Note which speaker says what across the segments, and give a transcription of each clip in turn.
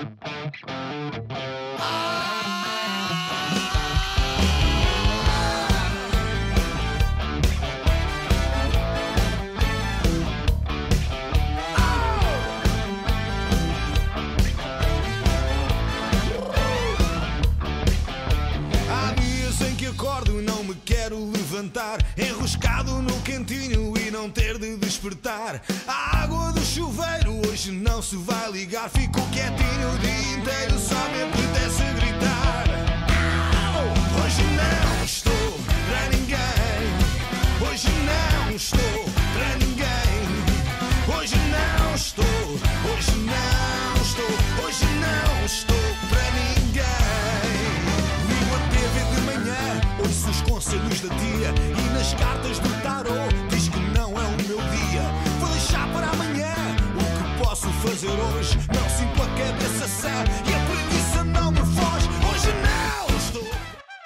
Speaker 1: Enroscado no cantinho e não ter de despertar. A água do chuveiro hoje não se vai ligar. Fico quietinho o dia inteiro, só me apetece gritar. Hoje não estou para ninguém. Hoje não estou para ninguém. Hoje não estou. Hoje não estou. Hoje não estou para ninguém. Ligo a TV de manhã, ouço os conselhos da tia e nas cartas do tarot diz que não é o meu dia. Vou deixar para amanhã o que posso fazer hoje. Não sinto a cabeça sã e a preguiça não me foge. Hoje não estou.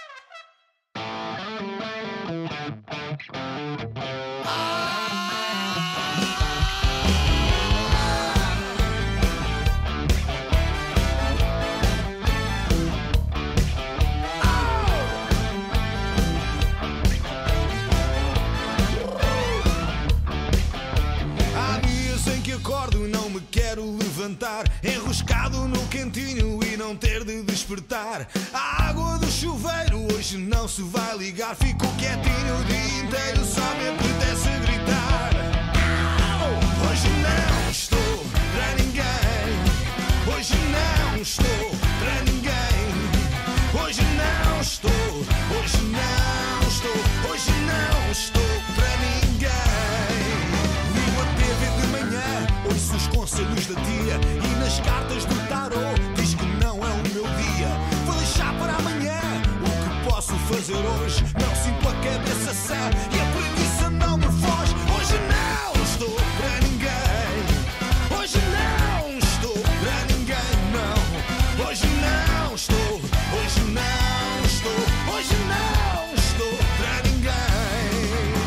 Speaker 1: Enroscado no cantinho e não ter de despertar. A água do chuveiro hoje não se vai ligar. Fico quietinho o dia inteiro, só me apetece gritar. Hoje não estou para ninguém. Hoje não estou para ninguém. Hoje não estou. Hoje não estou. Hoje não estou para ninguém. Ligo a TV de manhã, ouço os conselhos da tia e nas cartas do tarot diz que não é o meu dia. Vou deixar para amanhã o que posso fazer hoje. Não sinto a cabeça sã e a preguiça não me foge. Hoje não estou para ninguém. Hoje não estou para ninguém, não. Hoje não estou. Hoje não estou. Hoje não estou para ninguém.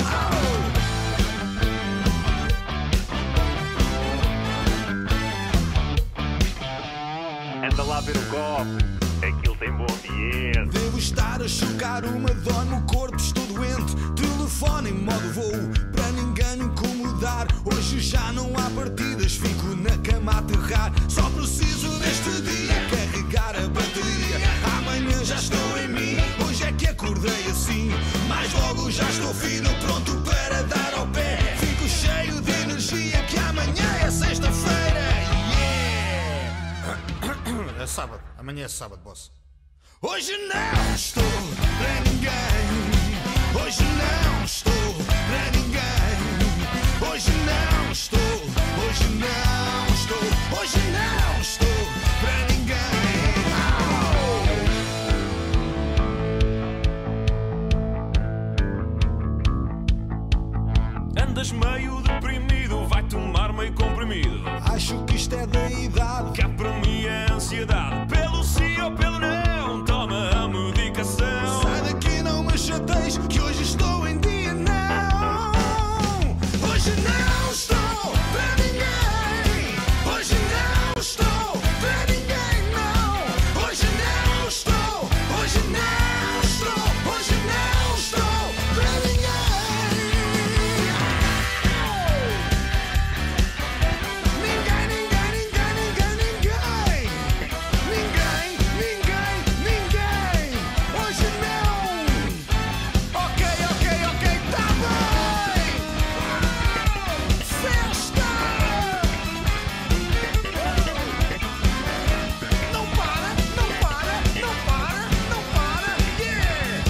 Speaker 2: Anda lá ver o copo, aquilo tem bom ambiente.
Speaker 1: Devo estar a chocar uma dor no corpo, estou doente. Telefone em modo voo, para ninguém me incomodar. Hoje já não há partidas, fico na cama a aterrar. Só preciso deste dia carregar a bateria. Amanhã já estou em mim, hoje é que acordei assim. Mais logo já estou fino, pronto para dar ao pé. Fico cheio de energia que amanhã é sexta-feira. É sábado, amanhã é sábado, boss. Hoje não estou para ninguém. Hoje não estou para ninguém. Hoje não estou. Hoje não estou. Hoje não estou para ninguém.
Speaker 2: Andas meio deprimido, vai tomar meio comprimido.
Speaker 1: Acho que isto é da idade.
Speaker 2: Cá para mim é ansiedade. Pelo sim ou pelo não, toma a medicação.
Speaker 1: Sai daqui, não me chateis, que hoje estou em dia, não. Hoje não estou para ninguém. Hoje não estou para ninguém, não. Hoje não estou. Hoje não estou. Hoje não estou para ninguém. Ninguém, ninguém, ninguém, ninguém, ninguém. Ninguém, ninguém, ninguém. Hoje não. Ok, ok, ok, tá bem. Festa. Não para, não para, não para, não para. Yeah.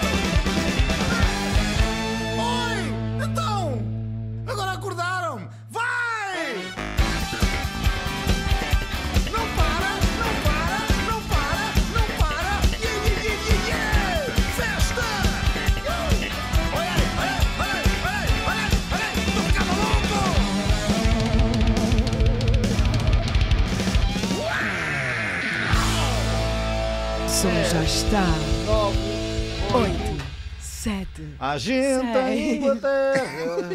Speaker 1: Oi, então, agora acordaram. Vai. Não para, não para, não para, não para. Yeah, yeah, yeah, yeah, yeah. Festa. Olha aí, olha aí, olha aí, olha aí, olha aí, olha aí. Tô ficando maluco.
Speaker 3: O som já está. 8, 7.
Speaker 1: A gente em
Speaker 3: Sei.
Speaker 1: Inglaterra.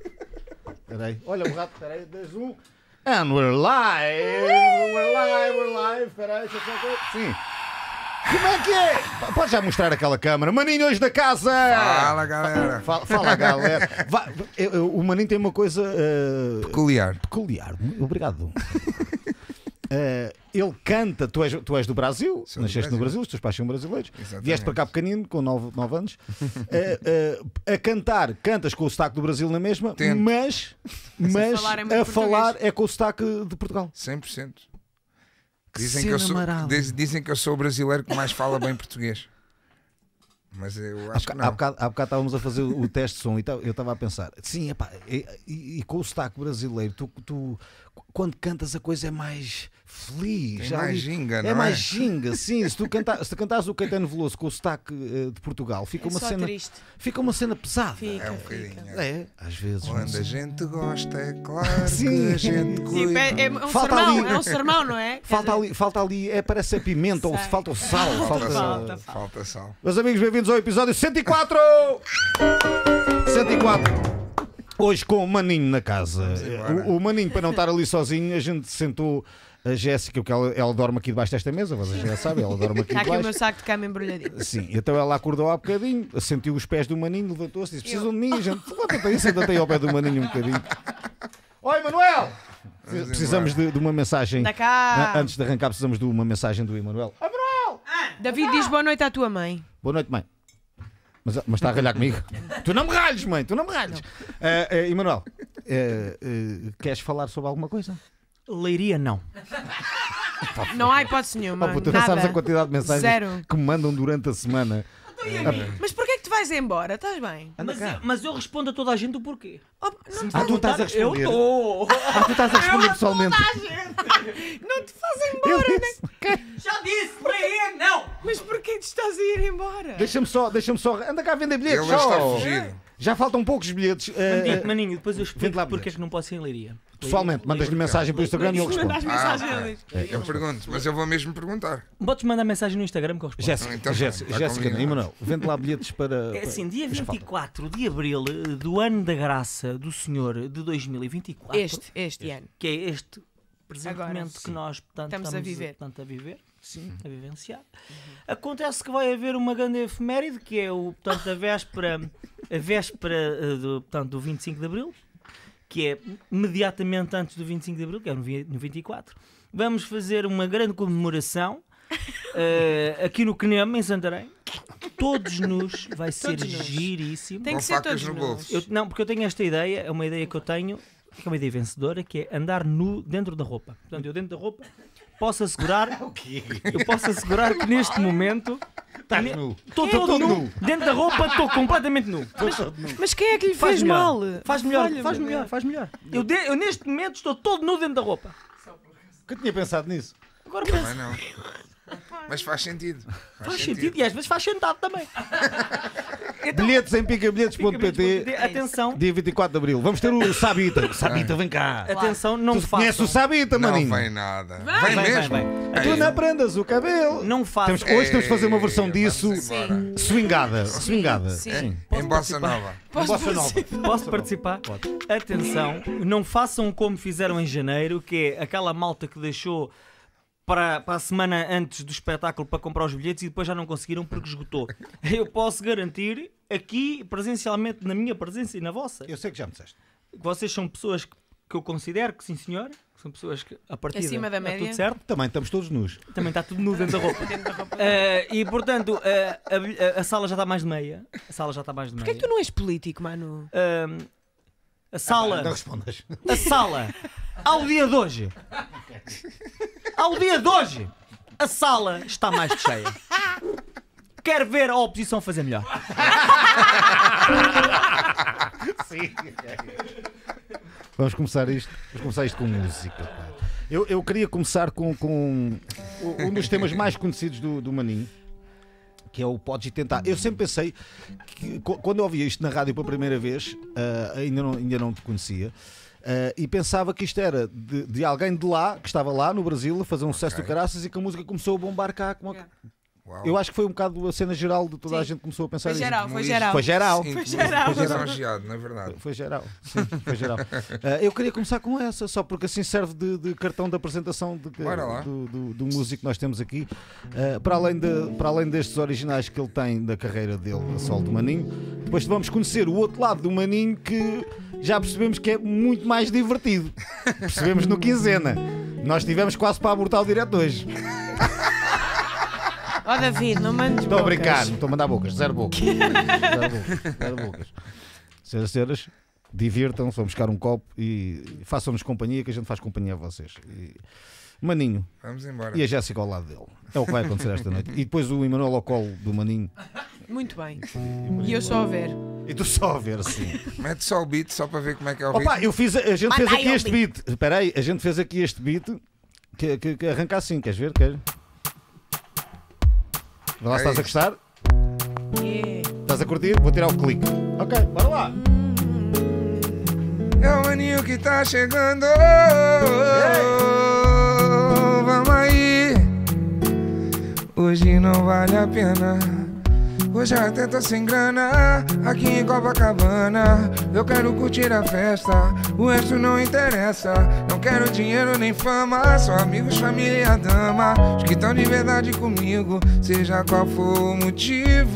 Speaker 1: Peraí, olha o rato, peraí, 2, 1. And we're live, we're live, we're espera aí, deixa eu só... Sim. Como é que é? Pode já mostrar aquela câmara. Maninho hoje da casa!
Speaker 4: Fala, galera.
Speaker 1: Fala, galera. O Maninho tem uma coisa...
Speaker 4: Peculiar.
Speaker 1: Obrigado. Ele canta, tu és do Brasil,
Speaker 4: Sou do
Speaker 1: nasceste no
Speaker 4: Brasil.
Speaker 1: Brasil, os teus pais são brasileiros,
Speaker 4: Exatamente.
Speaker 1: vieste para cá pequenino, com 9 anos, a cantar, cantas com o sotaque do Brasil na mesma,
Speaker 4: Tento.
Speaker 1: mas
Speaker 3: falar é muito
Speaker 1: a falar
Speaker 3: português.
Speaker 1: é com o sotaque de Portugal.
Speaker 4: 100%.
Speaker 1: Que
Speaker 4: Dizem que, eu
Speaker 1: cena
Speaker 4: sou,
Speaker 1: marada.
Speaker 4: dizem que eu sou o brasileiro que mais fala bem português. Mas eu acho que
Speaker 1: Há
Speaker 4: não.
Speaker 1: bocado estávamos a fazer o teste de som e eu estava a pensar, sim, epá, e com o sotaque brasileiro, tu quando cantas a coisa é mais feliz.
Speaker 4: Tem
Speaker 1: já
Speaker 4: mais
Speaker 1: ali-
Speaker 4: ginga, não
Speaker 1: é
Speaker 4: é?
Speaker 1: mais ginga, sim. Se tu cantares o Caetano Veloso com o sotaque de Portugal, fica
Speaker 3: É
Speaker 1: uma
Speaker 3: só
Speaker 1: cena,
Speaker 3: triste.
Speaker 1: fica uma cena pesada.
Speaker 3: Fica,
Speaker 4: É um
Speaker 3: fica.
Speaker 4: bocadinho.
Speaker 1: É, às vezes.
Speaker 4: Quando a gente gosta, é claro
Speaker 1: Sim.
Speaker 4: que a gente
Speaker 3: Tipo,
Speaker 4: cuida.
Speaker 3: é um
Speaker 1: Falta
Speaker 3: sermão,
Speaker 1: ali-
Speaker 3: é um sermão, não é?
Speaker 1: Falta ali, parece ser pimenta, ou
Speaker 3: Sei.
Speaker 1: falta o sal.
Speaker 4: Falta sal.
Speaker 1: Meus amigos, bem-vindos ao episódio 104! 104! Hoje com o Maninho na casa.
Speaker 4: embora.
Speaker 1: O Maninho, para não estar ali sozinho, a gente sentou a Jéssica, porque ela dorme aqui debaixo desta mesa, vocês já sabem, ela dorme aqui
Speaker 3: Está aqui o meu
Speaker 1: debaixo.
Speaker 3: saco de cama embrulhadinho.
Speaker 1: Sim, então ela acordou há bocadinho, sentiu os pés do Maninho, levantou-se e disse: precisam de mim, gente. Levanta-te aí, senta-te aí ao pé do Maninho um bocadinho. Oi, Manuel!
Speaker 4: Vamos
Speaker 1: Precisamos de uma mensagem.
Speaker 3: Da cá.
Speaker 1: Antes de arrancar, precisamos de uma mensagem do Emanuel.
Speaker 3: David diz boa noite à tua mãe.
Speaker 1: Boa noite, mãe. Mas está a ralhar comigo? Tu não me ralhes, mãe, tu não me ralhes. Emanuel, queres falar sobre alguma coisa?
Speaker 5: Leiria não.
Speaker 3: Não há hipótese nenhuma.
Speaker 1: Oh, puta, não sabes a
Speaker 3: Nada.
Speaker 1: quantidade de mensagens
Speaker 3: Zero.
Speaker 1: que me mandam durante a semana.
Speaker 3: Mas porquê que tu vais embora? Estás bem?
Speaker 1: Anda cá.
Speaker 5: Mas eu respondo a toda a gente o porquê.
Speaker 3: Oh, não,
Speaker 1: Ah, tu estás a
Speaker 5: Eu
Speaker 1: responder?
Speaker 5: estou.
Speaker 1: Tu estás a responder pessoalmente.
Speaker 3: não te faz embora,
Speaker 1: Eu
Speaker 3: né?
Speaker 1: disse.
Speaker 5: Já disse, leiria não.
Speaker 3: Mas porquê que estás a ir embora?
Speaker 1: Deixa-me só. Anda cá a vender bilhetes.
Speaker 4: Ele está
Speaker 1: só.
Speaker 4: fugido.
Speaker 1: Já faltam poucos bilhetes.
Speaker 5: Maninho, depois eu
Speaker 1: vende lá
Speaker 5: explico porque é
Speaker 1: bilhetes.
Speaker 5: que não posso ir em Leiria.
Speaker 1: Pessoalmente, mandas-lhe mensagem para o Instagram e ele responde.
Speaker 3: Mandas mensagem a
Speaker 4: ok.
Speaker 3: Luís.
Speaker 4: Eu pergunto, mas eu vou mesmo perguntar.
Speaker 5: Podes mandar mensagem no Instagram que eu respondo.
Speaker 1: Jéssica,
Speaker 4: Então,
Speaker 1: Jéssica,
Speaker 4: está
Speaker 1: Jéssica,
Speaker 4: combinado.
Speaker 1: Emanuel, vende lá bilhetes para.
Speaker 5: É assim, dia
Speaker 1: Já falta.
Speaker 5: 24 de Abril do ano da graça do Senhor de 2024.
Speaker 3: Este ano.
Speaker 5: Que é este presentemente
Speaker 3: Agora,
Speaker 5: que nós portanto,
Speaker 3: Estamos a viver.
Speaker 5: a viver, sim, a vivenciar. Acontece que vai haver uma grande efeméride que é portanto, a véspera do 25 de Abril, que é imediatamente antes do 25 de Abril, que é no 24. Vamos fazer uma grande comemoração aqui no CNEM, em Santarém. Todos nus, vai ser
Speaker 3: Todos nus.
Speaker 5: giríssimo.
Speaker 3: Tem
Speaker 4: Com
Speaker 3: que ser
Speaker 4: facas
Speaker 3: todos
Speaker 4: no
Speaker 3: nus.
Speaker 4: bolso.
Speaker 5: Não, porque eu tenho esta ideia, é uma ideia que eu tenho, que é uma ideia vencedora, que é andar nu dentro da roupa. Portanto, eu dentro da roupa posso assegurar, eu posso assegurar que neste momento
Speaker 1: Estás nu.
Speaker 5: estou todo nu. Dentro da roupa estou completamente nu.
Speaker 3: Mas quem é que lhe
Speaker 5: Faz
Speaker 3: fez
Speaker 5: melhor.
Speaker 3: mal?
Speaker 5: Faz melhor,
Speaker 3: Valha-me
Speaker 5: faz melhor,
Speaker 3: Deus.
Speaker 5: faz melhor. Eu neste momento estou todo nu dentro da roupa.
Speaker 1: Que eu tinha pensado nisso.
Speaker 5: Agora
Speaker 4: Mas
Speaker 5: penso,
Speaker 4: não. Mas faz sentido.
Speaker 5: faz sentido e às vezes faz sentado também.
Speaker 1: Bilhetes em picabilhetes.pt.
Speaker 5: Atenção,
Speaker 1: Dia 24 de Abril. Vamos ter o Sabita. Sabita, vem cá.
Speaker 5: atenção, não
Speaker 1: Tu conheces o
Speaker 5: façam.
Speaker 1: Sabita,
Speaker 4: Não
Speaker 1: maninho?
Speaker 4: vem nada.
Speaker 5: Vai,
Speaker 4: Vem
Speaker 5: vai,
Speaker 4: mesmo.
Speaker 5: vai.
Speaker 4: Ei,
Speaker 1: Tu não prendas o cabelo.
Speaker 5: Não façam.
Speaker 1: Hoje temos de fazer uma versão
Speaker 4: Ei,
Speaker 1: disso.
Speaker 4: vamos embora.
Speaker 1: Swingada. Swingada.
Speaker 3: Sim.
Speaker 4: Em Bossa Nova.
Speaker 1: Bossa nova.
Speaker 5: Posso participar? Atenção, não façam como fizeram em janeiro, que é aquela malta que deixou para a semana antes do espetáculo para comprar os bilhetes e depois já não conseguiram porque esgotou. Eu posso garantir, aqui, presencialmente, na minha presença e na vossa,
Speaker 1: Eu sei que já me disseste.
Speaker 5: que vocês são pessoas que eu considero que sim senhor, que são pessoas que a partir
Speaker 3: Acima da média.
Speaker 5: tudo certo,
Speaker 1: Também estamos todos nus.
Speaker 5: também está tudo nu dentro da roupa. E portanto, a sala já está mais de meia. A sala já está mais de meia.
Speaker 3: Porquê que tu não és político, Manu?
Speaker 5: A sala.
Speaker 1: Não respondas.
Speaker 5: A sala, ao dia de hoje, a sala está mais de cheia. Quero ver a oposição fazer melhor.
Speaker 1: Sim. Vamos começar isto com música. Pá. Eu queria começar com um dos temas mais conhecidos do Maninho, que é o Podes Ir Tentar. Eu sempre pensei que quando eu ouvia isto na rádio pela primeira vez, ainda não te conhecia, e pensava que isto era de alguém de lá, que estava lá no Brasil a fazer um sucesso do caraças e que a música começou a bombar cá
Speaker 4: Uau.
Speaker 6: Eu acho que foi um bocado a cena geral de toda a gente começou a pensar
Speaker 3: Foi
Speaker 6: nisso.
Speaker 3: geral, foi
Speaker 4: Luís,
Speaker 3: geral.
Speaker 6: Foi geral.
Speaker 4: Inclusive,
Speaker 3: geral.
Speaker 4: foi lisonjeado, na verdade.
Speaker 6: Foi geral. Sim, foi geral. Eu queria começar com essa, só porque assim serve de cartão de apresentação
Speaker 4: Bora lá.
Speaker 6: do músico que nós temos aqui. Para além destes originais que ele tem da carreira dele, a solo do Maninho, depois vamos conhecer o outro lado do Maninho que já percebemos que é muito mais divertido. Percebemos no Quinzena. Nós tivemos quase para abortar o direto hoje.
Speaker 3: Ó David, não mandes
Speaker 6: Estou a
Speaker 3: bocas.
Speaker 6: brincar, não estou a mandar bocas, zero bocas. Zero bocas. Senhoras e senhores, divirtam-se, vão buscar um copo e façam-nos companhia, que a gente faz companhia a vocês. Maninho
Speaker 4: Vamos embora.
Speaker 6: e a Jéssica ao lado dele. É o que vai acontecer esta noite. E depois o Emanuel ao colo do Maninho.
Speaker 3: Muito bem. E eu só a ver.
Speaker 6: E tu só a ver assim.
Speaker 4: Mete só o beat, só para ver como é que é o beat.
Speaker 6: Opa, a gente fez
Speaker 3: Manda
Speaker 6: aqui
Speaker 3: aí o
Speaker 6: este beat. Espera aí, a gente fez aqui este beat que arranca assim, queres ver? Queres? Vai lá,
Speaker 4: É
Speaker 6: estás a
Speaker 4: isto.
Speaker 6: gostar?
Speaker 3: Yeah.
Speaker 6: Estás a curtir? Vou tirar o clique. Ok, bora lá.
Speaker 4: É o Maninho que tá chegando. Vamos aí. Hoje não vale a pena. Hoje até tô sem grana. Aqui em Copacabana eu quero curtir a festa. O resto não interessa. Não quero dinheiro nem fama. Só amigos, família e a dama. Os que estão de verdade comigo. Seja qual for o motivo.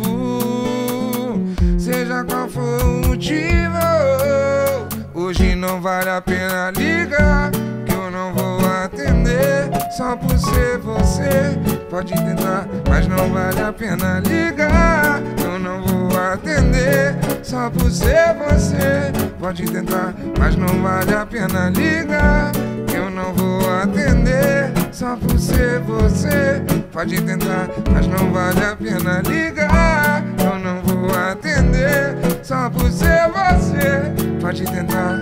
Speaker 4: Seja qual for o motivo. Hoje não vale a pena ligar, que eu não vou atender. Só por ser você, pode tentar, mas não vale a pena ligar, eu não vou atender. Só por ser você, pode tentar, mas não vale a pena ligar, que eu não vou atender. Só por ser você, pode tentar, mas não vale a pena ligar, eu não vou atender. Só por ser você, pode tentar.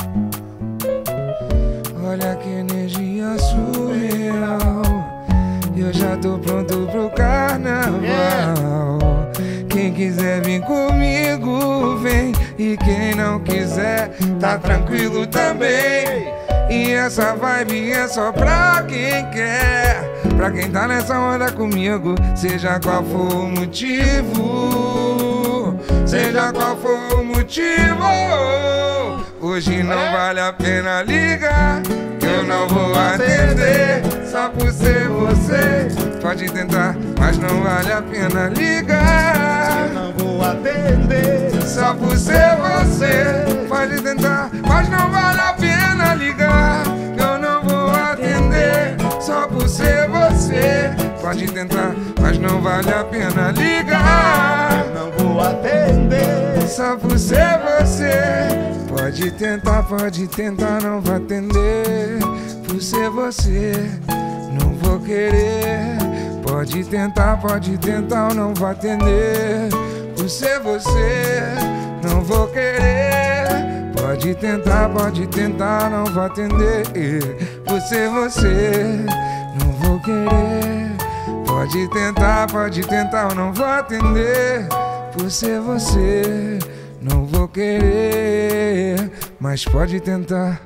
Speaker 4: Olha que energia surreal. Eu já tô pronto pro carnaval. Quem quiser vir comigo, vem. E quem não quiser, tá tranquilo também. E essa vibe é só pra quem quer. Pra quem tá nessa onda comigo, seja qual for o motivo. Seja qual for o motivo. Hoje não vale a pena ligar, que eu não vou atender. Só por ser você, pode tentar, mas não vale a pena ligar.
Speaker 6: Eu não vou atender.
Speaker 4: Só por ser você, pode tentar, mas não vale a pena ligar, que eu não vou atender. Só por ser você, pode tentar, mas não vale a pena ligar.
Speaker 6: Eu não vou atender.
Speaker 4: Só por ser você, pode tentar, não vai atender. Por ser você, não vou querer. Pode tentar, não vai atender. Por ser você, não vou querer. Pode tentar, não vai atender. Por ser você, não vou querer. Pode tentar, não vai atender. Por ser você, não vou querer, mas pode tentar.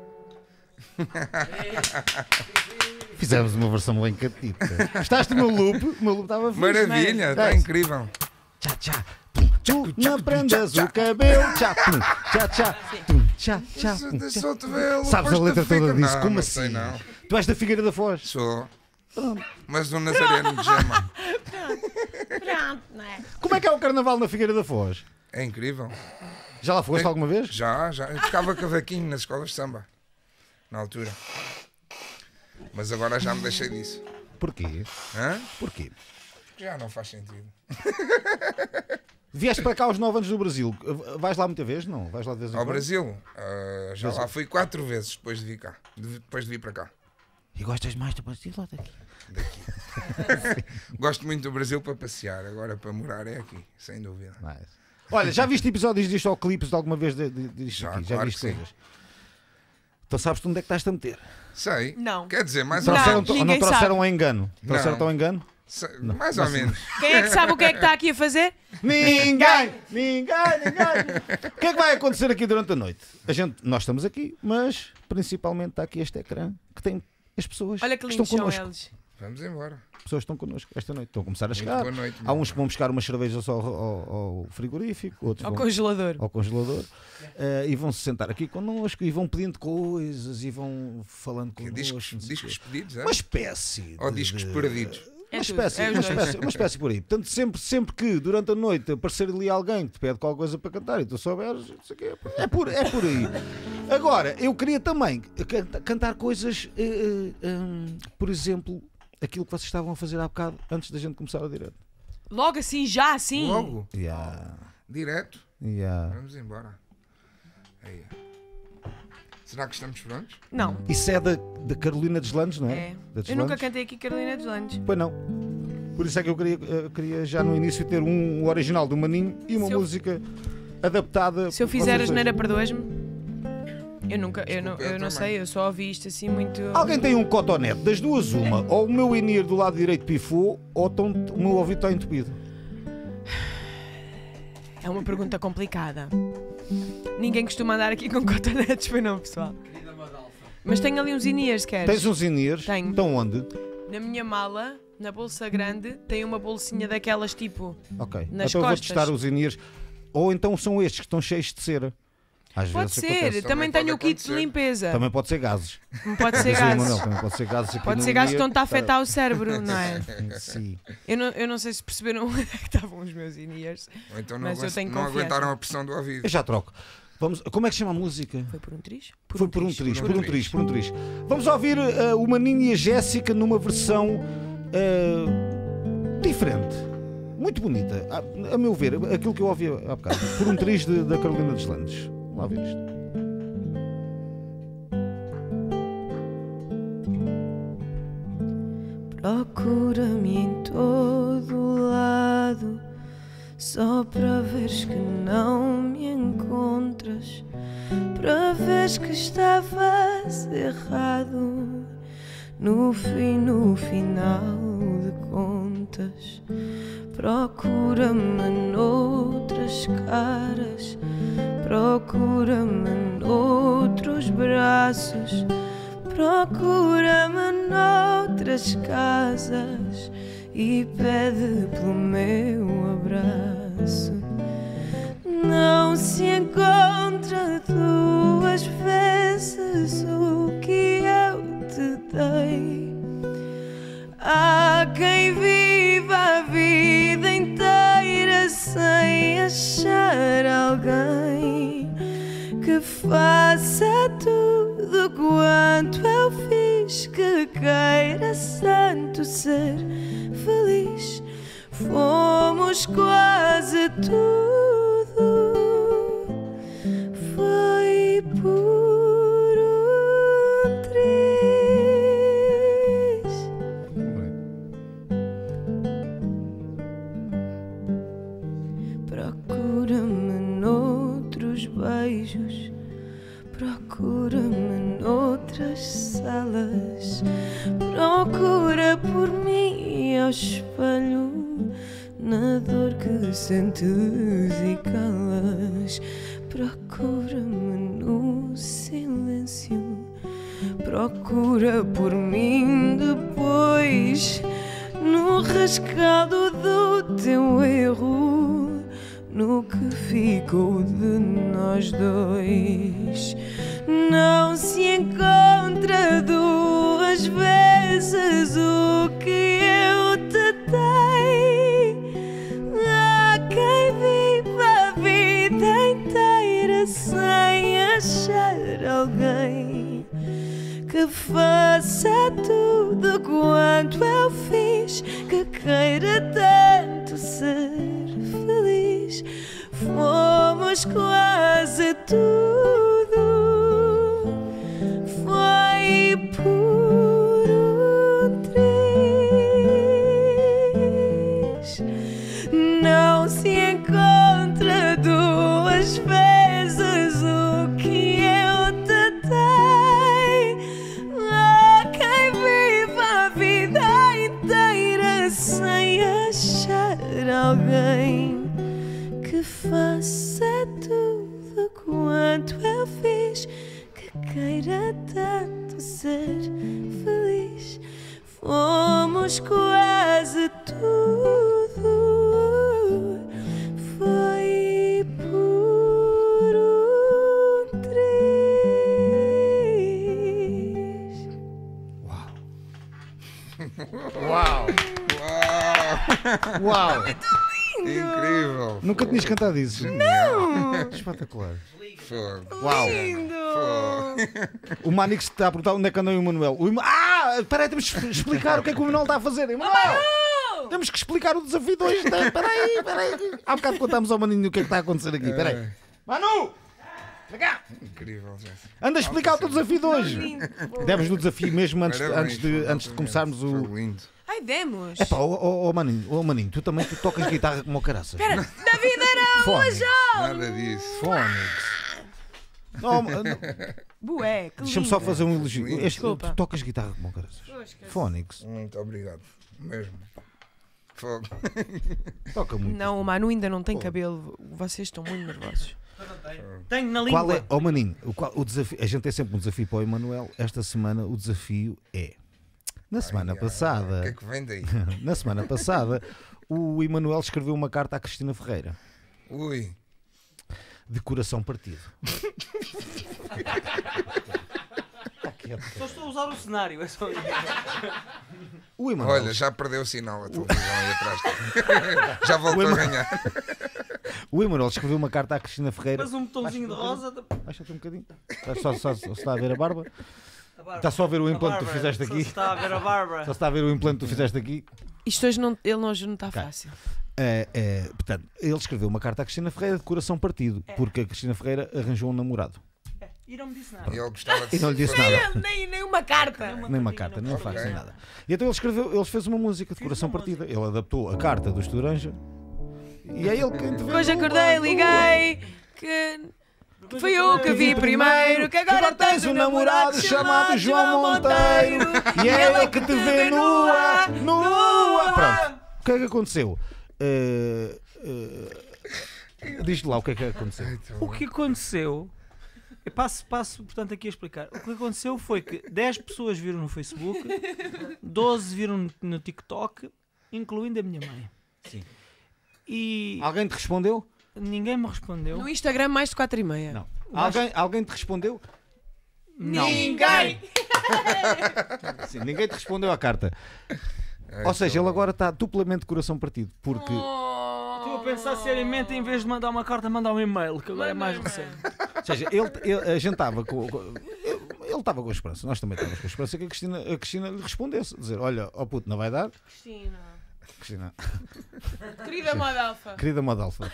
Speaker 6: Fizemos uma versão bem catita. Gostaste do meu loop? O meu loop estava fixe.
Speaker 4: Maravilha, está incrível.
Speaker 6: Tchá, tchá. Tu não prendas o cabelo. Tchá, pum. Tchá, tchá. Tum, tchá, tchá. Pum, tchá.
Speaker 4: Só te ver,
Speaker 6: Sabes a letra toda disso?
Speaker 4: Não,
Speaker 6: Como
Speaker 4: não
Speaker 6: assim?
Speaker 4: sei, não.
Speaker 6: Tu és da Figueira da Foz.
Speaker 4: Sou. Mas um Nazareno de Gema.
Speaker 3: Pronto, não é?
Speaker 6: Como é que é o carnaval na Figueira da Foz?
Speaker 4: É incrível.
Speaker 6: Já lá foste alguma vez?
Speaker 4: Já. Eu tocava cavaquinho nas escolas de samba. Na altura. Mas agora já me deixei disso.
Speaker 6: Porquê?
Speaker 4: Hã?
Speaker 6: Porquê?
Speaker 4: Já não faz sentido.
Speaker 6: Vieste para cá aos 9 anos do Brasil. Vais lá muita vez? Não? Vais lá de vez em
Speaker 4: Ao
Speaker 6: quando?
Speaker 4: Brasil, já lá fui 4 vezes depois de vir cá. Depois de vir para cá.
Speaker 6: E gostas mais do Brasil ou daqui?
Speaker 4: Gosto muito do Brasil para passear. Agora para morar é aqui, sem dúvida.
Speaker 6: Nice. Olha, já viste episódios disto ou clipes de alguma vez disto
Speaker 4: Já,
Speaker 6: aqui?
Speaker 4: claro
Speaker 6: viste
Speaker 4: que sim.
Speaker 6: coisas? Então sabes-te onde é que estás a meter?
Speaker 4: Sei.
Speaker 3: Não.
Speaker 4: Quer dizer, mais ou
Speaker 3: Não.
Speaker 4: menos.
Speaker 6: Ou não
Speaker 3: ninguém
Speaker 6: trouxeram
Speaker 3: sabe.
Speaker 6: ao engano? Trouxeram-te ao engano?
Speaker 4: Mais ou menos.
Speaker 3: Quem é que sabe o que é que está aqui a fazer?
Speaker 6: Ninguém! O que é que vai acontecer aqui durante a noite? Nós estamos aqui, mas principalmente está aqui este ecrã que tem as pessoas
Speaker 3: Olha que
Speaker 6: que estão
Speaker 3: lindos são
Speaker 6: connosco.
Speaker 3: eles.
Speaker 4: Vamos embora.
Speaker 6: Pessoas estão connosco esta noite. Estão a começar a
Speaker 4: Muito
Speaker 6: chegar.
Speaker 4: boa noite.
Speaker 6: Há uns que vão buscar umas cervejas ao frigorífico, outros
Speaker 3: Ao
Speaker 6: vão
Speaker 3: congelador.
Speaker 6: ao congelador e vão se sentar aqui connosco e vão pedindo coisas e vão falando connosco.
Speaker 4: Discos pedidos, é?
Speaker 6: Uma espécie.
Speaker 4: Ou discos perdidos.
Speaker 3: É
Speaker 6: Uma
Speaker 3: tudo,
Speaker 6: espécie,
Speaker 3: é os
Speaker 6: uma,
Speaker 3: dois.
Speaker 6: espécie, uma espécie por aí. Portanto, sempre que durante a noite aparecer ali alguém que te pede qualquer coisa para cantar e tu souberes, não sei o quê, é por aí. Agora, eu queria também cantar coisas, por exemplo, aquilo que vocês estavam a fazer há bocado antes da gente começar a direto.
Speaker 3: Logo assim, já assim.
Speaker 4: Logo,
Speaker 6: Yeah.
Speaker 4: direto.
Speaker 6: Yeah.
Speaker 4: Vamos embora. Aí. Será que estamos prontos?
Speaker 3: Não.
Speaker 6: Isso é da Carolina Deslandes, não é?
Speaker 3: É.
Speaker 6: Da
Speaker 3: Eu
Speaker 6: Deslandes?
Speaker 3: nunca cantei aqui Carolina dos Landes.
Speaker 6: Pois não. Por isso é que eu queria já no início ter um original do Maninho e uma
Speaker 3: Se eu-
Speaker 6: música adaptada.
Speaker 3: Se eu fizer
Speaker 6: Vocês
Speaker 3: a geneira,
Speaker 6: dois.
Speaker 3: perdoas-me? Eu nunca,
Speaker 4: Desculpa,
Speaker 3: eu
Speaker 4: eu
Speaker 3: não
Speaker 4: também.
Speaker 3: sei, eu só ouvi isto assim muito.
Speaker 6: Alguém tem um cotonete, das duas uma, ou o meu in-ear do lado direito pifou, ou o meu ouvido está entupido.
Speaker 3: É uma pergunta complicada. Ninguém costuma andar aqui com cotonetes, foi não, pessoal? Mas tenho ali uns in-ears, queres?
Speaker 6: Tens uns in-ears?
Speaker 3: Tenho.
Speaker 6: Estão onde?
Speaker 3: Na minha mala, na bolsa grande, tem uma bolsinha daquelas tipo.
Speaker 6: Ok.
Speaker 3: Nas
Speaker 6: então eu vou
Speaker 3: costas.
Speaker 6: testar os in-ears. Ou então são estes que estão cheios de cera. Às
Speaker 3: Pode
Speaker 6: vezes
Speaker 3: ser,
Speaker 6: acontece.
Speaker 3: também
Speaker 4: Também
Speaker 3: tenho o
Speaker 4: pode
Speaker 3: kit de
Speaker 4: acontecer.
Speaker 3: limpeza.
Speaker 6: Também pode ser gases.
Speaker 3: Pode ser
Speaker 6: Diz o
Speaker 3: gases.
Speaker 6: Manuel, também pode ser gases aqui
Speaker 3: Pode
Speaker 6: no
Speaker 3: ser gases que
Speaker 6: in-ear.
Speaker 3: estão-te a afetar o cérebro, não é?
Speaker 6: Sim.
Speaker 3: Eu não sei se perceberam onde é que estavam os meus in-ears.
Speaker 4: Ou então
Speaker 3: Mas eu tenho
Speaker 4: não
Speaker 3: confiança.
Speaker 4: aguentaram a pressão do ouvido.
Speaker 6: Eu já troco. Vamos, como é que se chama a música?
Speaker 3: Foi por um triz?
Speaker 6: Foi por um triz,
Speaker 4: por um triz.
Speaker 6: por um triz. Vamos ouvir o Maninho e a Jéssica numa versão diferente. Muito bonita. A meu ver, aquilo que eu ouvi há bocado. Por um triz da Carolina Deslandes. Vamos lá ver isto.
Speaker 3: Procura-me em todo lado, só para veres que não me encontras, para veres que estavas errado. No fim, no final de contas, procura-me noutras caras, procura-me noutros braços, procura-me noutras casas e pede pelo meu abraço. Não se encontra duas vezes o que eu te dei. Há quem viva a vida inteira sem achar alguém que faça tudo quanto eu fiz, que queira santo ser feliz. Fomos quase tudo, foi por um triz. Procura-me noutros beijos, procura-me noutras salas, procura por mim ao espelho, na dor que sentes e calas. Procura-me no silêncio, procura por mim depois, no rescaldo do teu erro, no que ficou de nós dois. Não se encontra duas vezes o que eu te dei. Há quem viva a vida inteira sem achar alguém que faça tudo quanto eu fiz, que queira tanto ser feliz. Fomos quase tudo, foi por um triz. Não se encontra duas vezes o que eu te dei. Há quem viva a vida inteira sem achar alguém que faça tudo tínhamos quase tudo. Foi por um triz.
Speaker 4: Uau!
Speaker 6: Uau!
Speaker 4: Incrível!
Speaker 6: Nunca tinhas cantado isso? Não! Espetacular.
Speaker 4: Fogo.
Speaker 6: Uau!
Speaker 3: Lindo!
Speaker 6: O Manix está a perguntar onde é que andou o Emanuel. Peraí, temos que explicar o que é que o Emanuel está a fazer. Emanuel! Temos que explicar o desafio de hoje. Peraí. Há bocado contámos ao Maninho o que é que está a acontecer aqui. Peraí. Manu! Vem cá!
Speaker 4: Incrível, Jéssica.
Speaker 6: Anda a explicar o teu desafio de hoje. Demos no desafio mesmo antes
Speaker 4: Parabéns,
Speaker 6: de começarmos o.
Speaker 4: Foi lindo.
Speaker 3: Ai, demos!
Speaker 6: É pá, Maninho, tu também tocas guitarra como o caraças.
Speaker 3: Espera, David
Speaker 6: Fónix.
Speaker 4: Nada disso.
Speaker 6: Fónix. Não,
Speaker 3: Bué, que
Speaker 6: deixa-me só
Speaker 3: lindo.
Speaker 6: fazer um elogio.
Speaker 3: Desculpa.
Speaker 6: Tu tocas guitarra como o caraças. Fónix.
Speaker 4: Muito obrigado. Mesmo. Fogo.
Speaker 6: Toca muito.
Speaker 3: Não, o Manu ainda não tem cabelo. Vocês estão muito nervosos.
Speaker 5: Tenho na
Speaker 6: Qual
Speaker 5: língua.
Speaker 6: é, oh Maninho, o desafio, a gente tem sempre um desafio para o Emanuel. Esta semana o desafio é. Na semana
Speaker 4: O que
Speaker 6: passada,
Speaker 4: é que vem daí?
Speaker 6: na semana passada, o Emanuel escreveu uma carta à Cristina Ferreira,
Speaker 4: Ui.
Speaker 6: de coração partido.
Speaker 5: Só estou a usar o cenário. É só...
Speaker 6: O Emanuel,
Speaker 4: Olha, já perdeu o sinal a televisão aí atrás. Já voltou a ganhar.
Speaker 6: o Emanuel escreveu uma carta à Cristina Ferreira.
Speaker 5: Mas um botãozinho de rosa.
Speaker 6: Baixa-te um bocadinho. Só se está a ver a barba. Está só a ver o implante que tu fizeste
Speaker 5: Só
Speaker 6: aqui.
Speaker 5: se está a ver a Bárbara.
Speaker 6: Só se está a ver o implante que tu fizeste aqui.
Speaker 3: Isto hoje não, hoje não está fácil.
Speaker 6: Portanto, ele escreveu uma carta à Cristina Ferreira de coração partido, porque a Cristina Ferreira arranjou um namorado.
Speaker 5: E não me disse nada.
Speaker 4: E ele gostava de
Speaker 6: E não lhe disse
Speaker 4: fosse-
Speaker 6: nada.
Speaker 3: Nem uma carta.
Speaker 6: Nem uma carta, nem um fax, nem nada. E então ele fez uma música de coração partida. Ele adaptou a carta do Estoranja. E é ele quem te vê.
Speaker 3: Hoje
Speaker 6: nua,
Speaker 3: acordei,
Speaker 6: nua.
Speaker 3: liguei. Que foi o que vi primeiro. Que agora tens um namorado chamado João Monteiro.
Speaker 6: E é ele que te vê nua, nua. Pronto. O que é que aconteceu? Diz-te lá o que é que aconteceu.
Speaker 5: O que aconteceu? Eu passo, portanto, aqui a explicar. O que aconteceu foi que 10 pessoas viram no Facebook, 12 viram no TikTok, incluindo a minha mãe.
Speaker 6: Sim.
Speaker 5: E
Speaker 6: Alguém te respondeu?
Speaker 5: ninguém me respondeu.
Speaker 3: No Instagram, mais de 4,5.
Speaker 6: Não. Alguém te respondeu?
Speaker 5: Não.
Speaker 3: Ninguém!
Speaker 6: Sim, ninguém te respondeu à carta. Ou seja, ele agora está duplamente de coração partido. Porque.
Speaker 5: Estou a pensar seriamente, em vez de mandar uma carta, mandar um e-mail, que agora é mais recente.
Speaker 6: Ou seja, a gente estava ele estava com a esperança, nós também estávamos com a esperança que a Cristina lhe respondesse. Dizer: olha, ó puto, não vai dar? Cristina,
Speaker 3: Querida Modalfa.
Speaker 6: querida Modalfa.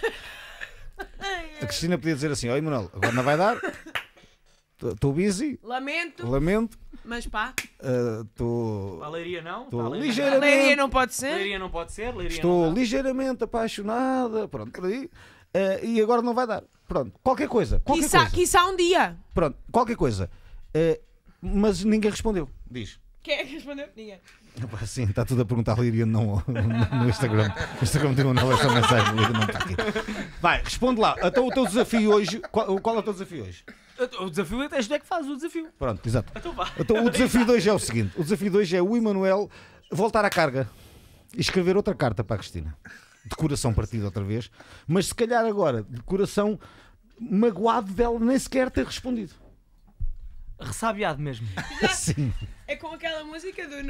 Speaker 6: A Cristina podia dizer assim: ó Emanuel, agora não vai dar? Estou busy,
Speaker 3: Lamento, mas pá.
Speaker 6: estou.
Speaker 5: A Leiria não?
Speaker 6: Estou
Speaker 5: A Leiria
Speaker 6: ligeiramente.
Speaker 3: Leiria não pode
Speaker 5: A
Speaker 3: ser.
Speaker 5: Leiria não pode ser. Leiria
Speaker 6: Estou
Speaker 5: não dá.
Speaker 6: ligeiramente apaixonada. Pronto, por aí. E agora não vai dar. Pronto, qualquer coisa.
Speaker 3: Quiçá um dia.
Speaker 6: Pronto, qualquer coisa. Mas ninguém respondeu. Diz.
Speaker 3: Quem é que respondeu? Ninguém.
Speaker 6: Epá, sim, está tudo a perguntar a Líria no Instagram. O Instagram tem uma esta mensagem, Líria não está aqui. Vai, responde lá. Então o teu desafio hoje. Qual é o teu desafio hoje?
Speaker 5: O desafio é tu é que fazes o desafio.
Speaker 6: Pronto, exato.
Speaker 5: Então vá.
Speaker 6: Então o desafio de hoje é o seguinte: o desafio de hoje é o Emanuel voltar à carga e escrever outra carta para a Cristina. De coração partido outra vez, mas se calhar agora de coração magoado dela nem sequer ter respondido.
Speaker 5: Ressabiado mesmo.
Speaker 6: Sim.
Speaker 3: É com aquela música do.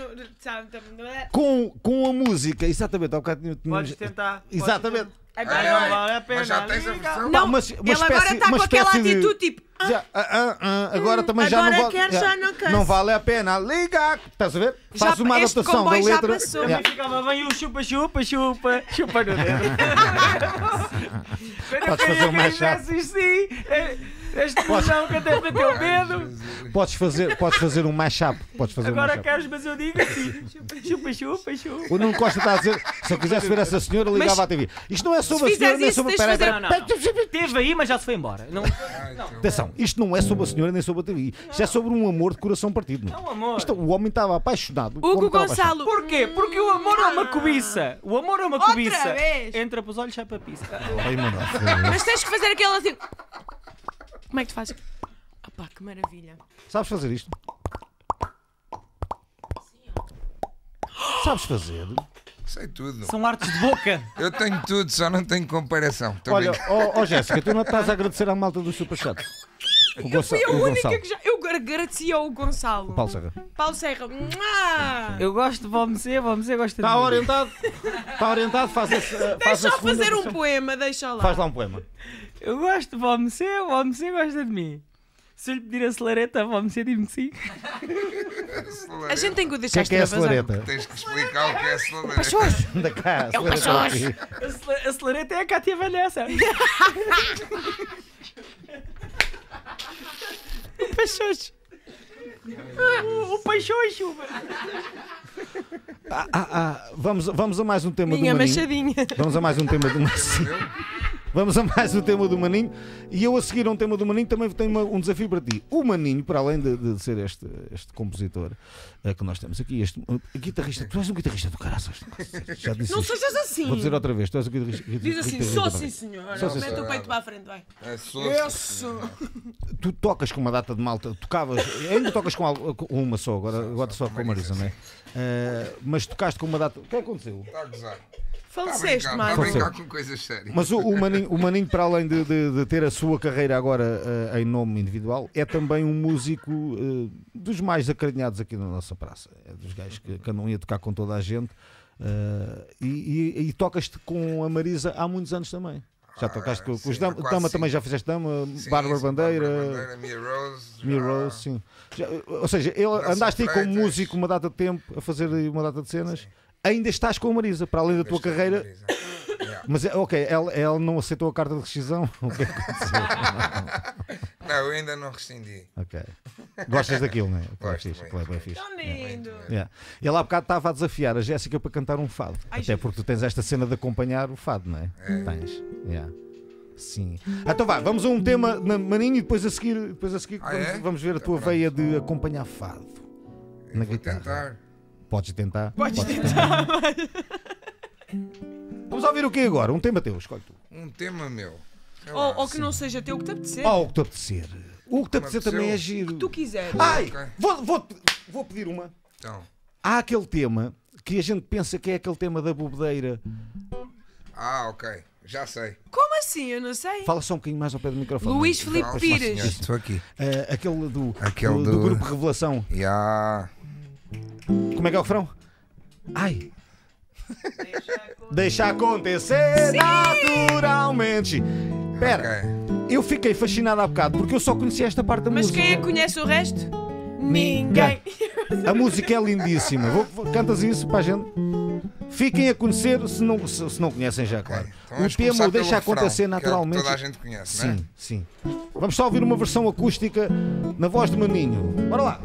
Speaker 6: Com a música, exatamente. Ao bocado
Speaker 5: Podes tentar.
Speaker 6: Exatamente.
Speaker 3: Agora
Speaker 5: Não vale a pena.
Speaker 4: Mas já tens a
Speaker 5: ligar.
Speaker 4: versão?
Speaker 3: Não,
Speaker 6: mas
Speaker 3: ele agora está com aquela atitude tipo.
Speaker 6: Agora também já
Speaker 3: agora
Speaker 6: não vale.
Speaker 3: quero, já não canso.
Speaker 6: Não vale a pena ligar. Estás a ver?
Speaker 3: Já-
Speaker 6: Faz uma
Speaker 3: este
Speaker 6: adaptação da
Speaker 3: comboio já
Speaker 6: letra.
Speaker 3: passou.
Speaker 5: Também
Speaker 6: Yeah.
Speaker 5: ficava bem o chupa no dedo.
Speaker 6: Podes fazer um mashup.
Speaker 5: Sim, este botão que até meteu medo.
Speaker 6: Podes fazer um mashup. Podes fazer um
Speaker 5: Agora
Speaker 6: mashup.
Speaker 5: queres, mas eu digo assim: chupa.
Speaker 6: O Nuno Costa está a dizer: se eu quisesse ver essa senhora, ligava à TV. Isto não é sobre a
Speaker 3: se
Speaker 6: senhora, nem
Speaker 3: fizeres
Speaker 6: sobre.
Speaker 3: isso, tens de
Speaker 6: Peraí,
Speaker 5: fazer- Teve aí, mas já se foi embora. Não,
Speaker 6: Atenção, isto não é sobre a senhora nem sobre a TV. Isto é sobre um amor de coração partido.
Speaker 5: não, amor.
Speaker 6: O homem estava apaixonado. o homem
Speaker 3: Hugo
Speaker 6: estava apaixonado.
Speaker 3: Gonçalo.
Speaker 5: Porquê? Porque o amor é uma cobiça. O amor é uma
Speaker 3: Outra
Speaker 5: cobiça.
Speaker 3: vez.
Speaker 5: Entra para os olhos, sai para a pista.
Speaker 6: Ai, mano,
Speaker 3: Mas tens que fazer aquele assim. Como é que tu fazes? Opá, que maravilha.
Speaker 6: sabes fazer isto? sabes fazer?
Speaker 4: Sei tudo.
Speaker 5: São artes de boca.
Speaker 4: Eu tenho tudo, só não tenho comparação. Tô
Speaker 6: Olha,
Speaker 4: brincando.
Speaker 6: Jéssica, tu não estás a agradecer à malta do Superchat.
Speaker 3: Eu fui a única que já. Eu agradeci ao Gonçalo.
Speaker 6: Paulo Serra.
Speaker 3: Paulo Serra. Mua!
Speaker 5: Eu gosto de você gosta de
Speaker 6: Está
Speaker 5: mim.
Speaker 6: orientado? Está orientado? Faz a segunda
Speaker 3: Fazer um
Speaker 6: versão.
Speaker 3: poema, deixa lá.
Speaker 6: Faz lá um poema.
Speaker 5: Eu gosto de você gosta de mim. Se eu lhe pedir a celareta, você diz-me sim.
Speaker 3: A gente tem que o
Speaker 6: O que
Speaker 3: deixar
Speaker 6: é a
Speaker 3: extravasar.
Speaker 6: celareta?
Speaker 4: Tens que explicar o que é celareta.
Speaker 6: Da cá,
Speaker 3: É o
Speaker 6: celareta
Speaker 3: Paixões.
Speaker 6: aqui.
Speaker 5: A celareta é a Cátia Valhassa.
Speaker 3: Paixões.
Speaker 5: O Paixoxo.
Speaker 6: Vamos a mais um tema
Speaker 3: Minha
Speaker 6: do Maninho.
Speaker 3: machadinha.
Speaker 6: Vamos a mais um tema do Maninho. Vamos a mais um tema do Maninho. E eu a seguir a um tema do Maninho também tenho um desafio para ti. O Maninho, para além de ser este compositor que nós temos aqui, este guitarrista, tu és um guitarrista do caraças. Já disse
Speaker 3: Não
Speaker 6: isto.
Speaker 3: sejas assim.
Speaker 6: Vou dizer outra vez, tu és um guitarrista.
Speaker 3: Diz assim,
Speaker 6: guitarrista
Speaker 3: sou
Speaker 6: do
Speaker 3: sim
Speaker 6: bem.
Speaker 3: senhora.
Speaker 6: Sou sim,
Speaker 3: Mete
Speaker 6: senhora.
Speaker 3: o peito para a frente, vai.
Speaker 4: É
Speaker 3: Isso.
Speaker 6: Tu tocas com uma data de malta, tocavas, ainda tocas com uma só, agora só com a Marisa, não é? Mas tocaste com uma data. O que aconteceu?
Speaker 4: Está a gozar.
Speaker 3: Faleceste,
Speaker 4: Está a
Speaker 3: mano.
Speaker 4: brincar com coisas sérias.
Speaker 6: Mas o Maninho, para além de ter a sua carreira agora em nome individual, é também um músico dos mais acarinhados aqui na nossa praça. É dos gajos que não ia tocar com toda a gente. E tocas-te com a Marisa há muitos anos também. Já tocaste com os Dama,
Speaker 4: quase
Speaker 6: Dama
Speaker 4: sim.
Speaker 6: também já fizeste Dama,
Speaker 4: Sim,
Speaker 6: Bárbara
Speaker 4: sim,
Speaker 6: Bandeira,
Speaker 4: Bárbara Bandeira,
Speaker 6: Mia Rose, sim. Ou seja, andaste aí como
Speaker 4: Freitas.
Speaker 6: músico uma data de tempo, a fazer aí uma data de cenas. Ainda estás com a Marisa, para além da tua carreira.
Speaker 4: Marisa. Yeah.
Speaker 6: Mas ok, ela não aceitou a carta de rescisão. O que é que aconteceu?
Speaker 4: Não, eu ainda não rescindi.
Speaker 6: Ok. Gostas daquilo, não é?
Speaker 4: Gosto
Speaker 6: Fixe,
Speaker 4: muito.
Speaker 6: é bem fixe.
Speaker 3: Tão lindo.
Speaker 6: Yeah. Ele há bocado estava a desafiar a Jéssica para cantar um fado.
Speaker 3: Ai,
Speaker 6: Até porque tu tens esta cena de acompanhar o fado, não é? Tens. Yeah. Sim. Então vá, vamos a um tema na Maninho e depois a seguir vamos ver a tua veia de acompanhar fado. Na
Speaker 4: Vou
Speaker 6: guitarra.
Speaker 4: tentar.
Speaker 6: Podes tentar?
Speaker 3: Podes tentar.
Speaker 6: Vamos ouvir o que agora? Um tema teu, escolhe tu.
Speaker 4: Um tema meu. Sei lá,
Speaker 3: Ou que não seja teu que te apetecer.
Speaker 6: O que te apetecer. O que te apetecer também é giro.
Speaker 3: Tu quiseres.
Speaker 6: Ai,
Speaker 4: Ok.
Speaker 6: vou pedir uma.
Speaker 4: Então.
Speaker 6: Há aquele tema que a gente pensa que é aquele tema da bobedeira.
Speaker 4: Ok. Já sei.
Speaker 3: Como assim? Eu não sei.
Speaker 6: Fala só um bocadinho mais ao pé do microfone.
Speaker 3: Luís Filipe
Speaker 4: Fala,
Speaker 3: Pires.
Speaker 4: senhor. Estou aqui.
Speaker 6: Aquele
Speaker 4: Aquele
Speaker 6: do
Speaker 4: do-
Speaker 6: grupo Revelação.
Speaker 4: Já.
Speaker 6: Como é que é o refrão? Ai. Deixa acontecer naturalmente. Espera,
Speaker 4: Ok.
Speaker 6: eu fiquei fascinado há bocado porque eu só conhecia esta parte da
Speaker 3: Mas
Speaker 6: música.
Speaker 3: quem é que conhece o resto? Ninguém.
Speaker 6: A música é lindíssima. Cantas isso para a gente? Fiquem a conhecer se não conhecem já, claro.
Speaker 4: Então
Speaker 6: O
Speaker 4: vamos
Speaker 6: tema
Speaker 4: começar
Speaker 6: o deixa
Speaker 4: pelo refrão,
Speaker 6: acontecer
Speaker 4: que é o que
Speaker 6: naturalmente.
Speaker 4: toda a gente conhece, não é?
Speaker 6: Sim, sim. Vamos só ouvir uma versão acústica na voz de Maninho. Bora lá.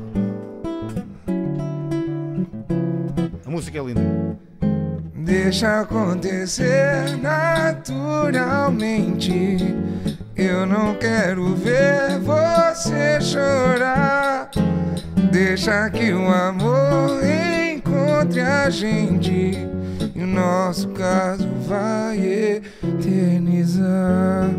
Speaker 6: A música é linda.
Speaker 4: Deixa acontecer naturalmente. Eu não quero ver você chorar. Deixa que o amor encontre a gente e o nosso caso vai eternizar.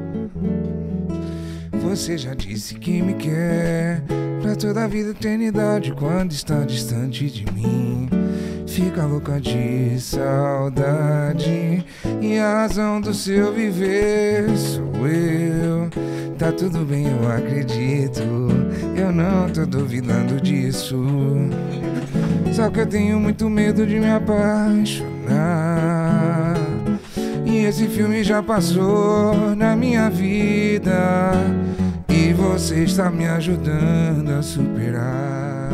Speaker 4: Você já disse que me quer pra toda a vida, eternidade. Quando está distante de mim, fica louca de saudade. E a razão do seu viver sou eu. Tá tudo bem, eu acredito. Eu não tô duvidando disso. Só que eu tenho muito medo de me apaixonar. E esse filme já passou na minha vida. E você está me ajudando a superar.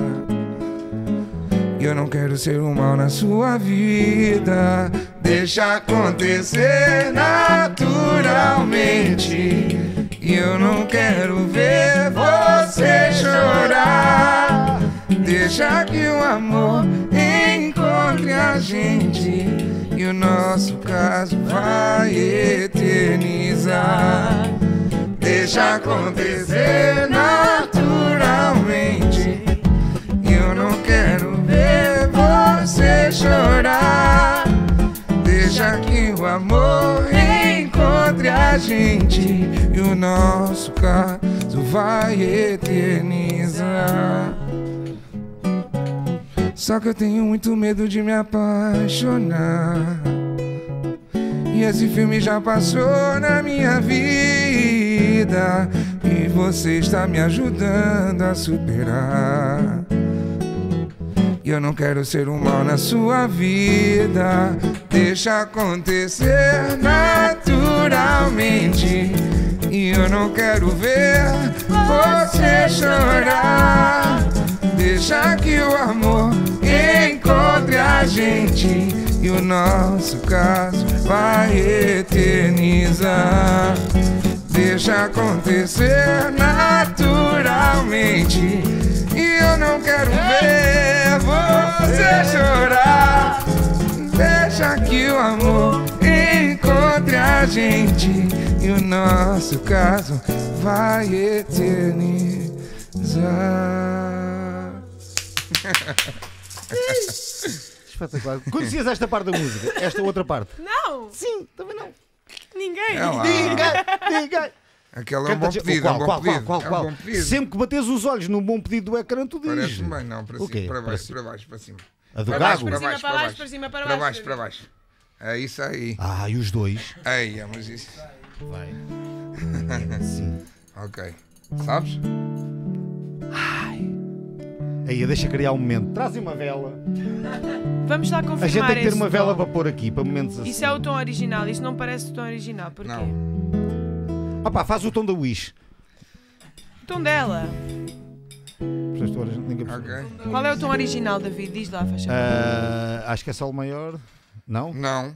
Speaker 4: E eu não quero ser um mal na sua vida. Deixa acontecer naturalmente. E eu não quero ver você chorar. Deixa que o amor encontre a gente e o nosso caso vai eternizar. Deixa acontecer naturalmente. Eu não quero ver você chorar. Deixa que o amor encontre a gente e o nosso caso vai eternizar. Só que eu tenho muito medo de me apaixonar. E esse filme já passou na minha vida, e você está me ajudando a superar. E eu não quero ser um mal na sua vida. Deixa acontecer naturalmente. E eu não quero ver você chorar. Deixa que o amor encontre a gente, e o nosso caso vai eternizar. Deixa acontecer naturalmente. E eu não quero ver você chorar. Deixa que o amor encontre a gente, e o nosso caso vai eternizar.
Speaker 6: Espetacular. Conhecias esta parte da música? Esta outra parte?
Speaker 3: Não!
Speaker 6: Sim, também não.
Speaker 3: Ninguém!
Speaker 4: É lá.
Speaker 6: Ninguém.
Speaker 4: Aquele é um bom
Speaker 6: Canta-te-
Speaker 4: pedido, é um bom
Speaker 6: qual?
Speaker 4: pedido.
Speaker 6: Qual?
Speaker 4: É um bom pedido.
Speaker 6: Sempre que bates os olhos no bom pedido do ecrã, tu dizes.
Speaker 4: Parece-me bem, não, para
Speaker 6: O quê?
Speaker 4: cima, para
Speaker 6: Para
Speaker 4: baixo,
Speaker 6: cima.
Speaker 4: para baixo, para cima.
Speaker 6: A do
Speaker 3: Para baixo,
Speaker 6: Gago?
Speaker 3: para cima, para baixo, para cima, para
Speaker 4: Para
Speaker 3: baixo.
Speaker 4: baixo, para baixo. É isso aí.
Speaker 6: Ah, e os dois?
Speaker 4: Ei, mas isso.
Speaker 6: Vai. Sim.
Speaker 4: Ok. Sabes?
Speaker 6: Aí, deixa criar um momento. Trazem uma vela.
Speaker 3: Vamos lá confirmar
Speaker 6: A gente tem que ter
Speaker 3: esse
Speaker 6: uma vela
Speaker 3: tom.
Speaker 6: para pôr aqui, para momentos assim.
Speaker 3: Isso é o tom original, isso não parece o tom original. Porquê?
Speaker 4: Não.
Speaker 6: Ah pá, faz o tom da Wish.
Speaker 3: O tom dela.
Speaker 6: Ninguém percebeu.
Speaker 4: Ok.
Speaker 3: Qual é o tom original, David? Diz lá, faz favor.
Speaker 6: Acho que é Sol maior. Não?
Speaker 4: Não.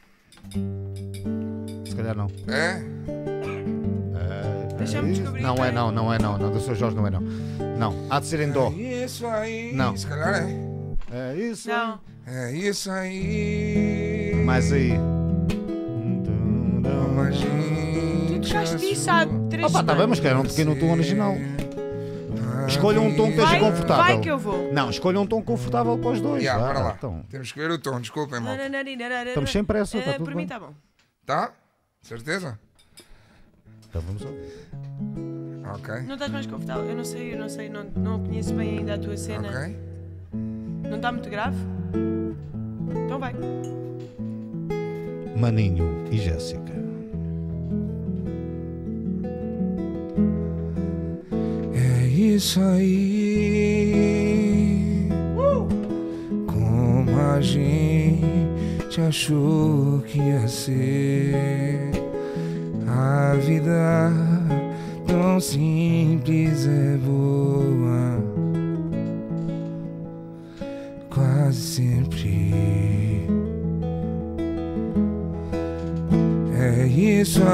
Speaker 6: Se calhar não.
Speaker 4: É?
Speaker 3: Deixa-me descobrir.
Speaker 6: Não é não, não é não. Não, do Sr. Jorge não é não. Não, há de ser em Dó.
Speaker 4: Isso aí.
Speaker 6: Não.
Speaker 4: Se calhar é.
Speaker 6: É isso.
Speaker 3: Não.
Speaker 4: É isso aí.
Speaker 6: Mais aí.
Speaker 4: Como a gente
Speaker 3: Tu tocaste isso há 3
Speaker 6: Opa, tá bem, mas quero um pequeno tom original. Escolha um tom que esteja confortável.
Speaker 3: Vai que eu vou.
Speaker 6: Não, escolha um tom confortável para os dois.
Speaker 4: Yeah, para lá.
Speaker 6: Então,
Speaker 4: Temos que ver o tom, desculpem, mal.
Speaker 6: estamos sem pressa, está tudo
Speaker 3: Para mim
Speaker 6: bem.
Speaker 3: está bom.
Speaker 4: Tá? Certeza?
Speaker 6: Então vamos ouvir.
Speaker 4: Ok.
Speaker 3: Não estás mais confortável? Eu não sei, não conheço bem ainda a tua cena.
Speaker 4: Ok.
Speaker 3: Não está muito grave? Então vai.
Speaker 6: Maninho e Jéssica.
Speaker 4: É isso aí. Como a gente achou que ia ser. A vida tão simples é boa. Quase sempre. É isso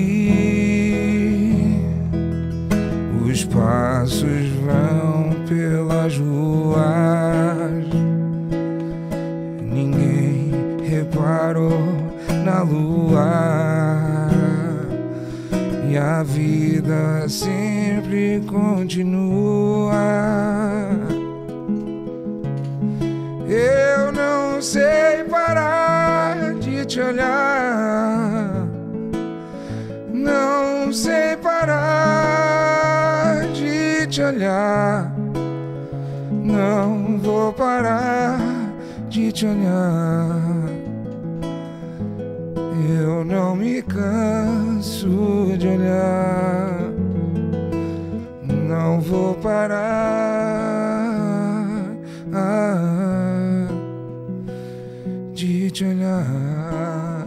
Speaker 4: aí. Os passos vão pelas ruas. Ninguém reparou na lua. E a vida sempre continua. Eu não sei parar de te olhar. Não sei parar de te olhar. Não vou parar de te olhar. Eu não me canso de olhar. Não vou parar de te olhar.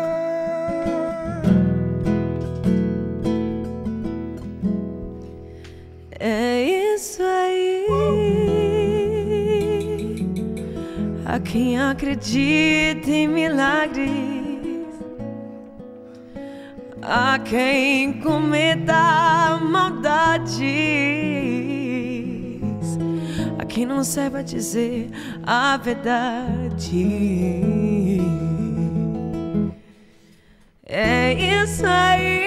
Speaker 3: É isso aí. A quem acredita em milagres, a quem cometa maldades, a quem não saiba dizer a verdade. É isso aí.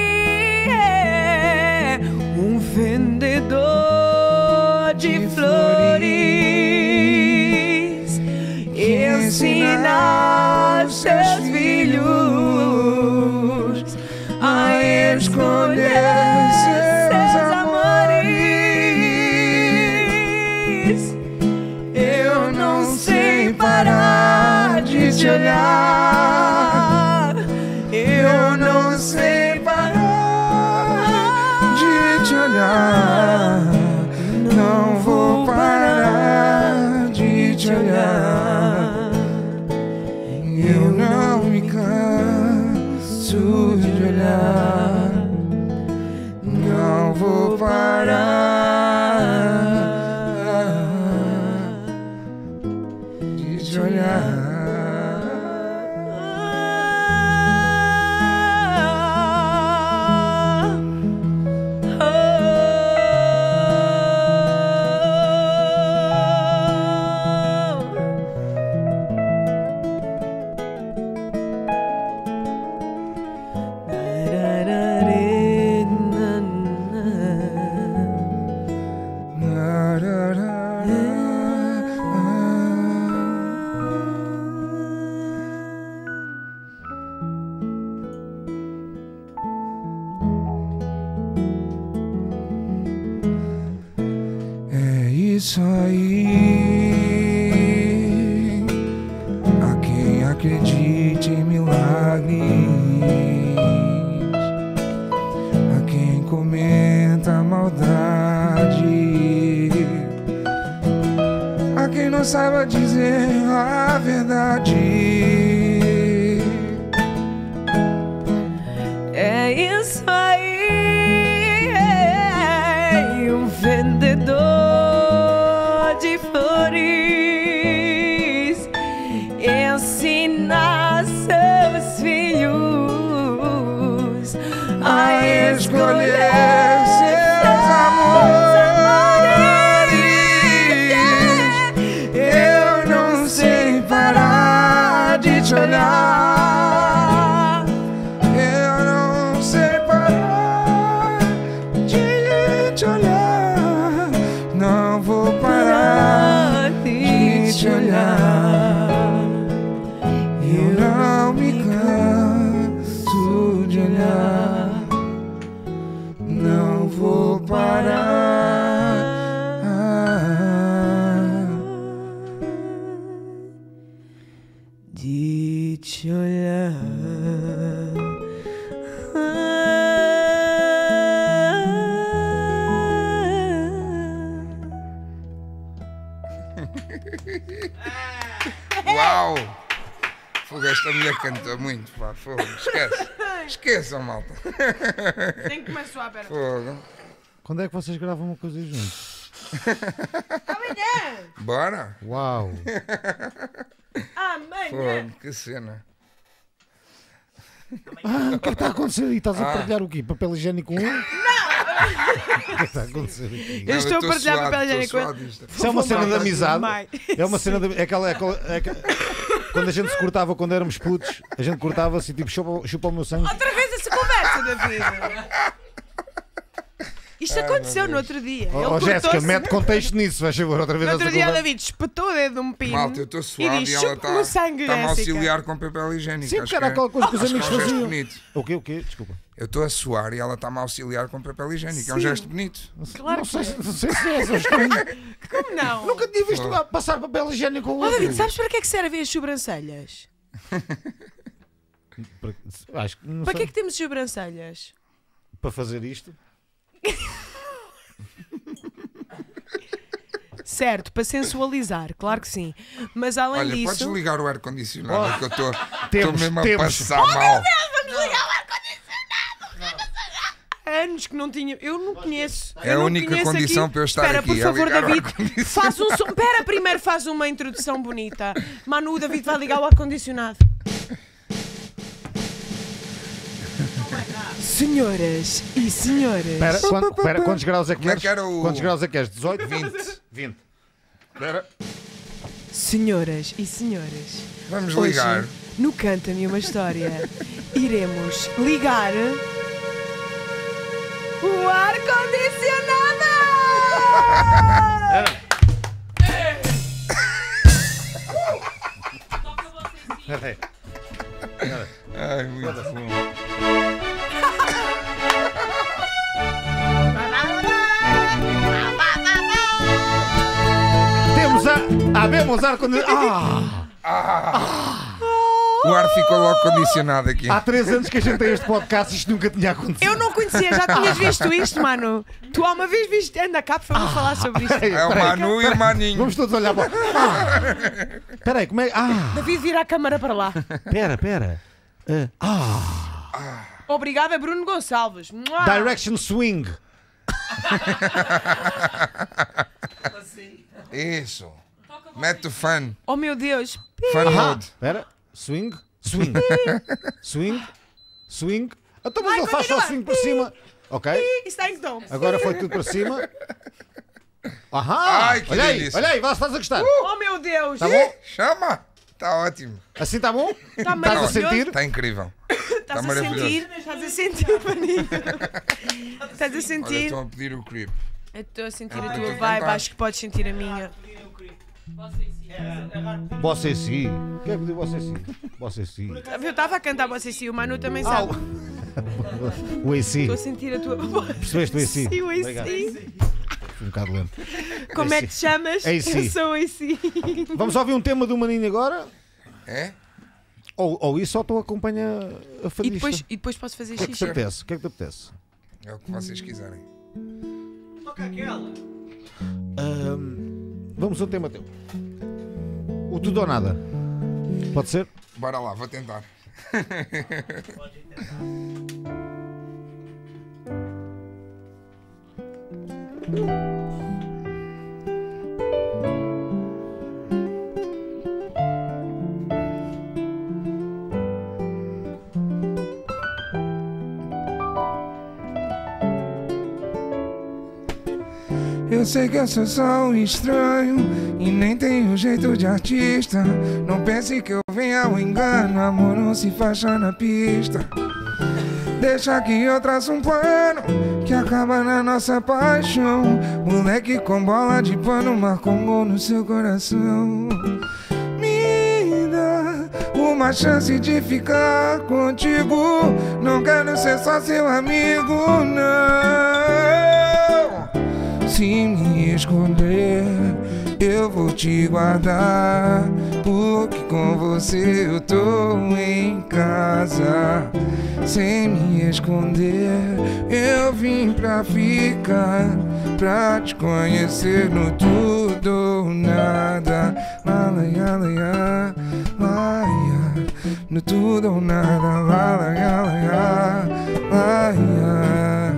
Speaker 3: Um vendedor de flores ensina aos seus filhos a escolher seus amores. Eu
Speaker 4: de te olhar. Eu não sei parar de te olhar. Não vou parar de te olhar. Eu não me canso de olhar. Não vou parar de te olhar. É isso aí. A quem acredite em milagres, a quem comenta a maldade, a quem não saiba dizer a verdade.
Speaker 3: É isso aí, um vendedor de flores ensina seus filhos a escolher
Speaker 4: seus amores. Eu não sei parar de te olhar. Eu não sei parar de te olhar. Não vou parar de te olhar. Eu não me canso de olhar. Não vou parar
Speaker 3: de te olhar.
Speaker 4: Uau! Fogo, esta mulher canta muito, pá, fogo, esquece. Esqueçam, malta.
Speaker 3: Nem começou a perna.
Speaker 4: Fogo.
Speaker 6: Quando é que vocês gravam uma coisa juntos?
Speaker 3: Amanhã!
Speaker 4: Bora?
Speaker 6: Uau!
Speaker 3: Amanhã!
Speaker 4: Fogo, que cena.
Speaker 6: O que é que está a acontecer aí? Estás a partilhar o quê? Papel higiênico 1? Não! O que é que está a acontecer aqui?
Speaker 3: Eu estou a partilhar
Speaker 4: suado,
Speaker 3: papel higiênico.
Speaker 4: estou suado disto.
Speaker 6: Isso é uma cena de amizade.
Speaker 3: Mãe.
Speaker 6: É uma cena de. Quando a gente se cortava quando éramos putos, a gente cortava-se e tipo chupa o meu sangue.
Speaker 3: Outra vez essa conversa, David. Isto aconteceu no outro dia.
Speaker 6: Oh, Jéssica, mete contexto nisso, vai favor, outra vez
Speaker 3: No outro
Speaker 6: essa
Speaker 3: dia,
Speaker 6: conversa.
Speaker 3: David espetou o dedo de um pino.
Speaker 4: Malta, eu estou
Speaker 3: E
Speaker 4: suado
Speaker 3: diz,
Speaker 4: e ela
Speaker 3: chupa-me o sangue,
Speaker 4: está-me a
Speaker 3: Jéssica.
Speaker 4: auxiliar com papel higiênico.
Speaker 6: Sim,
Speaker 4: Acho
Speaker 6: porque era aquela coisa que os
Speaker 4: acho
Speaker 6: amigos
Speaker 4: é um gesto
Speaker 6: faziam.
Speaker 4: bonito.
Speaker 6: O quê? Desculpa.
Speaker 4: Eu estou a suar e ela está-me a auxiliar com papel higiênico. É um gesto bonito.
Speaker 3: Claro
Speaker 6: não
Speaker 3: que
Speaker 6: sei,
Speaker 3: é.
Speaker 6: não sei se é essa história.
Speaker 3: Como não?
Speaker 6: Nunca tinha visto passar papel higiênico ao
Speaker 3: Oh,
Speaker 6: outro.
Speaker 3: David, sabes para que é que servem as sobrancelhas?
Speaker 6: Acho que não
Speaker 3: Para que
Speaker 6: sei.
Speaker 3: é que temos sobrancelhas?
Speaker 6: Para fazer isto?
Speaker 3: Certo, para sensualizar, claro que sim. Mas além
Speaker 4: Olha, podes
Speaker 3: disso...
Speaker 4: ligar o ar-condicionado que eu estou
Speaker 6: Temos,
Speaker 4: mesmo
Speaker 6: temos.
Speaker 4: a passar mal.
Speaker 3: Há anos que não tinha... Eu não conheço.
Speaker 4: É
Speaker 3: Eu
Speaker 4: a
Speaker 3: não
Speaker 4: única
Speaker 3: conheço
Speaker 4: condição
Speaker 3: aqui.
Speaker 4: para eu estar
Speaker 3: Espera,
Speaker 4: aqui,
Speaker 3: por
Speaker 4: é
Speaker 3: favor,
Speaker 4: ligar o
Speaker 3: David,
Speaker 4: ar-condicionado.
Speaker 3: faz um som. Espera, primeiro faz uma introdução bonita. Manu, o David vai ligar o ar-condicionado. Senhoras e senhores.
Speaker 6: Espera, quantos graus é que
Speaker 4: Como é
Speaker 6: queres?
Speaker 4: que era o-
Speaker 6: Quantos graus é que queres? 18?
Speaker 4: 20.
Speaker 6: Espera.
Speaker 3: Senhoras e senhores.
Speaker 4: Vamos
Speaker 3: Hoje,
Speaker 4: ligar.
Speaker 3: no Canta-me uma História, iremos ligar o ar-condicionado!
Speaker 6: Espera aí.
Speaker 4: Ai, muito bom.
Speaker 6: Temos habemos ar-condicionado.
Speaker 4: O ar ficou logo condicionado aqui.
Speaker 6: Há 3 anos que a gente tem este podcast, isto nunca tinha acontecido.
Speaker 3: Eu não conhecia, já tinhas visto isto, mano. Tu há uma vez viste. Anda cá, por favor, falar sobre isto.
Speaker 4: É o Manu e o Maninho.
Speaker 6: Vamos todos olhar para. Espera aí, como é.
Speaker 3: David, vira a câmara para lá.
Speaker 6: Espera.
Speaker 3: Obrigada, Bruno Gonçalves. Mua!
Speaker 6: Direction Swing.
Speaker 4: Isso. Mete o fun.
Speaker 3: Oh meu Deus.
Speaker 4: Fun mode.
Speaker 6: Espera. Swing. Então, mas ele faz só
Speaker 3: continua.
Speaker 6: swing por cima. Ok.
Speaker 3: Isso está em tom.
Speaker 6: Agora foi tudo para cima.
Speaker 4: Ai, que
Speaker 6: Olha aí,
Speaker 4: delícia.
Speaker 6: olha aí, estás a gostar.
Speaker 3: Oh meu Deus.
Speaker 6: Está bom?
Speaker 4: Chama. Está ótimo.
Speaker 6: Assim está bom?
Speaker 3: Está
Speaker 6: Estás a
Speaker 3: maravilhoso.
Speaker 6: sentir?
Speaker 4: Está incrível.
Speaker 3: Estás a
Speaker 4: maravilhoso.
Speaker 3: sentir? Estás a sentir, Maninho? Estás a
Speaker 4: Olha,
Speaker 3: sentir?
Speaker 4: estão a pedir o creep.
Speaker 3: Eu estou a sentir a
Speaker 4: Ah,
Speaker 3: tua
Speaker 4: então
Speaker 3: vibe,
Speaker 4: tá.
Speaker 3: acho que podes sentir a minha.
Speaker 6: Você sim. Quem é que pediu você sim? Você sim.
Speaker 3: Eu estava a cantar você sim, o Manu também
Speaker 6: Ah,
Speaker 3: sabe.
Speaker 6: o AC.
Speaker 3: Estou a sentir a tua voz.
Speaker 6: Percebeste o AC?
Speaker 3: Sim, o
Speaker 6: Obrigado.
Speaker 3: AC.
Speaker 6: Fui um bocado lento.
Speaker 3: Como é que te chamas?
Speaker 6: AC.
Speaker 3: Eu sou o AC.
Speaker 6: Vamos ouvir um tema do Maninho agora?
Speaker 4: É?
Speaker 6: Ou isso só tu acompanha a
Speaker 3: E
Speaker 6: fadista?
Speaker 3: depois posso fazer
Speaker 6: O que é que te
Speaker 3: xixi.
Speaker 6: apetece? O que é que te apetece?
Speaker 4: É o que vocês quiserem.
Speaker 5: Toca aquela.
Speaker 6: Vamos a um tema teu. O tudo ou nada. Pode ser?
Speaker 4: Bora lá, vou tentar. Eu sei que eu sou só um estranho e nem tenho jeito de artista. Não pense que eu venha ao engano, amor não se faz só na pista. Deixa que eu traço um plano que acaba na nossa paixão. Moleque com bola de pano marcou um gol no seu coração. Me dá uma chance de ficar contigo. Não quero ser só seu amigo, não. Se me esconder, eu vou te guardar, porque com você eu tô em casa. Sem me esconder, eu vim pra ficar, pra te conhecer no tudo ou nada. Lá, lá, lá, lá, lá, no tudo ou nada. Lá, lá, lá, lá, lá.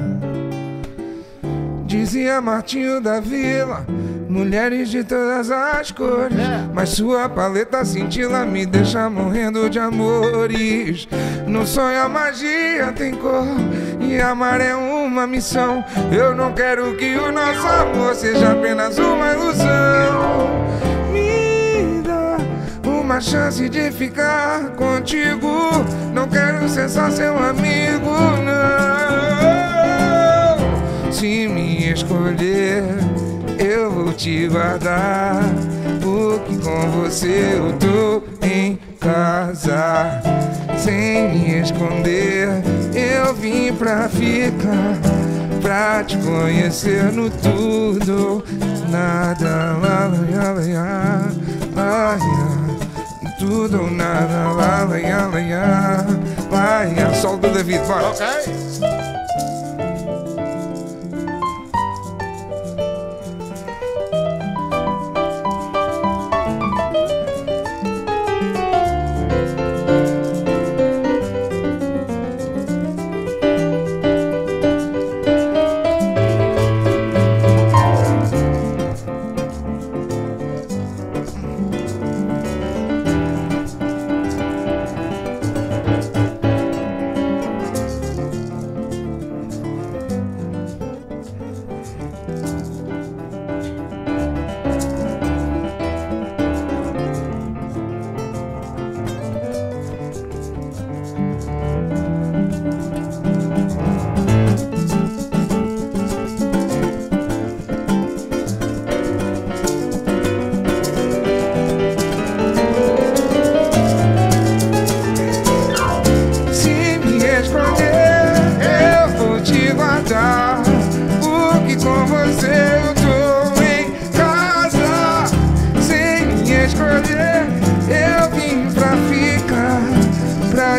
Speaker 4: Dizia Martinho da Vila, mulheres de todas as cores, mas sua paleta cintila me deixa morrendo de amores. No sonho a magia tem cor e amar é uma missão. Eu não quero que o nosso amor seja apenas uma ilusão. Me dá uma chance de ficar contigo. Não quero ser só seu amigo, não. Se me escolher, eu vou te guardar, porque com você eu tô em casa. Sem me esconder, eu vim pra ficar, pra te conhecer no tudo, nada. Lá, lá, lá, lá, lá, tudo ou nada. Lá, lá, lá, lá, lá. Sol do David, bora.
Speaker 6: Ok.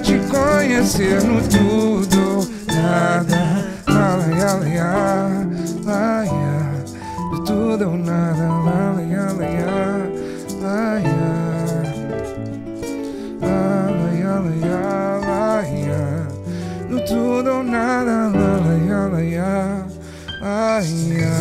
Speaker 4: pra te conhecer no tudo ou nada. Laia, laia, laia, no tudo ou nada. Laia, laia, laia, laia, laia, laia, no tudo ou nada. Laia, laia, laia.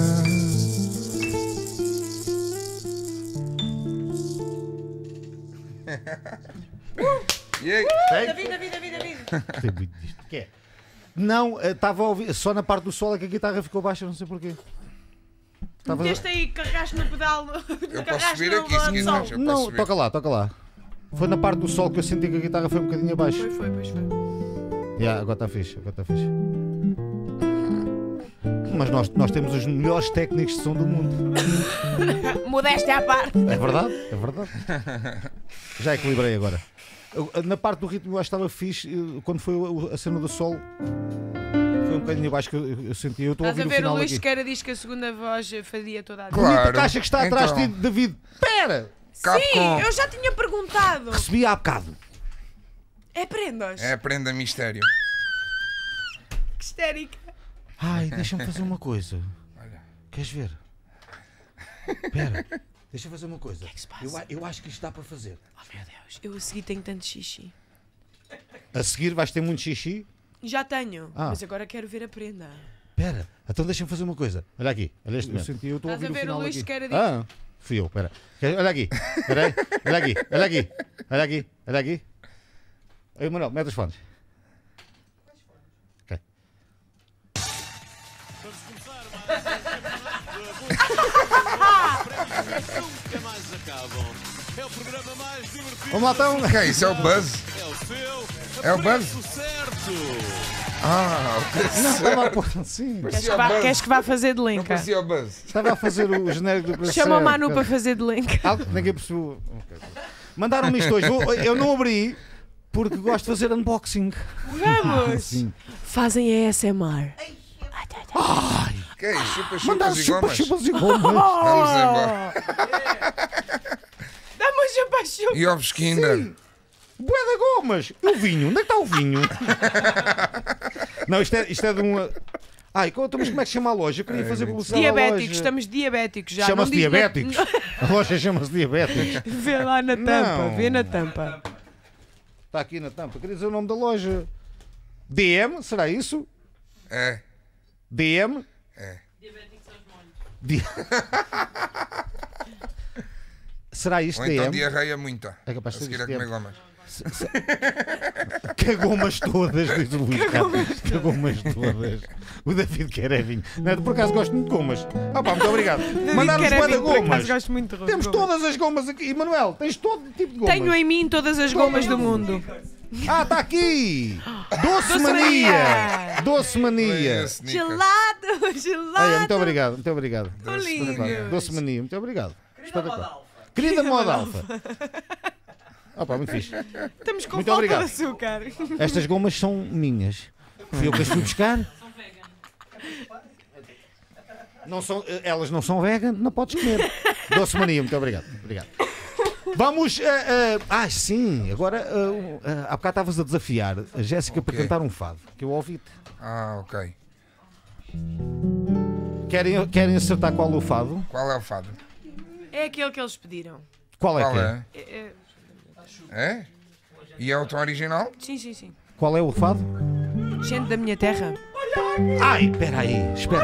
Speaker 3: David, David, David, David.
Speaker 6: Tem muito disto. Que é? Não, estava a ouvir. Só na parte do solo é que a guitarra ficou baixa, não sei porquê. Estava...
Speaker 3: Meteste aí, carregaste no pedal.
Speaker 7: Eu posso subir aqui se quiseres.
Speaker 6: Não, toca lá, toca lá. Foi na parte do solo que eu senti que a guitarra foi um bocadinho abaixo.
Speaker 3: Foi, pois foi.
Speaker 6: Agora está fixe, agora está fixe. Mas nós temos os melhores técnicos de som do mundo.
Speaker 3: Modéstia à parte.
Speaker 6: É verdade, é verdade. Já equilibrei agora. Na parte do ritmo eu acho que estava fixe. Quando foi a cena do solo, foi um bocadinho abaixo que eu senti. Eu estou a
Speaker 3: Estás
Speaker 6: ouvir
Speaker 3: a
Speaker 6: o
Speaker 3: ver,
Speaker 6: final
Speaker 3: o Luís
Speaker 6: aqui.
Speaker 3: Sequeira diz que a segunda voz fazia toda a
Speaker 7: Claro.
Speaker 6: Bonita caixa que está atrás de
Speaker 7: Então.
Speaker 6: ti, David. Pera!
Speaker 7: Capcom.
Speaker 3: Sim, eu já tinha perguntado.
Speaker 6: Recebi há bocado.
Speaker 3: É prendas.
Speaker 7: É prenda mistério.
Speaker 3: Que histérica.
Speaker 6: Ai, deixa-me fazer uma coisa.
Speaker 7: Olha.
Speaker 6: Queres ver? Espera, deixa-me fazer uma coisa.
Speaker 3: que se passa?
Speaker 6: Eu acho que isto dá para fazer.
Speaker 3: Oh meu Deus, eu a seguir tenho tanto xixi.
Speaker 6: A seguir vais ter muito xixi.
Speaker 3: Já tenho,
Speaker 6: Ah.
Speaker 3: mas agora quero ver a prenda.
Speaker 6: Espera, então deixa-me fazer uma coisa. Olha aqui, olha este momento. Eu estou a
Speaker 3: Estás
Speaker 6: ouvir
Speaker 3: a
Speaker 6: o
Speaker 3: ver o
Speaker 6: final
Speaker 3: Luís
Speaker 6: aqui.
Speaker 3: Sequeira diz-
Speaker 6: Ah, fui eu, espera. Olha aqui, espera aí. Olha aqui, olha aqui, olha aqui, olha aqui. Aí, Manuel, mete os fones. Ok.
Speaker 2: Nunca mais acabam. É o programa mais divertido.
Speaker 6: Vamos lá então.
Speaker 7: Que é isso? É o Buzz?
Speaker 2: É o seu.
Speaker 7: É o Buzz?
Speaker 2: preço certo.
Speaker 7: Ah, o preço
Speaker 6: Não,
Speaker 7: certo.
Speaker 6: estava a pôr assim.
Speaker 7: Parecia o Buzz.
Speaker 3: Queres que vá fazer de
Speaker 7: Não
Speaker 3: link?
Speaker 7: parecia o Buzz.
Speaker 6: Estava a fazer o genérico do preço
Speaker 3: Chama o
Speaker 6: certo.
Speaker 3: Manu para fazer de link.
Speaker 6: Ninguém percebeu. Ok. Mandaram-me isto hoje. Eu não abri porque gosto de fazer unboxing.
Speaker 3: Vamos!
Speaker 6: Sim.
Speaker 3: Fazem ASMR.
Speaker 7: Que é isso? Chupa,
Speaker 6: Mandaram
Speaker 7: chupas e gomas.
Speaker 6: chupas e gomas.
Speaker 7: Vamos embora.
Speaker 3: Dá-me um chupa-chupa.
Speaker 7: E ovos Kinder.
Speaker 6: Bué de gomas. E o vinho? Onde é que está o vinho? Não, isto é de um... Ai, mas como é que se chama a loja? Eu queria fazer publicidade à
Speaker 3: Diabéticos,
Speaker 6: loja.
Speaker 3: estamos diabéticos já.
Speaker 6: Chama-se
Speaker 3: não diz na-
Speaker 6: Diabéticos. A loja chama-se Diabéticos.
Speaker 3: Vê lá na tampa,
Speaker 6: Não.
Speaker 3: vê na tampa.
Speaker 6: Está aqui na tampa. Queria dizer o nome da loja. DM, será isso?
Speaker 7: É.
Speaker 6: DM?
Speaker 7: É.
Speaker 6: Di- Será isto
Speaker 7: Ou então
Speaker 6: DM?
Speaker 7: diarreia muita.
Speaker 6: É capaz
Speaker 7: A
Speaker 6: de ser
Speaker 7: seguir a
Speaker 6: isto
Speaker 7: comer
Speaker 6: DM.
Speaker 7: gomas.
Speaker 6: Cagomas todas, diz o Luís Carlos. Cagomas todas. O David quer é vinho. Não, por acaso gosto muito de gomas. Ah pá, muito obrigado. Mandaram-nos
Speaker 3: David
Speaker 6: bué de
Speaker 3: Carabinho, por acaso
Speaker 6: gomas.
Speaker 3: gosto muito de
Speaker 6: Temos
Speaker 3: gomas.
Speaker 6: todas as gomas aqui. E Manuel, tens todo tipo de gomas.
Speaker 3: Tenho em mim todas as gomas do mundo.
Speaker 6: Ah, está aqui! Doce
Speaker 3: Doce
Speaker 6: Mania!
Speaker 3: Mania!
Speaker 6: Doce Mania!
Speaker 7: Snickers.
Speaker 3: Gelado, gelado.
Speaker 6: Ai, muito obrigado, muito obrigado.
Speaker 3: Tão lindos.
Speaker 6: Doce Mania, muito obrigado. Espetacular. Querida Moda Alfa. Opa, muito fixe.
Speaker 3: Estamos com
Speaker 6: Muito
Speaker 3: falta
Speaker 6: obrigado.
Speaker 3: de açúcar.
Speaker 6: Estas gomas são minhas. Fui eu que as fui buscar. Não são, elas não são vegan, não podes comer. Doce Mania, muito obrigado. Obrigado. Vamos. Sim, agora há bocado estavas a desafiar a Jéssica para
Speaker 7: Ok.
Speaker 6: cantar um fado, que eu ouvi-te.
Speaker 7: Ah, ok.
Speaker 6: Querem acertar qual é o fado?
Speaker 7: Qual é o fado?
Speaker 3: É aquele que eles pediram.
Speaker 6: Qual é
Speaker 7: Qual
Speaker 6: que é?
Speaker 7: é?
Speaker 3: É-
Speaker 7: É? E é o tom original?
Speaker 3: Sim, sim, sim.
Speaker 6: Qual é o fado?
Speaker 3: Gente da minha terra.
Speaker 6: Ai, espera aí, espera.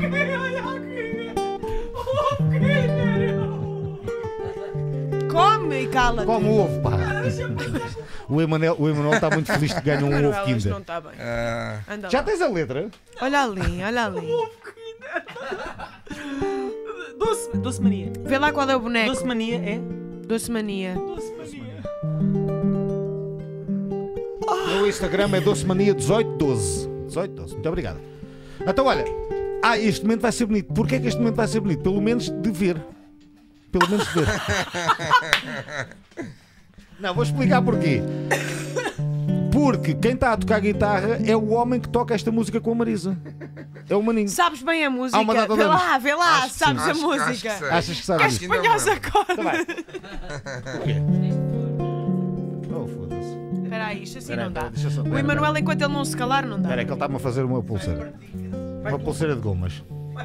Speaker 3: Come e cala-te.
Speaker 6: Como o ovo, pá. O Emanuel está muito feliz que ganha um ovo
Speaker 3: Manuel, isto não
Speaker 6: Kinder.
Speaker 3: está bem.
Speaker 7: Ah,
Speaker 3: Anda
Speaker 6: Já
Speaker 3: lá.
Speaker 6: tens a letra?
Speaker 3: Olha ali, olha ali.
Speaker 5: Doce Mania.
Speaker 3: Vê lá qual é o boneco.
Speaker 5: Doce Mania é?
Speaker 3: Doce Mania.
Speaker 6: No Instagram é docemania1812. 1812, muito obrigado. Então olha, este momento vai ser bonito. Porquê é que este momento vai ser bonito? Pelo menos de ver. Pelo menos de ver. Não, vou explicar porquê. Porque quem está a tocar guitarra é o homem que toca esta música com a Marisa. É o maninho.
Speaker 3: Sabes bem a música?
Speaker 6: Há uma data de anos.
Speaker 3: Vê lá,
Speaker 7: Acho que
Speaker 3: sabes
Speaker 7: sim.
Speaker 3: a
Speaker 7: acho
Speaker 3: música.
Speaker 7: que sei.
Speaker 6: Achas que sabes?
Speaker 7: Acho que ainda
Speaker 3: Ponha os
Speaker 7: me lembro.
Speaker 3: acordes.
Speaker 6: Oh, foda-se.
Speaker 3: Espera aí. isto assim
Speaker 6: Espera aí,
Speaker 3: não dá.
Speaker 6: deixa eu só-
Speaker 3: O
Speaker 6: espera,
Speaker 3: Emanuel, enquanto ele não se calar, não dá.
Speaker 6: Espera aí, que ele está-me a fazer uma pulseira. Uma pulseira de gomas.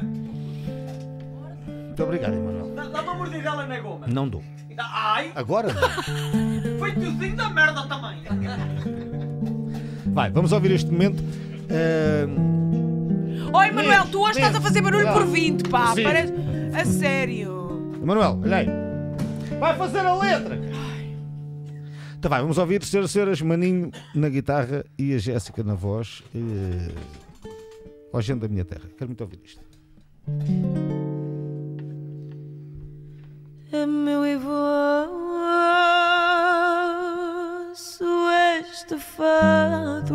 Speaker 6: Muito obrigado, Emanuel.
Speaker 5: Dá uma mordidela na goma.
Speaker 6: Não dou.
Speaker 5: Ai,
Speaker 6: Agora não.
Speaker 5: foi tudinho da merda também.
Speaker 6: Vai, vamos ouvir este momento.
Speaker 3: Oi, Emanuel, tu hoje
Speaker 6: Mesmo,
Speaker 3: estás a fazer barulho
Speaker 6: mesmo.
Speaker 3: por 20, pá.
Speaker 6: Sim.
Speaker 3: Parece... A sério.
Speaker 6: Emanuel, olha aí. Vai fazer a letra! Tá, vai, vamos ouvir Senhoras e Senhores, Maninho na guitarra e a Jéssica na voz. Ó, gente da minha terra. Quero muito ouvir isto.
Speaker 3: É meu e vosso este fado,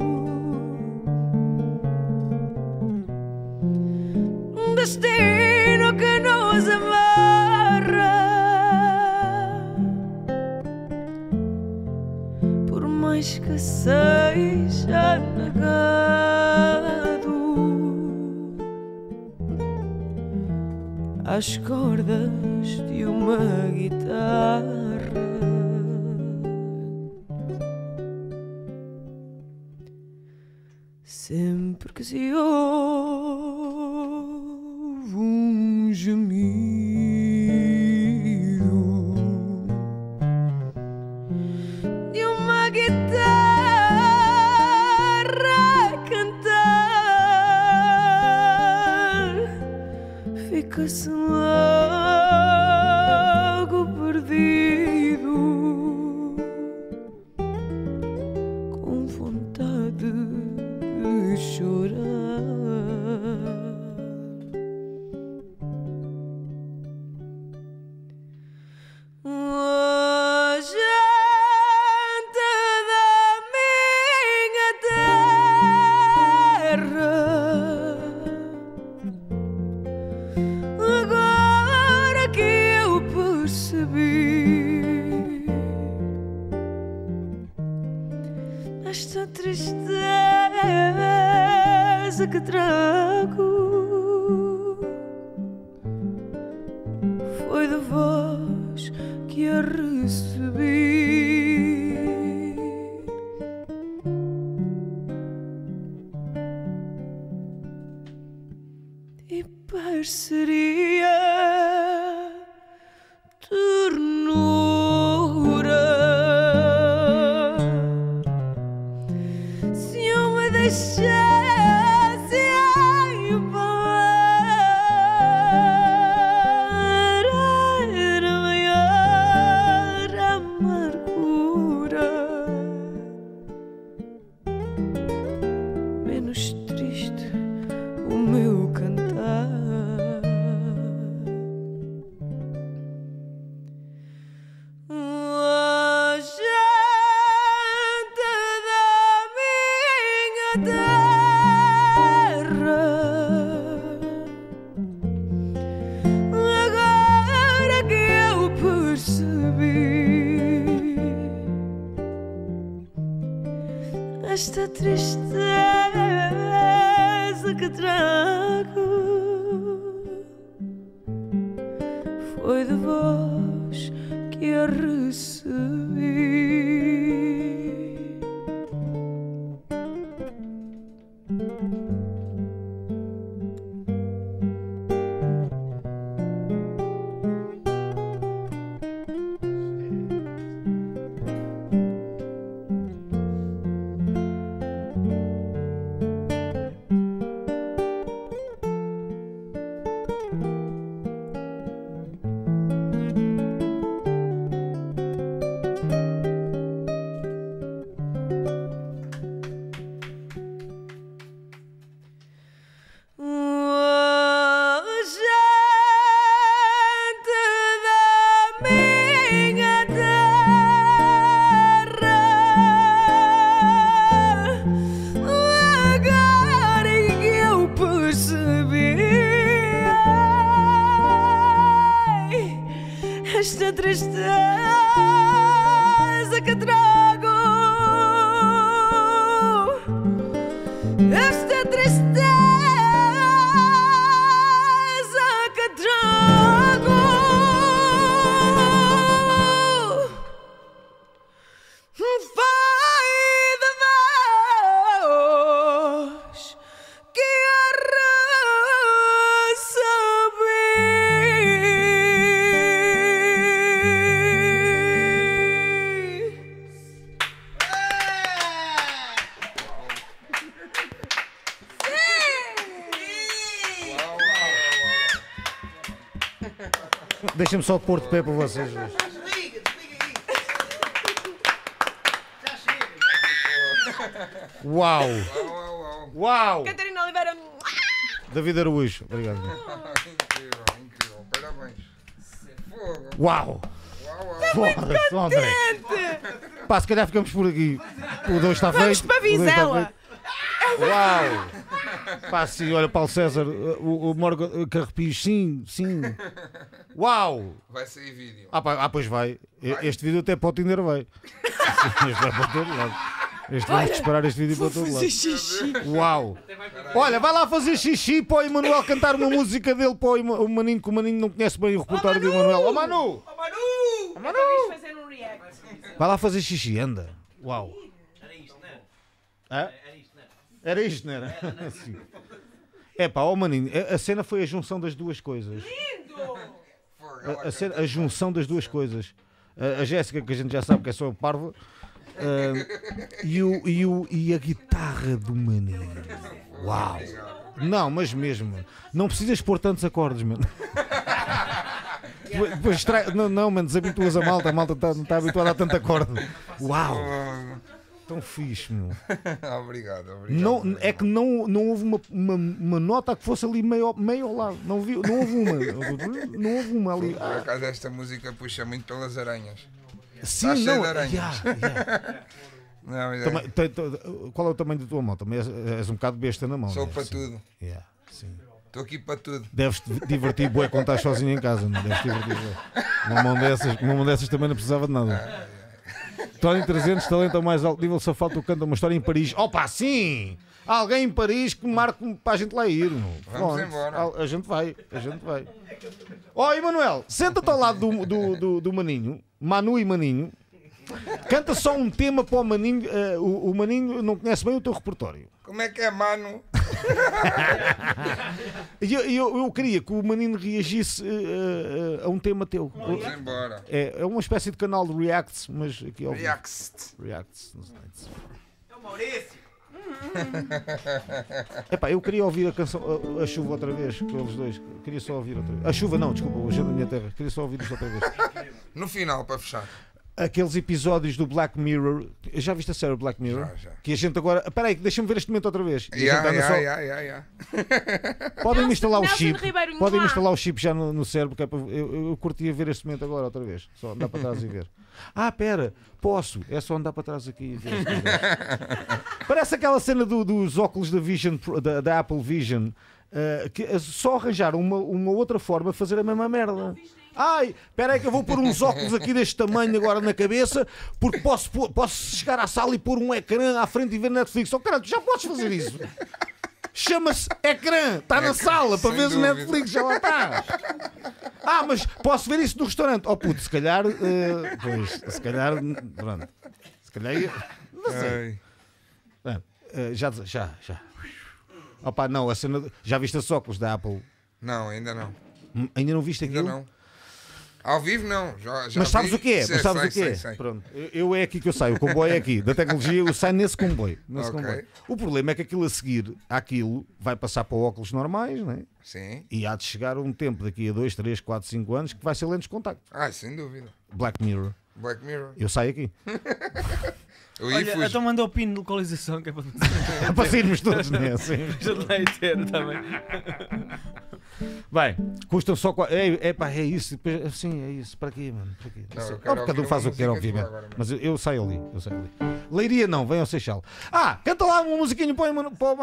Speaker 3: um destino que nos amarra, por mais que seja negado às cordas de uma guitarra. Sempre que se ouve um gemido de uma guitarra a cantar, fica-se logo perdido, com vontade de chorar. Oh, gente da minha terra, agora que eu percebi esta tristeza que trago, foi da voz que a recebi. E parceria, ternura, se eu me deixasse falar, era maior a amargura, menos triste o meu cantar. Oh, gente da minha terra, agora que eu percebi esta tristeza que trago, foi de voz que a recebi.
Speaker 6: Deixa-me só pôr de pé para vocês. Uau! Uau!
Speaker 3: Catarina Oliveira.
Speaker 6: David Araújo, obrigado.
Speaker 7: Incrível, incrível. Parabéns. Fogo.
Speaker 6: Uau! Foda-se, André. Pá, se calhar ficamos por aqui. O 2 está feito.
Speaker 3: Vamos para a Vizela.
Speaker 6: Uau! Pá, sim, olha, Paulo César, o Morgan Carrepios, sim. Uau!
Speaker 7: Vai sair vídeo.
Speaker 6: Pois vai. Este vídeo até para o Tinder vai. Este vai para todo lado. Vamos disparar este vídeo para todo lado.
Speaker 3: Fazer xixi.
Speaker 6: Uau! Olha, vai lá fazer xixi para o Emanuel cantar uma música dele para o Maninho, que o Maninho não conhece bem o repertório do Emanuel. Ó Manu!
Speaker 3: Fazer um react.
Speaker 6: Vai lá fazer xixi, anda. Uau! Era isto, não era? Sim. É pá, ó Maninho, a cena foi a junção das duas coisas. A junção das duas coisas. A Jéssica, que a gente já sabe que é só parva, e a guitarra do Maninho. Uau! Não, mas mesmo, não precisas pôr tantos acordes, mano. Não, mano, desabituas a malta não está habituada a tanto acorde. Uau! Tão fixe, meu.
Speaker 7: Obrigado.
Speaker 6: Não, é que não houve uma nota que fosse ali meio ao lado. Não houve uma ali.
Speaker 7: Por acaso esta música puxa muito pelas aranhas.
Speaker 6: Sim,
Speaker 7: Está cheio
Speaker 6: não.
Speaker 7: de aranhas. Não,
Speaker 6: Qual é o tamanho da tua mão? Também és um bocado besta na mão.
Speaker 7: sou
Speaker 6: né?
Speaker 7: para
Speaker 6: Sim.
Speaker 7: tudo.
Speaker 6: Sim.
Speaker 7: Estou aqui para tudo.
Speaker 6: Deves-te divertir bué quando estás sozinho em casa. Não deves-te divertir bué. Uma mão dessas também não precisava de nada. Tony 300, talento ao mais alto nível, só falta o canto uma história em Paris. Opa, sim! Alguém em Paris que marque para a gente lá ir. Meu.
Speaker 7: Vamos embora.
Speaker 6: A gente vai. Ó, Emanuel, senta-te ao lado do Maninho, Manu e Maninho. Canta só um tema para o Maninho. O Maninho não conhece bem o teu repertório.
Speaker 7: Como é que é, mano?
Speaker 6: Eu queria que o Maninho reagisse a um tema teu.
Speaker 7: Vamos embora.
Speaker 6: É uma espécie de canal de reacts, mas aqui ao vivo.
Speaker 7: Reacts.
Speaker 6: Reacts. Não sei.
Speaker 2: É o Maurício.
Speaker 6: Epá, eu queria ouvir a canção A Chuva outra vez, com eles dois. Queria só ouvir outra vez. A Chuva não, desculpa, o Gente da Minha Terra. Queria só ouvir isto outra vez.
Speaker 7: No final, para fechar.
Speaker 6: Aqueles episódios do Black Mirror. Já viste a série Black Mirror?
Speaker 7: Já.
Speaker 6: Que a gente agora. Espera aí, deixa-me ver este momento outra vez. E a gente anda só- Podem-me instalar o
Speaker 3: Nelson
Speaker 6: chip.
Speaker 3: Ribeiro,
Speaker 6: Podem-me
Speaker 3: mua.
Speaker 6: instalar o chip já no cérebro. Que é para... eu curtia ver este momento agora outra vez. Só andar para trás e ver. Pera, posso. É só andar para trás aqui e ver. Parece aquela cena dos óculos da Vision, da Apple Vision. Que só arranjaram uma outra forma de fazer a mesma merda. Espera aí que eu vou pôr uns óculos aqui deste tamanho agora na cabeça, porque posso chegar à sala e pôr um ecrã à frente e ver Netflix. Caralho, tu já podes fazer isso. Chama-se ecrã, está na sala para ver o Netflix, já lá está. Mas posso ver isso no restaurante. Puto, se calhar, pronto. Se calhar, não sei. Já. Não, a cena. Já viste os óculos da Apple?
Speaker 7: Não, ainda não.
Speaker 6: Ainda não viste aquilo?
Speaker 7: Ainda não. Ao vivo não. Já
Speaker 6: Mas sabes
Speaker 7: vi.
Speaker 6: o que é?
Speaker 7: Sei.
Speaker 6: Pronto. Eu é aqui que eu saio. O comboio é aqui. Da tecnologia eu saio nesse comboio.
Speaker 7: Ok.
Speaker 6: O problema é que aquilo a seguir àquilo vai passar para óculos normais, não é?
Speaker 7: Sim.
Speaker 6: E há de chegar um tempo daqui a 2, 3, 4, 5 anos que vai ser lentes de contacto.
Speaker 7: Sem dúvida.
Speaker 6: Black Mirror.
Speaker 7: Black Mirror.
Speaker 6: Eu saio aqui.
Speaker 7: Eu ia
Speaker 5: Olha,
Speaker 7: fugir.
Speaker 5: então manda o pin de localização que é para
Speaker 6: Para sairmos todos, não é? Assim.
Speaker 5: já lá ter também.
Speaker 6: Bem, custam só. É isso. Sim, é isso. Para quê, mano? Para quê?
Speaker 7: Não, eu quero
Speaker 6: Cada um
Speaker 7: ouvir
Speaker 6: faz
Speaker 7: uma
Speaker 6: o que quer,
Speaker 7: música
Speaker 6: obviamente.
Speaker 7: tua agora,
Speaker 6: Mas eu saio ali. Leiria não, vem ao Seixal. Canta lá uma musiquinha para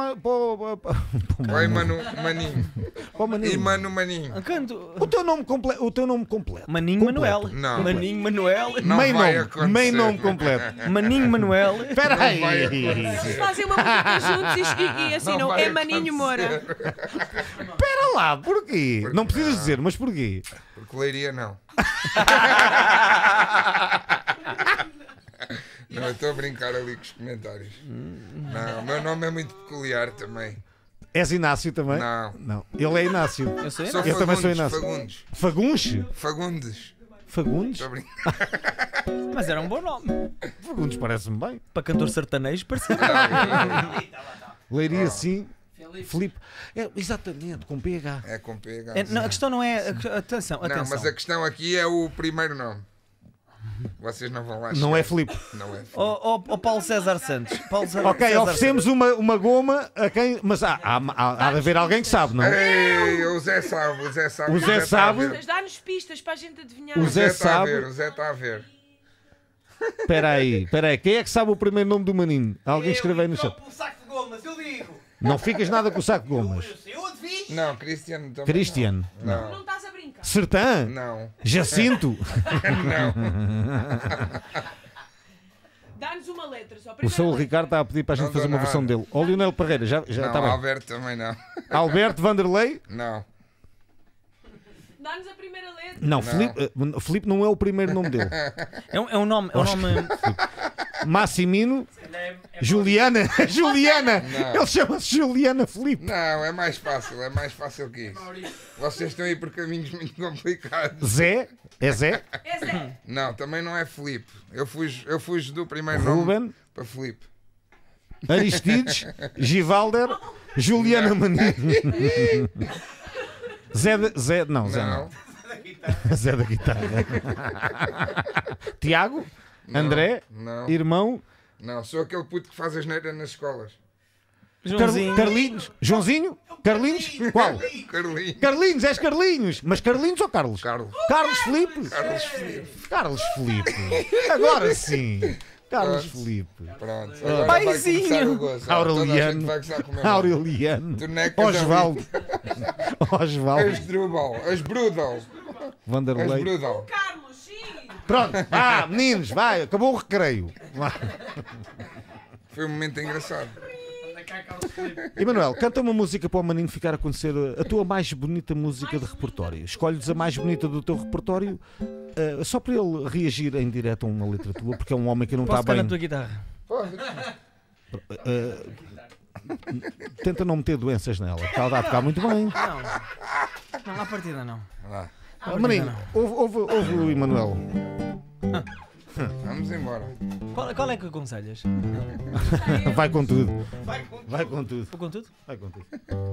Speaker 7: Oi, Manu Maninho.
Speaker 6: o Maninho.
Speaker 7: E Manu Maninho.
Speaker 5: Canto.
Speaker 6: O teu nome completo.
Speaker 5: Maninho Manuel.
Speaker 7: Não.
Speaker 5: Maninho Manuel.
Speaker 7: Não
Speaker 6: Meio
Speaker 7: vai
Speaker 6: nome.
Speaker 7: acontecer.
Speaker 6: Meio nome completo.
Speaker 5: Maninho Manuel.
Speaker 6: Espera
Speaker 7: Não vai
Speaker 6: aí.
Speaker 3: Vocês fazem uma música juntos e assinam
Speaker 7: Não vai
Speaker 3: É Maninho Moura.
Speaker 7: acontecer.
Speaker 6: Espera lá, porquê?
Speaker 7: Porque
Speaker 6: Não precisas
Speaker 7: não.
Speaker 6: dizer, mas porquê?
Speaker 7: Porque Leiria não. Não, eu estou a brincar ali com os comentários. Não, o meu nome é muito peculiar também.
Speaker 6: És Inácio também?
Speaker 7: Não.
Speaker 6: Ele é Inácio.
Speaker 5: Eu sei.
Speaker 7: Sou
Speaker 6: Eu também sou
Speaker 7: Fagundes,
Speaker 6: Inácio.
Speaker 7: Fagundes.
Speaker 6: Fagundes?
Speaker 7: Fagundes.
Speaker 6: Fagundes?
Speaker 7: Estou a brincar.
Speaker 5: Mas era um bom nome.
Speaker 6: Fagundes parece-me bem.
Speaker 5: Para cantor sertanejo, parecia.
Speaker 6: Leiria sim. Flip. É, exatamente, com PH.
Speaker 7: É com PH.
Speaker 5: Não, a questão não é. Atenção,
Speaker 7: Não,
Speaker 5: atenção.
Speaker 7: mas a questão aqui é o primeiro nome. Vocês não vão lá
Speaker 6: Não
Speaker 7: chegar.
Speaker 6: é Flip.
Speaker 7: Não é Flip.
Speaker 5: Ó Paulo César Santos.
Speaker 6: Ok, oferecemos uma goma a quem. Mas há de haver alguém que sabe, não?
Speaker 7: Ei, o Zé sabe, o Zé sabe.
Speaker 6: O Zé
Speaker 7: está a
Speaker 6: sabe.
Speaker 7: ver.
Speaker 3: Dá-nos pistas para a gente adivinhar.
Speaker 6: O
Speaker 7: O
Speaker 6: Zé
Speaker 7: Zé está a
Speaker 6: sabe.
Speaker 7: ver, o Zé está a ver.
Speaker 6: Espera aí. Quem é que sabe o primeiro nome do maninho? Alguém escreve aí no chat.
Speaker 5: Um saco de gomas, eu digo.
Speaker 6: Não ficas nada com o saco de gomas.
Speaker 5: Eu adivinho.
Speaker 7: Não, Cristiano também.
Speaker 6: Cristiano.
Speaker 7: Não.
Speaker 3: Não estás a brincar.
Speaker 6: Sertã.
Speaker 7: Não.
Speaker 6: Jacinto.
Speaker 7: Não.
Speaker 3: Dá-nos uma letra só.
Speaker 6: O
Speaker 3: Primeira
Speaker 6: Saúl
Speaker 3: letra.
Speaker 6: Ricardo está a pedir para a gente
Speaker 7: Não
Speaker 6: fazer
Speaker 7: dou
Speaker 6: uma versão
Speaker 7: nada.
Speaker 6: dele. Ó, Lionel Parreira, já está
Speaker 7: Não,
Speaker 6: bem.
Speaker 7: Alberto também não.
Speaker 6: Alberto Vanderlei.
Speaker 7: Não.
Speaker 3: Dá-nos a primeira letra.
Speaker 6: Não, Filipe não é o primeiro nome dele.
Speaker 5: É um nome. É um nome.
Speaker 6: Massimino. Juliana. Juliana.
Speaker 7: Não.
Speaker 6: Ele chama-se Juliana Filipe.
Speaker 7: Não, é mais fácil que isso. Vocês estão aí por caminhos muito complicados.
Speaker 6: Zé. É Zé.
Speaker 3: É Zé.
Speaker 7: Não, também não é Filipe. Eu fujo do primeiro nome
Speaker 6: Ruben.
Speaker 7: para Filipe.
Speaker 6: Aristides. Givalder. Juliana Maninho. Zé não.
Speaker 7: Não,
Speaker 6: Zé da guitarra. Tiago. André.
Speaker 7: não,
Speaker 6: Irmão.
Speaker 7: não. Sou aquele puto que faz asneira nas escolas.
Speaker 5: Joãozinho.
Speaker 6: Carlinhos. Joãozinho? Carlinhos? Qual?
Speaker 7: Carlinhos.
Speaker 6: Carlinhos, és Carlinhos. Mas Carlinhos ou Carlos?
Speaker 7: Carlos.
Speaker 6: Carlos Filipe.
Speaker 7: Carlos Filipe.
Speaker 6: Carlos Filipe. Agora sim. Carlos
Speaker 7: Pronto.
Speaker 6: Filipe.
Speaker 7: Pronto. Agora
Speaker 5: Paizinho.
Speaker 7: vai começar o gozo. Toda a
Speaker 6: Aureliano.
Speaker 7: gente vai gozar com o meu nome.
Speaker 6: Aureliano.
Speaker 7: Tu necas
Speaker 6: Osvaldo. Osvaldo.
Speaker 7: Asdrubal. Asbrudal.
Speaker 6: Vanderlei.
Speaker 7: Asbrudal.
Speaker 3: Carlos, sim.
Speaker 6: Pronto. Meninos, vai. Acabou o recreio. Vá.
Speaker 7: Foi um momento engraçado.
Speaker 6: Emanuel, canta uma música para o Maninho ficar a conhecer a tua mais bonita música de repertório. Escolhe-lhes a mais bonita do teu repertório só para ele reagir em direto a uma letra tua, porque é um homem que não
Speaker 5: Posso
Speaker 6: está
Speaker 5: tocar
Speaker 6: bem.
Speaker 5: na tua guitarra?
Speaker 7: Pode.
Speaker 6: Tenta não meter doenças nela, porque ela está a tocar muito bem.
Speaker 5: Não, à partida não.
Speaker 7: Lá.
Speaker 6: Maninho, ouve o Emanuel.
Speaker 7: Vamos embora.
Speaker 5: Qual é que aconselhas?
Speaker 6: Vai com tudo. Vai com tudo.
Speaker 5: Vou com tudo?
Speaker 6: Vai com tudo.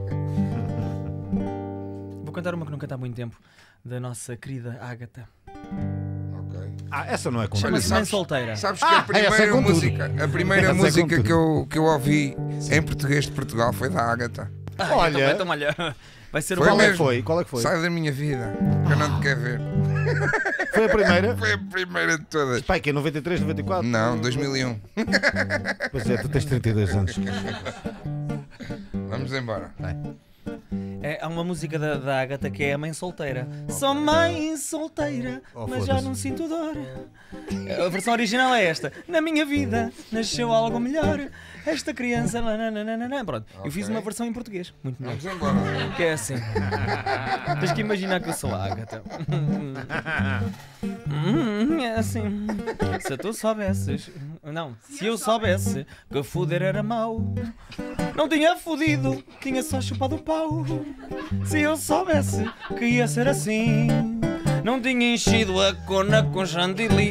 Speaker 5: Vou cantar uma que não canto há muito tempo, da nossa querida Ágata.
Speaker 7: Ok.
Speaker 6: Essa não é com tudo.
Speaker 5: Chama-se Mãe Solteira.
Speaker 7: Sabes que a
Speaker 6: essa é
Speaker 7: primeira
Speaker 6: com tudo.
Speaker 7: música, a primeira
Speaker 6: Essa é com
Speaker 7: música
Speaker 6: tudo.
Speaker 7: que eu ouvi em português de Portugal foi da Ágata.
Speaker 6: Olha.
Speaker 5: Então, olha, vai ser
Speaker 7: Foi
Speaker 6: Qual é que
Speaker 7: mesmo.
Speaker 6: foi? Qual é que foi?
Speaker 7: Sai da minha vida, que eu não te quero ver.
Speaker 6: Foi a primeira?
Speaker 7: Foi a primeira de todas.
Speaker 6: Pai, que é 93, 94?
Speaker 7: Não, 2001.
Speaker 6: Pois é, tu tens 32 anos.
Speaker 7: Vamos embora.
Speaker 5: Há uma música da Ágata que é a Mãe Solteira. Sou mãe solteira, mas já
Speaker 6: foda-se.
Speaker 5: não sinto dor. A versão original é esta. Na minha vida nasceu algo melhor. Esta criança. Nananana. Pronto, eu fiz uma versão em português. Muito melhor.
Speaker 7: Vamos embora.
Speaker 5: Que é assim. Tens que imaginar que eu sou a Ágata. É assim. Se tu soubesses. Não, se eu soubesse que foder era mau, não tinha fodido, tinha só chupado o pau. Se eu soubesse que ia ser assim, não tinha enchido a cona com chantilly.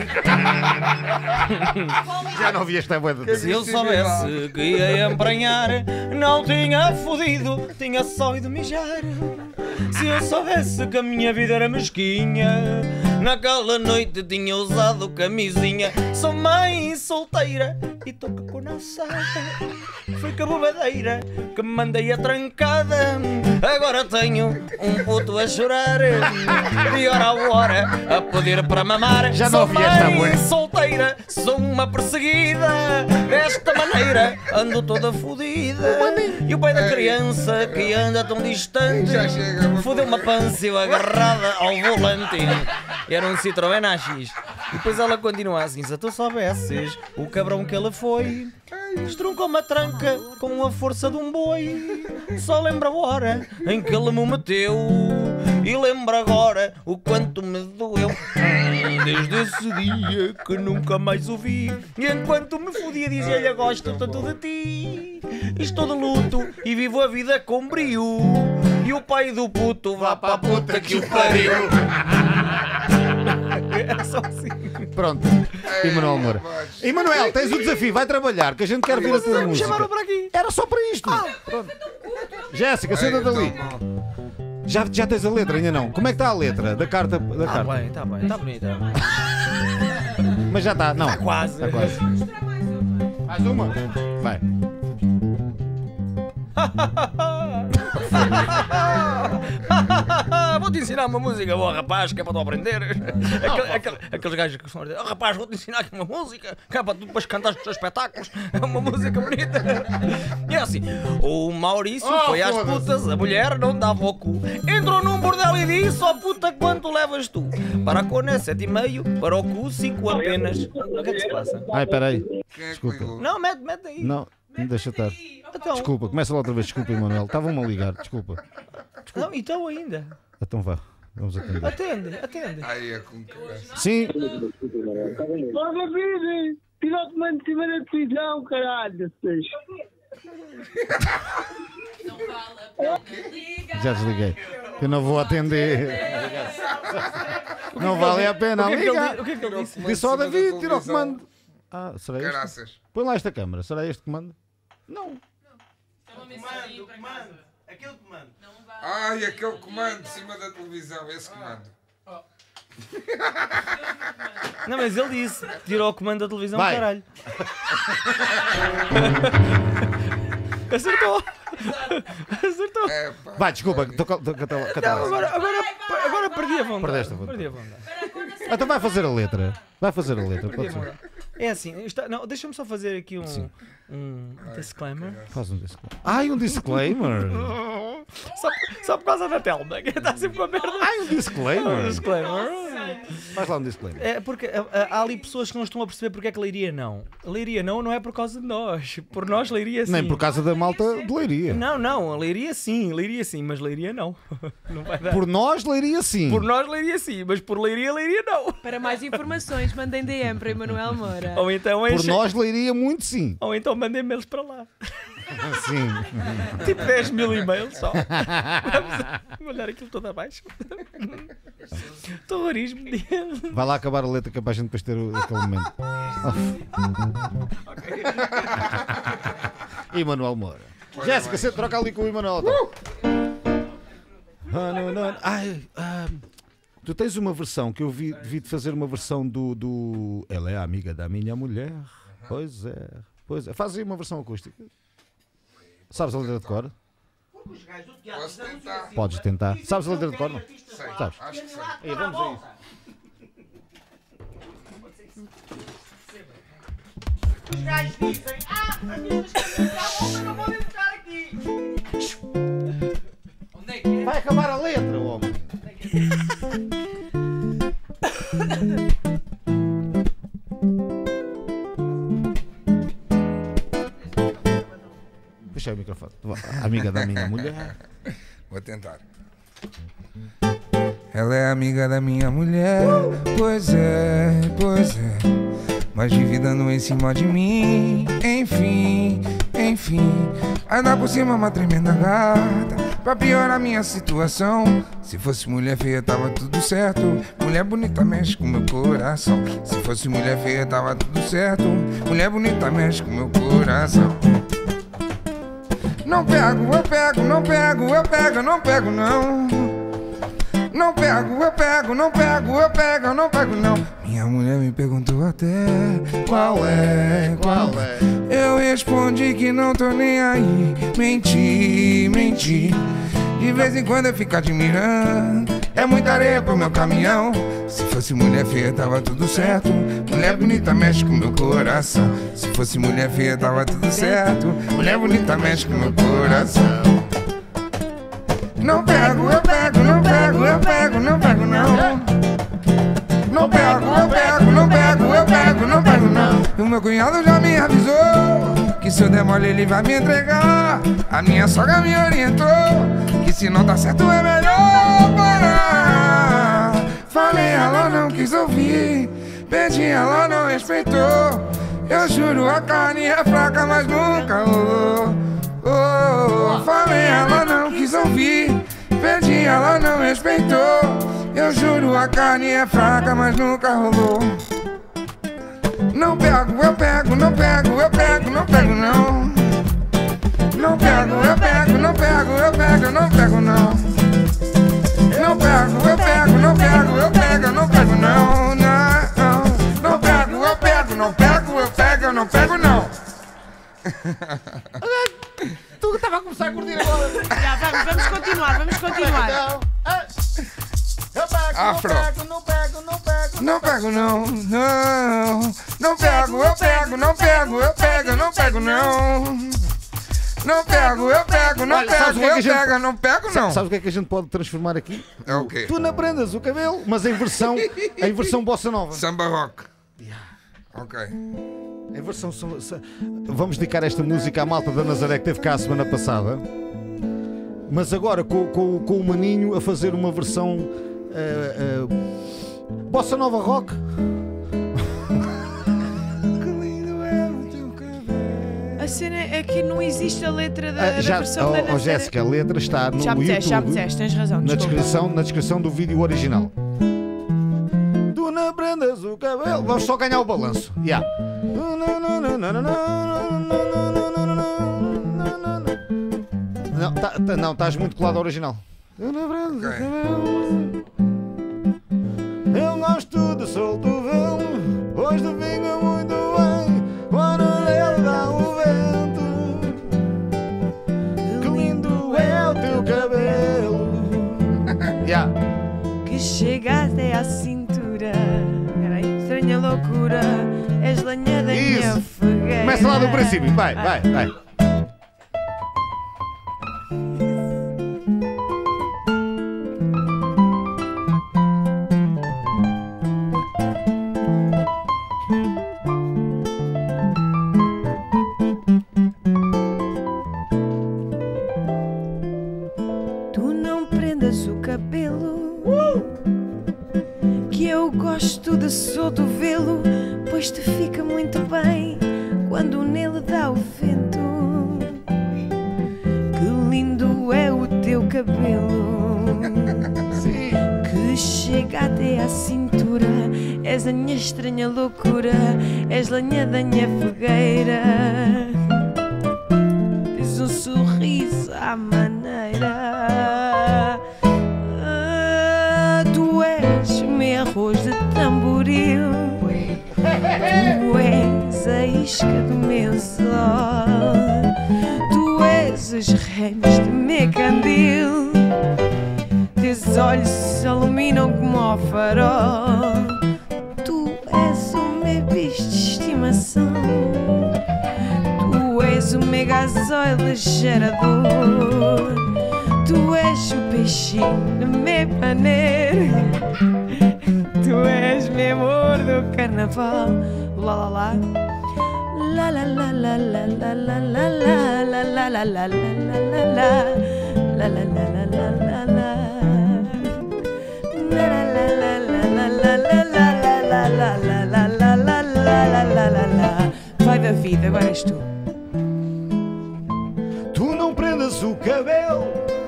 Speaker 6: Já não vi esta boa.
Speaker 5: Se eu soubesse que ia emprenhar, não tinha fodido, tinha só ido mijar. Se eu soubesse que a minha vida era mesquinha, naquela noite tinha usado camisinha. Sou mãe solteira e tô com a naçada. Foi com a bobadeira que me mandei a trancada. Agora tenho um puto a chorar, de hora a hora a pedir para mamar.
Speaker 6: Já não
Speaker 5: Sou
Speaker 6: ouvi esta
Speaker 5: mãe
Speaker 6: bué.
Speaker 5: solteira, sou uma perseguida. Desta maneira ando toda fodida. E o pai da criança que anda tão distante
Speaker 7: Já chega.
Speaker 5: fodeu uma pâncil agarrada ao volante. Era um Citroën AX. E depois ela continua assim: se tu soubesses o cabrão que ele foi, estruncou uma tranca com a força de um boi. Só lembra a hora em que ele me meteu, e lembra agora o quanto me doeu. Desde esse dia que nunca mais o vi, e enquanto me fodia dizia-lhe: gosto tanto de ti. Estou de luto e vivo a vida com brio, e o pai do puto vá para a puta que o pariu. É só assim.
Speaker 6: Pronto. Emanuel Moura. Emanuel, tens o desafio, vai trabalhar, que a gente quer ver a tua música.
Speaker 5: Chamaram para aqui.
Speaker 6: Era só para isto. Pronto. Jéssica, senta dali. Já tens a letra, ainda não? Como é que está a letra da carta?
Speaker 5: Está bem, está bonita.
Speaker 6: Mas já está, não.
Speaker 5: Está quase.
Speaker 6: Está quase. Mais uma? Vai.
Speaker 5: Vou-te ensinar uma música boa, rapaz, que é para tu aprender. Aqueles gajos que estão a dizer: rapaz, vou-te ensinar aqui uma música, que é para tu depois cantar os teus espetáculos. É uma música bonita. E é assim: o Maurício foi às putas, a mulher não dava o cu. Entrou num bordel e disse: ó puta, quanto levas tu? Para a cona 7,5, para o cu 5 apenas. O que é que se passa?
Speaker 6: Ai, peraí.
Speaker 7: Quem é que
Speaker 6: Desculpa.
Speaker 7: ligou?
Speaker 5: Não, mete aí.
Speaker 6: Não, deixa estar.
Speaker 5: Então,
Speaker 6: Desculpa, começa lá outra vez. Desculpa, Emanuel. Estavam-me a ligar. Desculpa.
Speaker 5: não, então ainda.
Speaker 6: Então vá. Vamos atender.
Speaker 5: Atende.
Speaker 7: Ai, é com cabeça.
Speaker 6: Sim.
Speaker 8: Ó, David, tira o comando de cima da televisão, caralho.
Speaker 6: Já desliguei. Eu não vou atender. Não vale a pena. Liga.
Speaker 5: O que é que ele disse?
Speaker 6: Disse ao David, tira o comando. Ah, será este?
Speaker 7: Caraças.
Speaker 6: Põe lá esta câmara. Será este comando? Não.
Speaker 5: Aquele comando.
Speaker 7: Ai, aquele comando de cima da televisão, esse comando.
Speaker 5: Não, mas ele disse: tirou o comando da televisão,
Speaker 6: Vai.
Speaker 5: caralho. Acertou.
Speaker 7: É, pá.
Speaker 6: Vai, desculpa.
Speaker 5: Agora perdi a vontade.
Speaker 6: Perdeste a vontade.
Speaker 5: Perdi a vontade.
Speaker 6: Então vai fazer a letra. Vai fazer a letra.
Speaker 5: Perdi
Speaker 6: Pode
Speaker 5: a
Speaker 6: ser.
Speaker 5: vontade. É assim, não, deixa-me só fazer aqui um disclaimer.
Speaker 6: Faz um disclaimer. Ai, um disclaimer.
Speaker 5: Só por causa da Telma, que está sempre com a merda.
Speaker 6: Ai, um disclaimer.
Speaker 5: Disclaimer.
Speaker 6: Faz lá um disclaimer.
Speaker 5: É porque há ali pessoas que não estão a perceber porque é que Leiria não. Leiria não é por causa de nós. Por nós, Leiria sim.
Speaker 6: Nem por causa da malta de Leiria.
Speaker 5: Não, Leiria sim, mas Leiria não. Não vai dar.
Speaker 6: Por nós, Leiria sim.
Speaker 5: Por nós, Leiria sim, mas por Leiria não.
Speaker 3: Para mais informações, mandem DM para Emanuel Moura.
Speaker 5: Ou então
Speaker 6: Por nós, Leiria muito sim.
Speaker 5: Ou então mandem e-mails para lá.
Speaker 6: Sim.
Speaker 5: Tipo 10.000 e-mails só. Vamos olhar aquilo todo abaixo. Terrorismo.
Speaker 6: Vai lá acabar a letra que é para a gente depois ter aquele momento. Emanuel Moura. Jéssica, você troca ali com o Emanuel. Ai, tu tens uma versão que eu vi-te fazer uma versão do. Ela é a amiga da minha mulher. Pois é. Faz aí uma versão acústica. Sabes a letra de cor?
Speaker 7: Posso tentar?
Speaker 6: Podes tentar. Sabes a letra de cor? Não?
Speaker 7: Sei,
Speaker 6: Sabes?
Speaker 7: acho que sei.
Speaker 6: Aí, vamos a isso.
Speaker 5: Os gajos dizem: as minhas coisas não podem ficar aqui. Onde é que é?
Speaker 6: Vai acabar a letra, homem. Deixa aí o microfone. Amiga da minha mulher.
Speaker 7: Vou tentar. Ela é amiga da minha mulher. Pois é. Mas vive dando em cima de mim. Enfim. Ainda por cima uma tremenda gata. Pra piorar minha situação. Se fosse mulher feia tava tudo certo. Mulher bonita mexe com meu coração. Se fosse mulher feia tava tudo certo. Mulher bonita mexe com meu coração. Não pego, eu pego, não. Não pego, eu pego, não. Minha mulher me perguntou até qual é. Eu respondi que não tô nem aí. Menti. De vez em quando eu fico admirando. É muita areia pro meu caminhão. Se fosse mulher feia tava tudo certo. Mulher bonita mexe com meu coração. Se fosse mulher feia tava tudo certo. Mulher bonita mexe com meu coração. Não pego, eu pego, não. Não pego, não. O meu cunhado já me avisou que se eu der mole ele vai me entregar. A minha sogra me orientou que se não dá certo é melhor parar. Falei, ela não quis ouvir. Pedi, ela não respeitou. Eu juro, a carne é fraca, mas nunca rolou. Falei, ela não quis ouvir. Pedi, ela não respeitou. Eu juro, a carne é fraca, mas nunca rolou. Não pego, eu pego, não pego, eu pego, não pego não. Não pego, eu pego, não pego, eu pego, não pego não. Não pego, eu pego, não pego, eu pego, não pego não. Não pego, eu pego, não pego, eu pego, não pego não.
Speaker 6: Tu estava a começar a curtir agora.
Speaker 3: Já, vamos continuar, vamos continuar.
Speaker 6: Eu pego,
Speaker 7: Afro.
Speaker 6: não pego.
Speaker 7: Não pego não, não. Não pego, eu pego, não pego, eu pego, não pego não. Não pego, eu pego, não
Speaker 6: Olha, sabes o
Speaker 7: pego,
Speaker 6: que é que a
Speaker 7: eu
Speaker 6: gente-
Speaker 7: pego, não pego não.
Speaker 6: Sabes o que é que a gente pode transformar aqui?
Speaker 7: É o quê?
Speaker 6: Tu não prendas o cabelo, mas em versão bossa nova.
Speaker 7: Samba rock. Ok.
Speaker 6: Em versão. Vamos dedicar esta música à malta da Nazaré que teve cá a semana passada. Mas agora com o Maninho a fazer uma versão bossa nova rock.
Speaker 3: A cena é que não existe a letra da versão da Nazaré.
Speaker 6: Jéssica, a letra está no
Speaker 3: Já me
Speaker 6: YouTube,
Speaker 3: disseste, tens razão.
Speaker 6: na
Speaker 3: desculpa.
Speaker 6: descrição do vídeo original. Tu não prendas o cabelo. Vamos só ganhar o balanço. Yeah. Não, estás muito colado ao original. Tu não prendas o cabelo. Eu gosto de solto o velo, pois te fica muito bem quando ele dá o vento. Que lindo é o teu cabelo. Yeah.
Speaker 3: Que chega até à cintura. Peraí, estranha loucura. És lenha da minha
Speaker 6: Isso.
Speaker 3: fogueira.
Speaker 6: Começa lá do princípio. Vai.
Speaker 3: Tu não prendas o cabelo, que eu gosto de solto vê-lo, pois te fica muito bem quando nele dá o vento. Que lindo é o teu cabelo, que chega até à cintura. És a minha estranha loucura, és lenha da minha fogueira. Tens um sorriso à maneira. Tu és o meu arroz de tamboril. Tu és a isca do meu sol. Tu és os ramos do meu candil. Teus olhos se iluminam como o farol. Tu és o meu bicho de estimação. Tu és o meu gasóleo gerador. Tu és o peixinho do meu paneiro. Tu és meu amor do carnaval. Lá lá lá. La la la la la la la la la la la la la la la la la la la. Vai da vida, agora és tu.
Speaker 6: Tu não prendas o cabelo.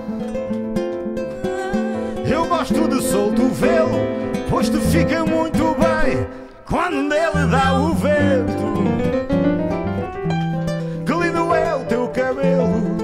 Speaker 6: Eu gosto de solto vê-lo, pois te fica muito bem quando nele dá o vento. Que lindo é o teu cabelo,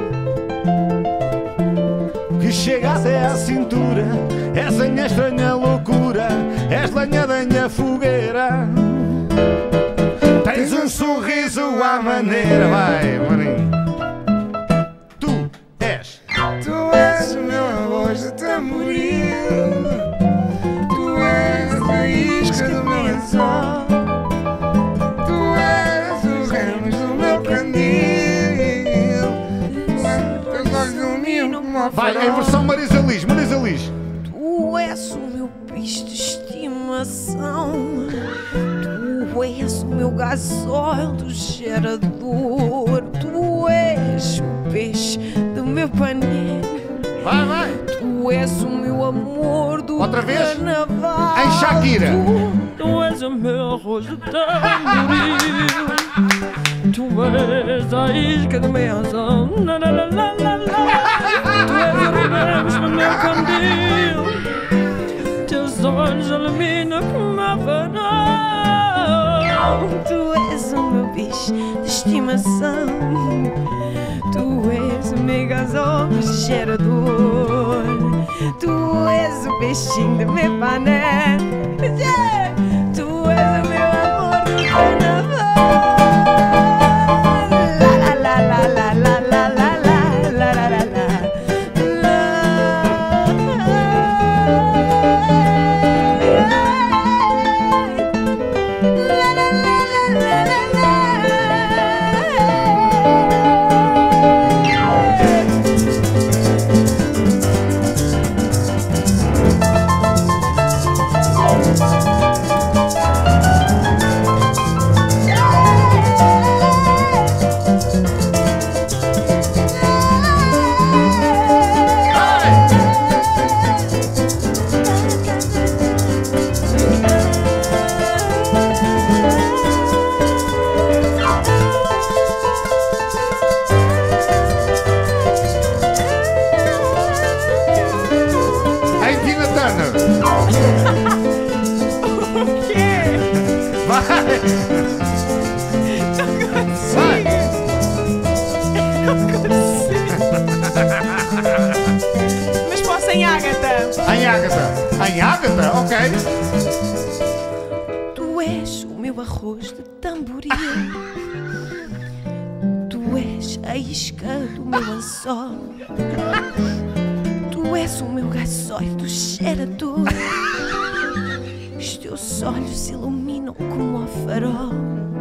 Speaker 6: que chega até à cintura. És a minha estranha loucura, és lenha da minha fogueira. Tens um sorriso à maneira. Vai, maninho. Tu és.
Speaker 7: Tu és o meu arroz de tamboril. Tu és a isca do meu lençol. Tu és os ramos do meu candil. Teus olhos iluminam como a
Speaker 6: Vai,
Speaker 7: farol.
Speaker 6: em versão Marisa Liz. Marisa Liz.
Speaker 3: Tu és o meu bicho de estimação. Tu és o meu gasóleo do gerador. Tu és o peixe do meu paneiro.
Speaker 6: Vai.
Speaker 3: Tu és o meu amor do
Speaker 6: Outra vez?
Speaker 3: carnaval.
Speaker 6: Em Shakira.
Speaker 3: Tu és o meu arroz de tamboril. Tu és a isca do meu anzol. La, la, la, la, la, la. Tu és os ramos do meu candil. Teus olhos iluminam como a farol. Tu bicho de estimação. Tu és o meu gasóleo gerador. Tu és o peixinho de meu pané. Yeah! Tu és o meu amor do carnaval. La la la la la la la la la la la la.
Speaker 4: Ei, Tina Turner!
Speaker 3: O quê?
Speaker 4: Vai! Vai!
Speaker 3: Mas posso em Ágata.
Speaker 4: Em Ágata! Em Ágata? Ok.
Speaker 3: Tu és o meu arroz de tamboril. Tu és a isca do meu anzol. Tu és o meu gasóleo cheirador. Os teus olhos iluminam como o farol.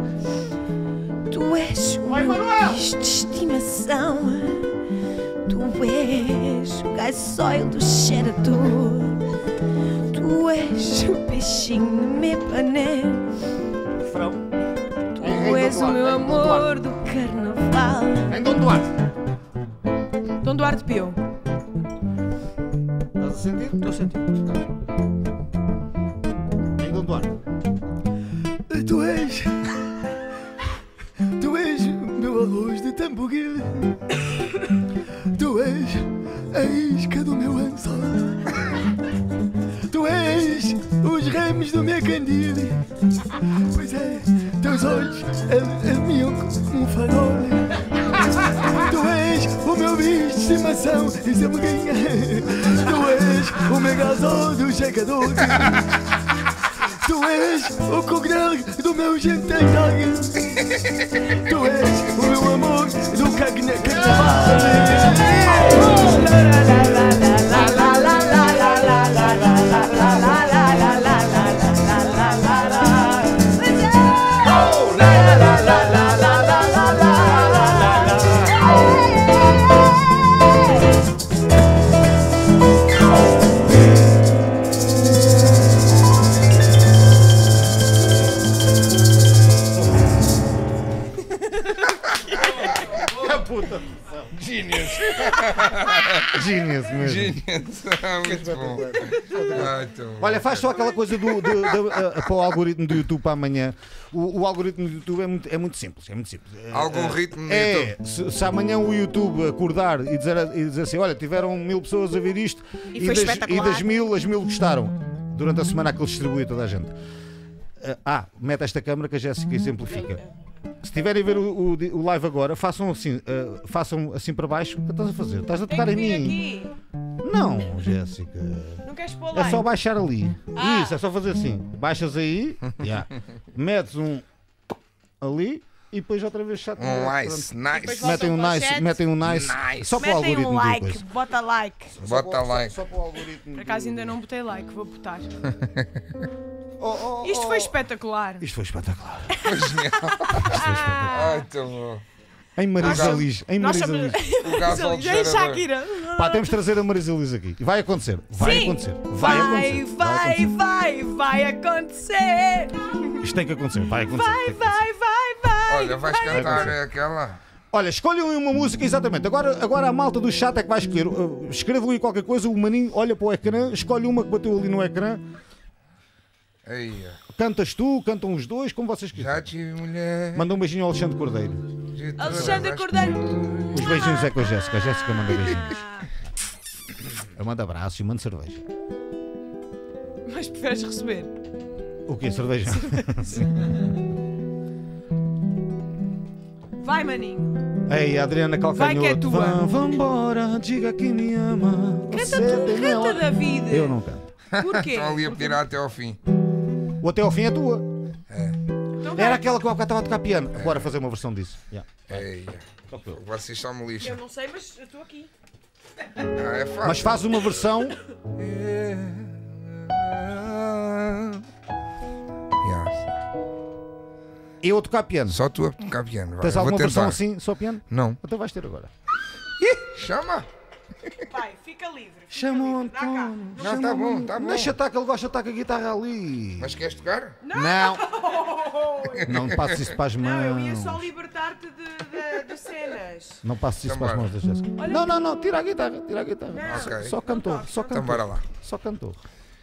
Speaker 3: Tu és o meu bicho de estimação. Tu és o gasóleo do cheirador. Tu és o peixinho no meu pané.
Speaker 5: Refrão.
Speaker 3: Tu és o meu amor do carnaval.
Speaker 4: Em Dom Duarte.
Speaker 3: Dom Duarte Pio.
Speaker 6: Estás a sentir?
Speaker 5: Estou a sentir.
Speaker 6: Em Dom Duarte.
Speaker 1: Tu és o meu arroz de tamboril. Tu és a isca do meu anzol. Tu és os ramos do meu candil. Pois é, teus olhos alumiam como um farol. Tu és o meu bicho de estimação e sabuguinha. Tu és o meu gasol do chegador. Tu és o cognac do meu jantar. Tu és o meu amor do carnaval.
Speaker 6: Genius mesmo.
Speaker 4: Genius. Muito bom. Ai, tão bom.
Speaker 6: Olha, faz só aquela coisa para o algoritmo do YouTube para amanhã. O algoritmo do YouTube é muito simples. É muito simples.
Speaker 4: Algoritmo no YouTube.
Speaker 6: Se amanhã o YouTube acordar e dizer assim: olha, tiveram 1000 pessoas a ver isto
Speaker 3: E foi espetacular.
Speaker 6: das 1000, as 1000 gostaram. Durante a semana que ele distribui a toda a gente. Mete esta câmara que a Jéssica exemplifica. Se estiverem a ver o live agora, façam assim para baixo. O que estás a fazer? Estás a tocar em mim?
Speaker 3: Aqui.
Speaker 6: Não, Jéssica.
Speaker 3: Não queres pôr
Speaker 6: É
Speaker 3: lá?
Speaker 6: só baixar ali. Isso, é só fazer assim. Baixas aí, metes um ali e depois outra vez chato.
Speaker 4: Nice, nice.
Speaker 3: Depois
Speaker 6: Metem um nice, metem um nice.
Speaker 4: Nice.
Speaker 6: Só para o
Speaker 3: Metem
Speaker 6: algoritmo
Speaker 3: um like,
Speaker 6: depois.
Speaker 3: bota like.
Speaker 4: Bota like.
Speaker 6: Só para o algoritmo.
Speaker 3: Por acaso ainda não botei like, vou botar.
Speaker 6: Oh,
Speaker 3: Isto foi espetacular.
Speaker 6: Isto foi espetacular.
Speaker 4: Ai, tão bom.
Speaker 6: Em Marisa Liz. Em
Speaker 3: Nós
Speaker 6: Marisa
Speaker 3: somos...
Speaker 6: Liz.
Speaker 4: O gasol de
Speaker 3: Em
Speaker 4: gerador.
Speaker 3: Shakira.
Speaker 6: Pá, temos de trazer a Marisa Liz aqui. E vai acontecer. Vai
Speaker 3: Sim.
Speaker 6: acontecer. Vai acontecer.
Speaker 3: Vai acontecer.
Speaker 6: Isto tem que acontecer. Vai acontecer.
Speaker 3: Vai,
Speaker 6: Tem que acontecer.
Speaker 3: vai.
Speaker 4: Olha, vais cantar
Speaker 6: acontecer.
Speaker 4: aquela.
Speaker 6: Olha, escolham aí uma música, exatamente. Agora a malta do chat é que vai escolher. Escrevam aí qualquer coisa, o maninho olha para o ecrã, escolhe uma que bateu ali no ecrã.
Speaker 4: Aí,
Speaker 6: Cantas tu, cantam os dois, como vocês
Speaker 4: já
Speaker 6: quiserem.
Speaker 4: tive mulher.
Speaker 6: Manda um beijinho ao Alexandre Cordeiro.
Speaker 4: de
Speaker 3: Alexandre
Speaker 4: todas as
Speaker 3: Cordeiro.
Speaker 6: Os beijinhos é com a Jéssica. A Jéssica manda beijinhos. Eu mando abraço e mando cerveja.
Speaker 3: Mas preferes receber?
Speaker 6: O quê? Cerveja?
Speaker 3: Vai, maninho.
Speaker 6: Ei, Adriana
Speaker 3: Vai que é
Speaker 6: Calcanhoto,
Speaker 3: tua.
Speaker 6: vambora, diga que me ama. Você
Speaker 3: Canta tu,
Speaker 6: tem minha
Speaker 3: canta,
Speaker 6: hora.
Speaker 3: David.
Speaker 6: Eu não canto.
Speaker 3: Porquê?
Speaker 7: Estão ali a pedir até ao fim.
Speaker 6: O Até ao Fim é tua.
Speaker 3: Então vai.
Speaker 6: Era aquela que eu há bocado estava a tocar piano. Bora fazer uma versão disso. Yeah.
Speaker 7: Ei, vocês só me lixam.
Speaker 3: Eu não sei, mas eu estou aqui.
Speaker 7: Ah, é fácil.
Speaker 6: Mas faz uma versão.
Speaker 7: Yeah.
Speaker 6: Eu a tocar piano.
Speaker 7: Só tu a tocar piano. Vai.
Speaker 6: Tens
Speaker 7: Vou
Speaker 6: alguma
Speaker 7: tentar.
Speaker 6: versão assim, só piano?
Speaker 7: Não.
Speaker 6: Então vais ter agora.
Speaker 7: Chama!
Speaker 3: Vai, fica livre. Fica
Speaker 6: Chama o
Speaker 3: livre. Dá cá.
Speaker 6: António.
Speaker 7: Não, tá bom, tá bom.
Speaker 6: Deixa estar que ele gosta de estar com a guitarra ali.
Speaker 7: Mas queres tocar?
Speaker 6: Não. Não passes isso para as mãos.
Speaker 3: Não, eu ia só libertar-te de cenas.
Speaker 6: Não passes isso
Speaker 7: Então
Speaker 6: para as
Speaker 7: bora.
Speaker 6: mãos da Jéssica. Não, tira a guitarra, tira a guitarra.
Speaker 3: Não.
Speaker 7: Ok.
Speaker 6: Só cantor, só cantor.
Speaker 7: Então bora lá.
Speaker 6: Só cantor.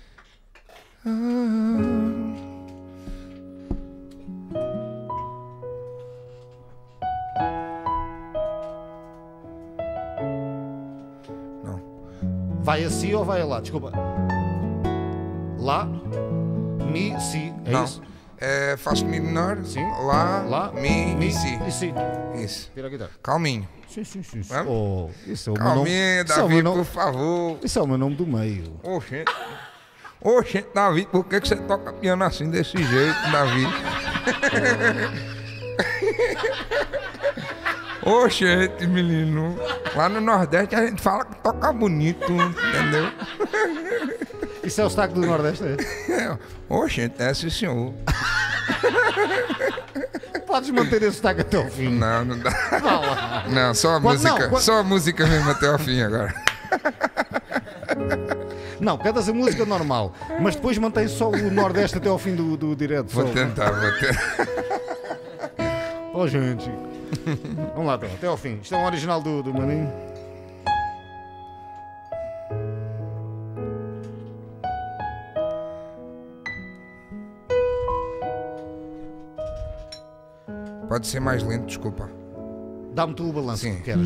Speaker 7: Não.
Speaker 6: Vai assim ou vai lá? Desculpa. Lá, Mi, Si. É
Speaker 7: Não.
Speaker 6: isso?
Speaker 7: É, faz Mi menor.
Speaker 6: Sim.
Speaker 7: Lá, Mi e Si.
Speaker 6: E Si.
Speaker 7: Isso.
Speaker 6: Tira a guitarra.
Speaker 7: Calminho.
Speaker 6: Sim.
Speaker 7: Vamos?
Speaker 6: Oh, isso é o meu nome.
Speaker 7: Calminho,
Speaker 6: Isso é o meu
Speaker 7: David,
Speaker 6: nome.
Speaker 7: por favor.
Speaker 6: Isso é o meu nome do meio.
Speaker 7: Oxe, David, por que você toca piano assim, desse jeito, David? Oxe, menino. Lá no Nordeste a gente fala que toca bonito, entendeu?
Speaker 6: Isso é o sotaque do Nordeste, é?
Speaker 7: Oxe, é sim, senhor.
Speaker 6: Podes manter esse sotaque até ao fim.
Speaker 7: Não, não dá.
Speaker 6: Vá lá.
Speaker 7: Não, só a
Speaker 6: Quando-
Speaker 7: música.
Speaker 6: não, quando-
Speaker 7: Só a música mesmo até ao fim agora.
Speaker 6: Não, cantas a música normal, mas depois mantém só o Nordeste até ao fim do direto.
Speaker 7: Vou
Speaker 6: só.
Speaker 7: tentar.
Speaker 6: Oh, gente. Vamos lá, então, até ao fim. Isto é um original do Maninho.
Speaker 7: Pode ser mais lento, desculpa.
Speaker 6: Dá-me tu o balanço
Speaker 7: Sim.
Speaker 6: que queres.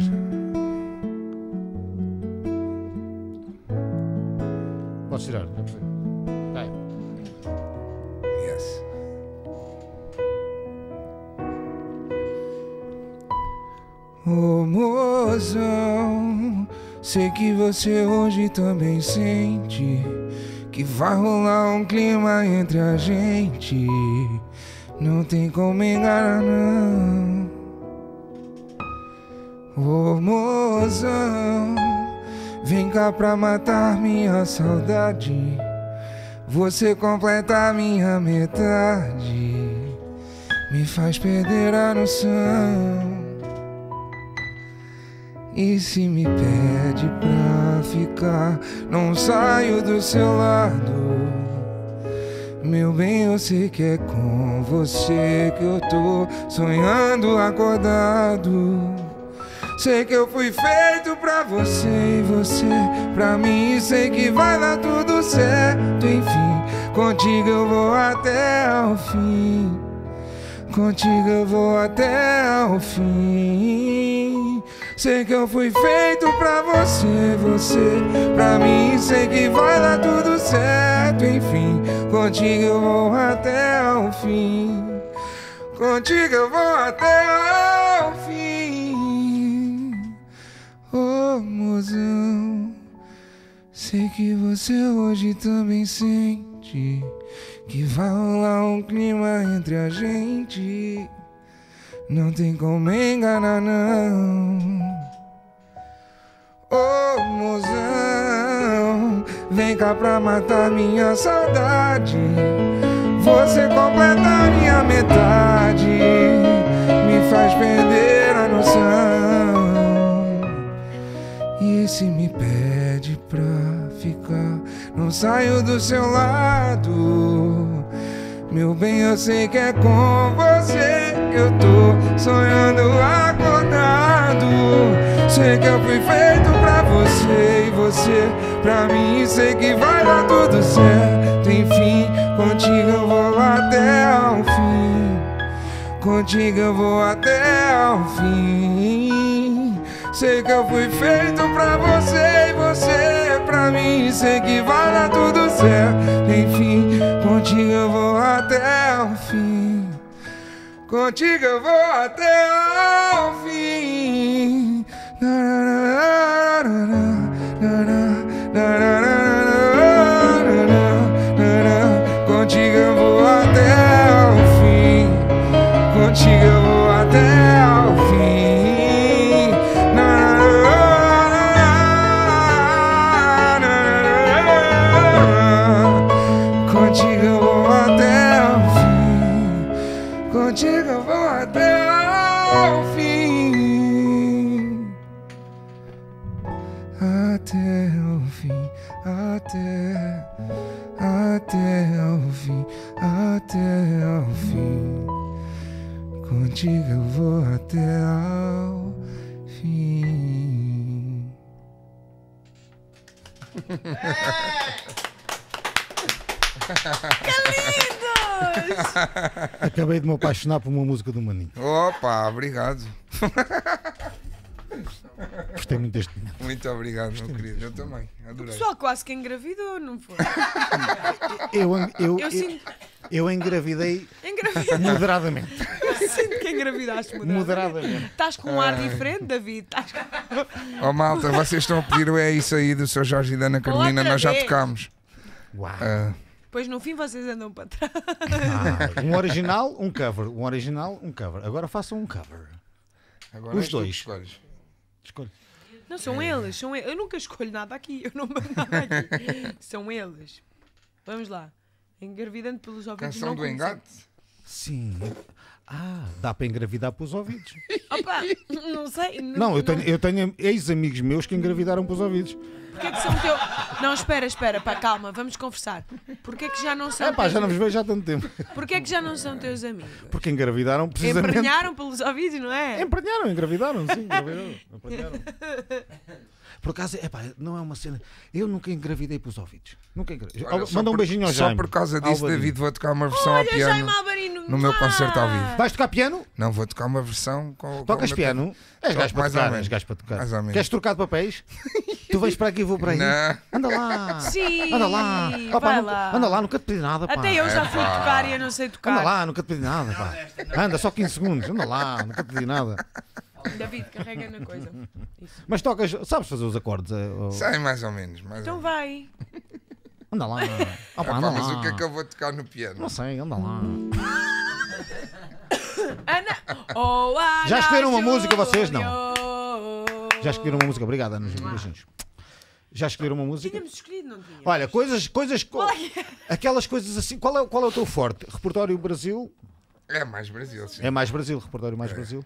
Speaker 6: Podes tirar. já percebi. Vai.
Speaker 7: Yes. Ô mozão, sei que você hoje também sente que vai rolar um clima entre a gente. Não tem como enganar, não. Ô mozão, vem cá pra matar minha saudade. Você completa a minha metade, me faz perder a noção. E se me pede pra ficar, não saio do seu lado. Meu bem, eu sei que é com você que eu tô sonhando acordado. Sei que eu fui feito pra você e você pra mim. Sei que vai dar tudo certo, enfim. Contigo eu vou até ao fim. Contigo eu vou até ao fim. Sei que eu fui feito pra você, você pra mim. Sei que vai dar tudo certo, enfim. Contigo eu vou até ao fim. Contigo eu vou até ao fim. Oh, mozão, sei que você hoje também sente que vai rolar um clima entre a gente. Não tem como enganar, não. Oh, mozão, vem cá pra matar minha saudade. Você completa a minha metade, me faz perder a noção. E se me pede pra ficar, não saio do seu lado. Meu bem, eu sei que é com você que eu tô sonhando acordado. Sei que eu fui feito pra você e você pra mim. Sei que vai dar tudo certo, enfim. Contigo eu vou até ao fim. Contigo eu vou até ao fim. Sei que eu fui feito pra você e você pra mim. Sei que vai dar tudo certo, enfim. Contigo eu vou até ao fim. Contigo eu vou até ao até ao fim. Contigo eu vou até ao fim. Contigo eu vou até ao fim. Até ao fim. Até ao fim. Até ao fim. Contigo eu vou até ao fim.
Speaker 6: Acabei de me apaixonar por uma música do Maninho.
Speaker 7: Opa, obrigado.
Speaker 6: Gostei muito deste momento.
Speaker 7: Muito obrigado, meu querido. Eu também,
Speaker 3: O
Speaker 7: adorei.
Speaker 3: pessoal quase que engravidou, não foi?
Speaker 6: Eu
Speaker 3: sinto,
Speaker 6: engravidei moderadamente.
Speaker 3: eu sinto que engravidaste
Speaker 6: Moderadamente.
Speaker 3: Estás com um ar diferente, David. Estás com...
Speaker 7: Oh malta, vocês estão a pedir o É Isso Aí do Sr. Jorge e da Ana Carolina,
Speaker 3: Outra
Speaker 7: nós já
Speaker 3: vez.
Speaker 7: tocámos.
Speaker 6: Uau.
Speaker 3: Depois no fim vocês andam para trás.
Speaker 6: Um original, um cover. Um original, um cover. Agora façam um cover.
Speaker 7: Agora
Speaker 6: Os
Speaker 7: és tu que
Speaker 6: dois.
Speaker 7: escolhes.
Speaker 6: Escolhe.
Speaker 3: Não, são eles, são eles. Eu nunca escolho nada aqui, eu não mando nada aqui. São eles. Vamos lá. Engravidando pelos ouvidos.
Speaker 7: Canção
Speaker 3: não
Speaker 7: do
Speaker 3: conhecem.
Speaker 7: Engate?
Speaker 6: Sim. Dá para engravidar pelos ouvidos.
Speaker 3: Opa, não sei.
Speaker 6: Não, eu tenho ex-amigos meus que engravidaram pelos ouvidos.
Speaker 3: Porquê que são teu... Não, espera, pá, calma, vamos conversar. Porquê que já não são
Speaker 6: É pá,
Speaker 3: teus...
Speaker 6: já não vos vejo há tanto tempo.
Speaker 3: Porquê que já não são teus amigos?
Speaker 6: Porque engravidaram precisamente.
Speaker 3: Emprenharam pelos ouvidos, não é?
Speaker 6: Engravidaram, sim, emprenharam. Por acaso, não é uma cena. Eu nunca engravidei pelos ouvidos. Nunca engravidei.
Speaker 7: Olha, só
Speaker 6: Manda um
Speaker 7: por-
Speaker 6: beijinho ao
Speaker 7: Só
Speaker 6: Jaime.
Speaker 7: por causa disso,
Speaker 6: Alvarinho.
Speaker 7: David, vou tocar uma versão
Speaker 3: Olha,
Speaker 7: ao piano
Speaker 3: Jaime Alvarino.
Speaker 7: no meu concerto ao vivo.
Speaker 6: Vais tocar piano?
Speaker 7: Não, vou tocar uma versão com
Speaker 6: Tocas
Speaker 7: com-
Speaker 6: piano? És gajo para
Speaker 7: mais ou
Speaker 6: tocar.
Speaker 7: menos.
Speaker 6: És gajo para tocar.
Speaker 7: Mais ou menos.
Speaker 6: Queres trocar de papéis? Tu vens para aqui e vou para aí.
Speaker 7: Não.
Speaker 6: Anda lá.
Speaker 3: Sim,
Speaker 6: Anda lá. Ó, pá,
Speaker 3: vai
Speaker 6: nunca-
Speaker 3: lá.
Speaker 6: Anda lá, nunca te pedi nada. Pá.
Speaker 3: Até eu já fui tocar e eu não sei tocar.
Speaker 6: Anda lá, nunca te pedi nada. Pá. Anda, só 15 segundos. Anda lá, nunca te pedi nada.
Speaker 3: David, carrega na coisa. Isso.
Speaker 6: Mas tocas, sabes fazer os acordes?
Speaker 7: Sei mais ou menos. Mais
Speaker 3: Então
Speaker 7: ou menos.
Speaker 3: vai.
Speaker 6: Anda lá. Ó, pá,
Speaker 7: Epá,
Speaker 6: anda
Speaker 7: mas
Speaker 6: lá.
Speaker 7: o que é que eu vou tocar no piano?
Speaker 6: Não sei, anda lá.
Speaker 3: Ana. Oh, Ana
Speaker 6: Já escolheram uma
Speaker 3: Júlia.
Speaker 6: música, vocês? Não. Já escolheram uma música? Obrigado, Ana Júlia. Beijinhos. Já escolheram uma música?
Speaker 3: Tínhamos escolhido, não tínhamos?
Speaker 6: Olha, aquelas coisas assim. Qual é o teu forte? Repertório Brasil?
Speaker 7: É mais Brasil, sim.
Speaker 6: É mais Brasil, repertório mais Brasil.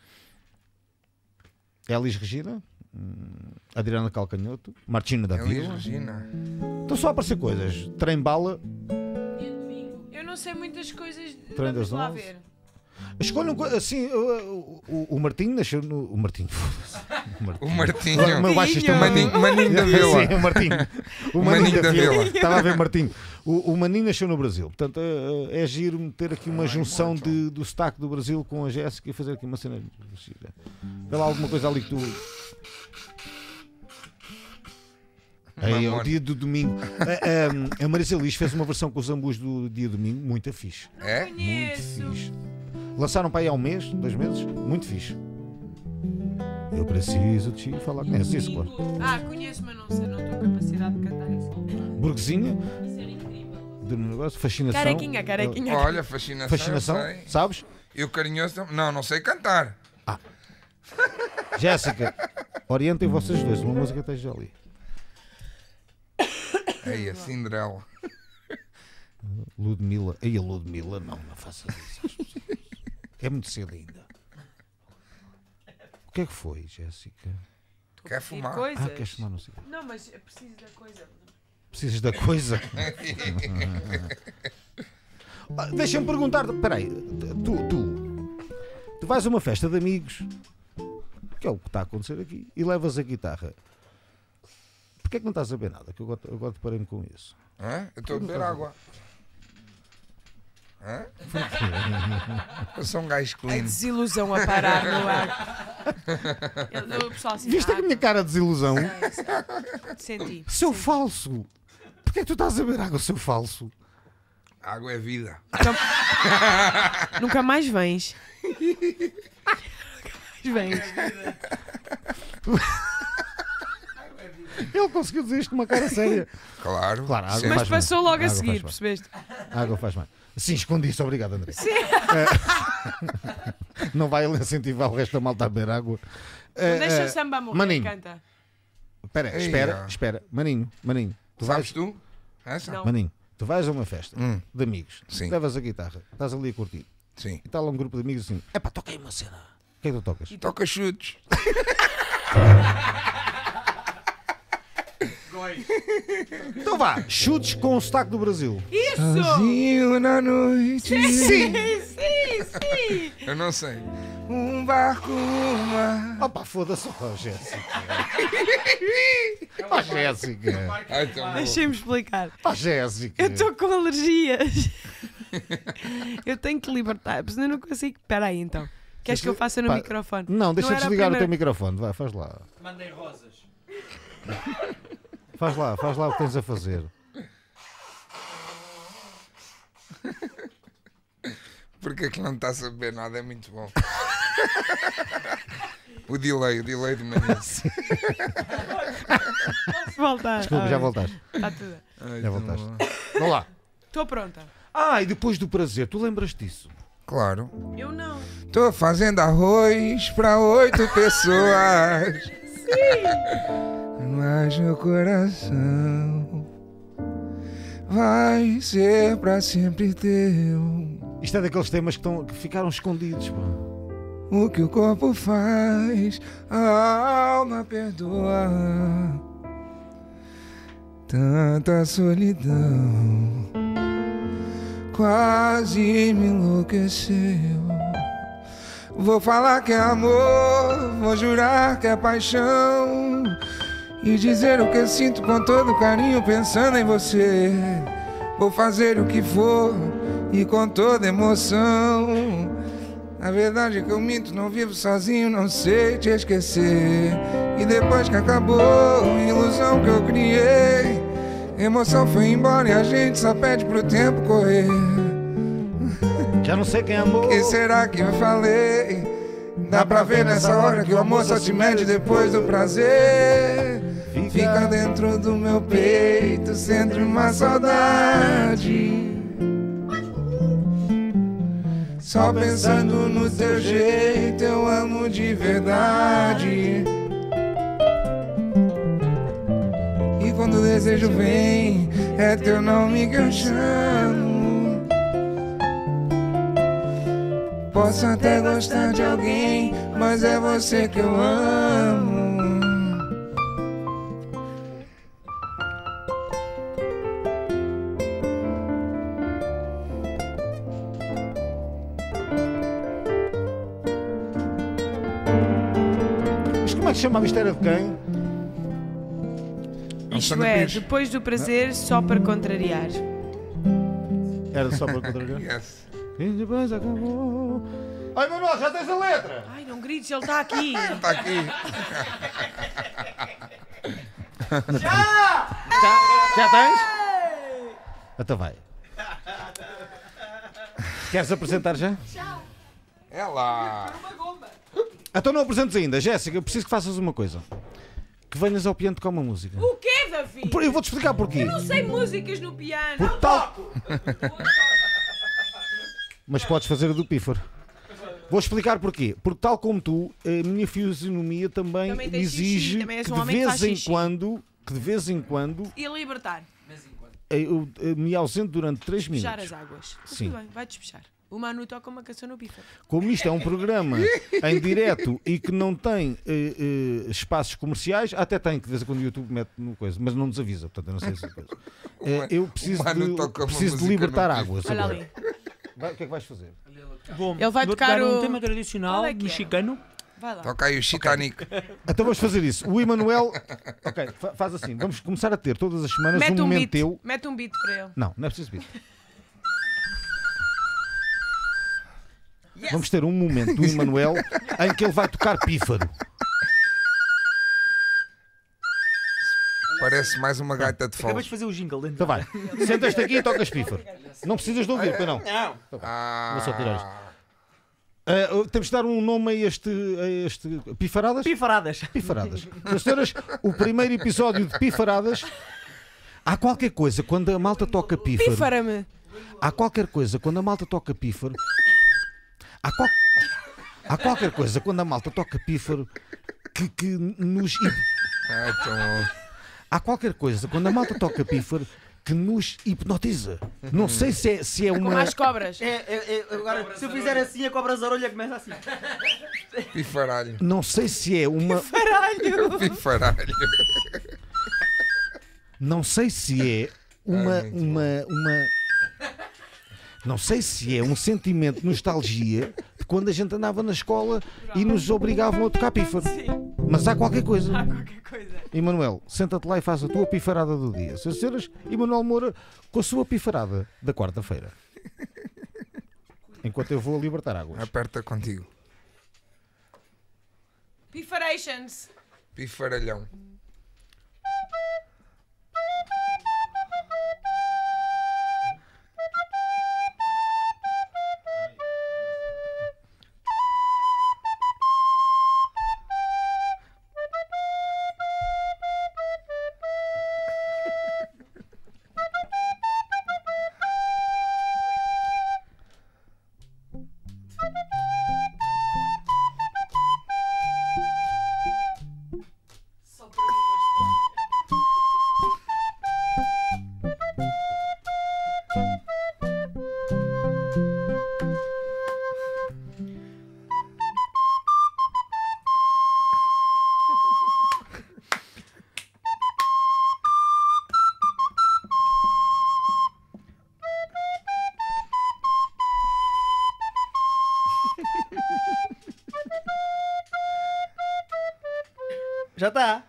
Speaker 6: Elis Regina, Adriana Calcanhoto, Martina da
Speaker 7: Elis
Speaker 6: Vila.
Speaker 7: Regina.
Speaker 6: Estão só a aparecer coisas. Trem bala.
Speaker 3: Eu não sei muitas coisas.
Speaker 6: Trem
Speaker 3: Vamos
Speaker 6: das
Speaker 3: lá
Speaker 6: 11.
Speaker 3: ver.
Speaker 6: Escolham assim. O Martinho nasceu no. O Martinho.
Speaker 7: O Martinho.
Speaker 6: O meu baixista
Speaker 7: Maninho da Vila.
Speaker 6: Sim, o Martinho. O Maninho da Vila. Estava a ver Martinho. O Maninho nasceu no Brasil. Portanto, é giro meter aqui uma junção do sotaque do Brasil com a Jéssica e fazer aqui uma cena. Vê lá alguma coisa ali que tu. Aí, o dia do domingo. A Marisa Liz fez uma versão com os ambos do dia do domingo, muito fixe.
Speaker 7: É?
Speaker 6: Muito
Speaker 3: Conheço.
Speaker 6: fixe. Lançaram para aí há um mês, 2 meses, muito fixe. Eu preciso de ti falar. Conheces isso, claro.
Speaker 3: Conheço, mas não sei, não tenho capacidade de cantar isso.
Speaker 6: Burguesinha. Do negócio, fascinação.
Speaker 3: Carequinha.
Speaker 7: Olha, fascinação.
Speaker 6: Fascinação,
Speaker 7: eu sei.
Speaker 6: sabes?
Speaker 7: E o carinhoso também. Não, não sei cantar.
Speaker 6: Jéssica, orientem vocês dois, uma música que esteja ali.
Speaker 7: Aí, a Cinderela.
Speaker 6: Ludmilla. Aí a Ludmilla, não faça isso. É muito cedo ainda. O que é que foi, Jéssica?
Speaker 7: Quer fumar?
Speaker 3: Coisas.
Speaker 6: Queres fumar no cigarro?
Speaker 3: Não, mas eu preciso da coisa.
Speaker 6: Precisas da coisa? Deixa-me perguntar. Espera aí. Tu vais a uma festa de amigos, que é o que está a acontecer aqui, e levas a guitarra. Porquê é que não estás a beber nada? Que eu agora deparei-me com isso.
Speaker 7: Hã? Eu estou a beber água. Hã? Eu sou um gajo
Speaker 3: A
Speaker 7: clean.
Speaker 3: desilusão a parar no ar. O pessoal assim,
Speaker 6: Viste a minha cara de desilusão?
Speaker 3: Senti.
Speaker 6: Seu falso! Porquê é que tu estás a beber água, seu falso?
Speaker 7: Água é vida.
Speaker 3: Nunca mais vens. Nunca mais vens.
Speaker 6: Ele conseguiu dizer isto com uma cara séria.
Speaker 7: Claro.
Speaker 6: Claro, água
Speaker 7: Sempre.
Speaker 3: Mas
Speaker 6: faz
Speaker 3: passou
Speaker 6: bem.
Speaker 3: logo a
Speaker 6: Água
Speaker 3: seguir,
Speaker 6: faz bem.
Speaker 3: percebeste?
Speaker 6: A água faz bem. Sim, escondi isso. Obrigado, André. não vai ele incentivar o resto da malta a beber água.
Speaker 3: Não deixa o samba morrer,
Speaker 6: Maninho.
Speaker 3: canta.
Speaker 6: Espera. Maninho. Tu
Speaker 7: Sabes
Speaker 6: vais,
Speaker 7: tu? Essa?
Speaker 3: Não.
Speaker 6: Maninho, tu vais a uma festa de amigos,
Speaker 7: Sim.
Speaker 6: levas a guitarra, estás ali a curtir,
Speaker 7: Sim.
Speaker 6: e está lá um grupo de amigos assim, epá, toca aí uma cena. O que é que tu tocas?
Speaker 7: Toca chutes.
Speaker 6: Então vá, chutes com o sotaque do Brasil.
Speaker 3: Isso!
Speaker 7: Sozinho na noite.
Speaker 3: Sim!
Speaker 7: Eu não sei. Um barco, uma.
Speaker 6: Opa, foda-se, ó Jéssica. Ó Jéssica.
Speaker 7: Ai, tão bom.
Speaker 3: Deixa-me explicar.
Speaker 6: Ó Jéssica.
Speaker 3: Eu estou com alergias. Eu tenho que libertar, porque senão eu não consigo. Espera aí então. Queres que eu faça no
Speaker 6: Pá,
Speaker 3: microfone?
Speaker 6: Não, deixa
Speaker 3: Não
Speaker 6: eu
Speaker 3: era a
Speaker 6: desligar o teu
Speaker 3: primeira-
Speaker 6: microfone. Vai, faz lá.
Speaker 5: Mandei rosas.
Speaker 6: Faz lá o que tens a fazer.
Speaker 7: Porque aquilo não está a saber nada, é muito bom. O delay do Maninho.
Speaker 3: Posso voltar?
Speaker 6: Desculpa, já voltaste.
Speaker 3: Está tudo.
Speaker 7: Ai,
Speaker 6: Já
Speaker 7: tão
Speaker 6: voltaste.
Speaker 7: bom.
Speaker 6: Vamos lá.
Speaker 3: Estou pronta.
Speaker 6: E depois do prazer, tu lembras disso?
Speaker 7: Claro.
Speaker 3: Eu não.
Speaker 7: Tô fazendo arroz pra 8 pessoas. Mas meu coração vai ser pra sempre teu.
Speaker 6: Isto é daqueles temas que ficaram escondidos, pá.
Speaker 7: O que o corpo faz, a alma perdoa. Tanta solidão quase me enlouqueceu. Vou falar que é amor, vou jurar que é paixão e dizer o que eu sinto com todo carinho pensando em você. Vou fazer o que for e com toda emoção. A verdade é que eu minto, não vivo sozinho, não sei te esquecer. E depois que acabou a ilusão que eu criei, emoção foi embora e a gente só pede pro tempo correr.
Speaker 6: Já não sei quem amou.
Speaker 7: O que será que eu falei? Dá pra ver nessa hora que o amor só se mede depois do prazer. Fica dentro do meu peito, sempre uma saudade. Só pensando no teu jeito, eu amo de verdade. E quando o desejo vem, é teu nome que eu chamo. Posso até gostar de alguém, mas é você que eu amo.
Speaker 6: Isto como é que se chamava? Isto era de quem?
Speaker 3: Isto é, depois do prazer, só para contrariar.
Speaker 6: Era só para contrariar?
Speaker 7: Yes.
Speaker 6: E depois acabou. Ai, Manuel, já tens a letra?
Speaker 3: Ai, não grites, ele está aqui.
Speaker 7: Está aqui.
Speaker 6: Já tens? Então vai. Queres apresentar já?
Speaker 7: É lá.
Speaker 6: Então não apresentes ainda. Jéssica, eu preciso que faças uma coisa. Que venhas ao piano tocar uma música.
Speaker 3: O quê, Davi?
Speaker 6: Eu vou-te explicar porquê.
Speaker 3: Eu não sei músicas no piano.
Speaker 6: Porque tal... Mas podes fazer a do pífaro. Vou explicar porquê. Porque tal como tu, a minha fisionomia também
Speaker 3: Também tens
Speaker 6: exige
Speaker 3: xixi, também és
Speaker 6: que
Speaker 3: um
Speaker 6: de
Speaker 3: homem que faz
Speaker 6: vez em
Speaker 3: xixi.
Speaker 6: quando,
Speaker 3: E libertar.
Speaker 6: eu me ausento durante 3
Speaker 3: Despejar
Speaker 6: minutos.
Speaker 3: as águas. Mas
Speaker 6: Sim.
Speaker 3: tudo bem, vai despejar. O Manu toca uma canção no pífaro.
Speaker 6: Como isto é um programa em direto e que não tem espaços comerciais, até tem que de vez em quando o YouTube mete no coisa, mas não nos avisa, portanto eu não sei essa coisa. Eu preciso,
Speaker 7: o Manu toca uma
Speaker 6: preciso de
Speaker 7: música
Speaker 6: libertar
Speaker 7: no
Speaker 6: águas.
Speaker 3: Olha
Speaker 6: agora.
Speaker 3: ali.
Speaker 6: O que é que vais fazer?
Speaker 5: Bom,
Speaker 3: Ele vai
Speaker 5: vou
Speaker 3: tocar
Speaker 5: um
Speaker 3: o-
Speaker 5: tema tradicional
Speaker 3: Qual é que é?
Speaker 5: mexicano.
Speaker 3: Vai lá.
Speaker 7: Toca aí o Titanic.
Speaker 6: Então vamos fazer isso. O Emanuel. Ok, faz assim. Vamos começar a ter todas as semanas
Speaker 3: Mete
Speaker 6: um
Speaker 3: um
Speaker 6: momento
Speaker 3: beat.
Speaker 6: teu.
Speaker 3: Mete um beat para ele.
Speaker 6: Não, não é preciso beat. Vamos ter um momento do Emanuel em que ele vai tocar pífaro.
Speaker 7: Parece mais uma gaita de
Speaker 5: Acabas
Speaker 7: fogo.
Speaker 5: de fazer o jingle dentro.
Speaker 6: Então vai. Sentas-te aqui e tocas pífaro. Não precisas de ouvir, pois não.
Speaker 5: Não.
Speaker 7: Ah,
Speaker 6: Vou só tirar isto. Temos de dar um nome a este Pifaradas?
Speaker 5: Pifaradas.
Speaker 6: Pifaradas. Senhoras e senhores, o primeiro episódio de Pifaradas. Há qualquer coisa quando a malta toca pífaro.
Speaker 3: Pífara-me.
Speaker 6: Há qualquer coisa quando a malta toca pífaro. Há qualquer coisa quando a malta toca pífaro que nos. Há qualquer coisa quando a malta toca pífaro que nos hipnotiza. Não sei se é uma.
Speaker 3: Como as cobras.
Speaker 5: Agora, se eu fizer assim, a cobra zarolha começa assim.
Speaker 7: Pifaralho.
Speaker 6: Não sei se é uma.
Speaker 7: Pifaralho.
Speaker 6: Não sei se é uma. Não sei se é um sentimento de nostalgia de quando a gente andava na escola e nos obrigavam a tocar pífaro. Mas há qualquer coisa.
Speaker 3: Há qualquer coisa.
Speaker 6: Emanuel, senta-te lá e faz a tua pifarada do dia. Senhoras e senhores, Emanuel Moura com a sua pifarada da quarta-feira. Enquanto eu vou libertar águas.
Speaker 7: Aperta contigo.
Speaker 3: Pifarations.
Speaker 7: Pifaralhão.
Speaker 5: Já está.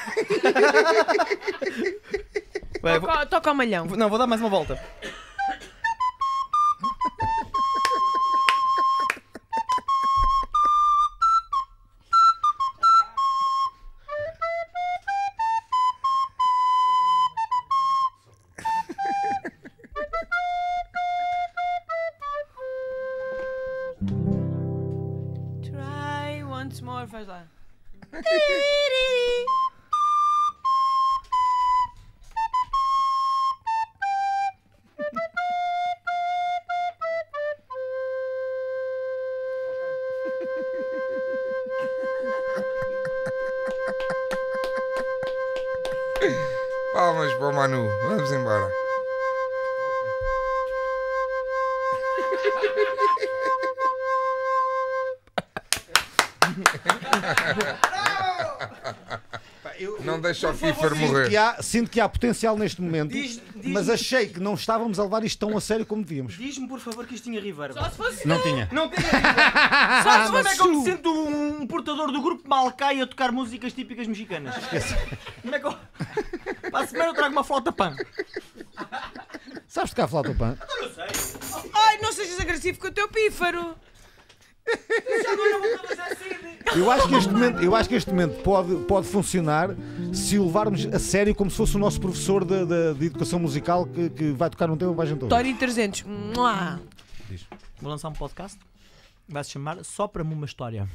Speaker 3: Toca o malhão.
Speaker 5: Não, vou dar mais uma volta.
Speaker 3: Try once more, faz lá.
Speaker 7: Palmas para o Manu. Vamos embora. Não deixa o pífaro morrer.
Speaker 6: Sinto que há potencial neste momento, mas achei que não estávamos a levar isto tão a sério como devíamos.
Speaker 5: Diz-me, por favor, que isto tinha reverb.
Speaker 3: Só se fosse
Speaker 6: Não tinha.
Speaker 5: Não tem reverb.
Speaker 3: Só se
Speaker 5: Como é
Speaker 3: fosse
Speaker 5: que eu me
Speaker 3: tu.
Speaker 5: sinto um portador do grupo Malcai a tocar músicas típicas mexicanas? Como é que eu... Para a semana eu trago uma flauta pan.
Speaker 6: Sabes tocar flauta pan?
Speaker 3: Ai, não sejas agressivo com o teu pífaro.
Speaker 6: Eu acho que este momento pode funcionar se o levarmos a sério como se fosse o nosso professor de educação musical que vai tocar um tema para a gente ouvir.
Speaker 3: Tori 300. Mua.
Speaker 5: Vou lançar um podcast. Vai-se chamar Sopra-me uma História.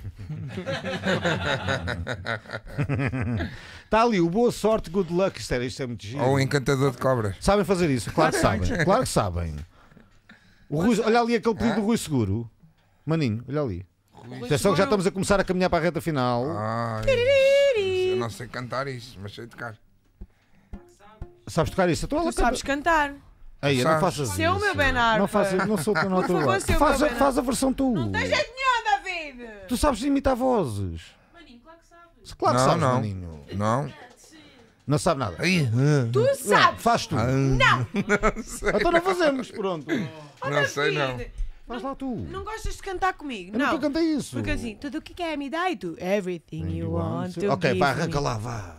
Speaker 6: Está ali o boa sorte, good luck. Isto é muito giro.
Speaker 7: Ou o encantador de cobras.
Speaker 6: Sabem fazer isso? Claro que sabem. Claro que sabem. O Rui, olha ali aquele pedido do Rui Seguro. Maninho, olha ali. Atenção que já estamos a começar a caminhar para a reta final.
Speaker 7: Ai, eu não sei cantar isso, mas sei tocar.
Speaker 6: Sabes tocar isso? Então,
Speaker 3: Tu sabes cantar.
Speaker 6: Aí, não
Speaker 7: Sabes.
Speaker 6: faças isso.
Speaker 3: Seu meu Bernardo.
Speaker 6: Não faças, não sou teu
Speaker 3: Por favor,
Speaker 6: natural.
Speaker 3: seu
Speaker 6: Faz,
Speaker 3: meu
Speaker 6: faz a versão tu.
Speaker 3: Não tem jeito nenhum, David.
Speaker 6: Tu sabes imitar vozes.
Speaker 3: Maninho, claro que sabes.
Speaker 6: Claro que
Speaker 7: Não,
Speaker 6: sabes,
Speaker 7: não.
Speaker 6: Maninho.
Speaker 7: Não.
Speaker 6: Não sabe nada.
Speaker 7: Ai,
Speaker 3: Tu sabes.
Speaker 6: Faz tu.
Speaker 3: Não.
Speaker 6: Então não fazemos, pronto.
Speaker 7: não sei não.
Speaker 6: Faz lá tu.
Speaker 3: Não gostas de cantar comigo?
Speaker 6: Eu nunca cantei isso.
Speaker 3: Porque assim, tudo o que quer me dá e tu. Everything you want to
Speaker 6: Ok,
Speaker 3: give
Speaker 6: pá,
Speaker 3: me.
Speaker 6: arranca lá, vá.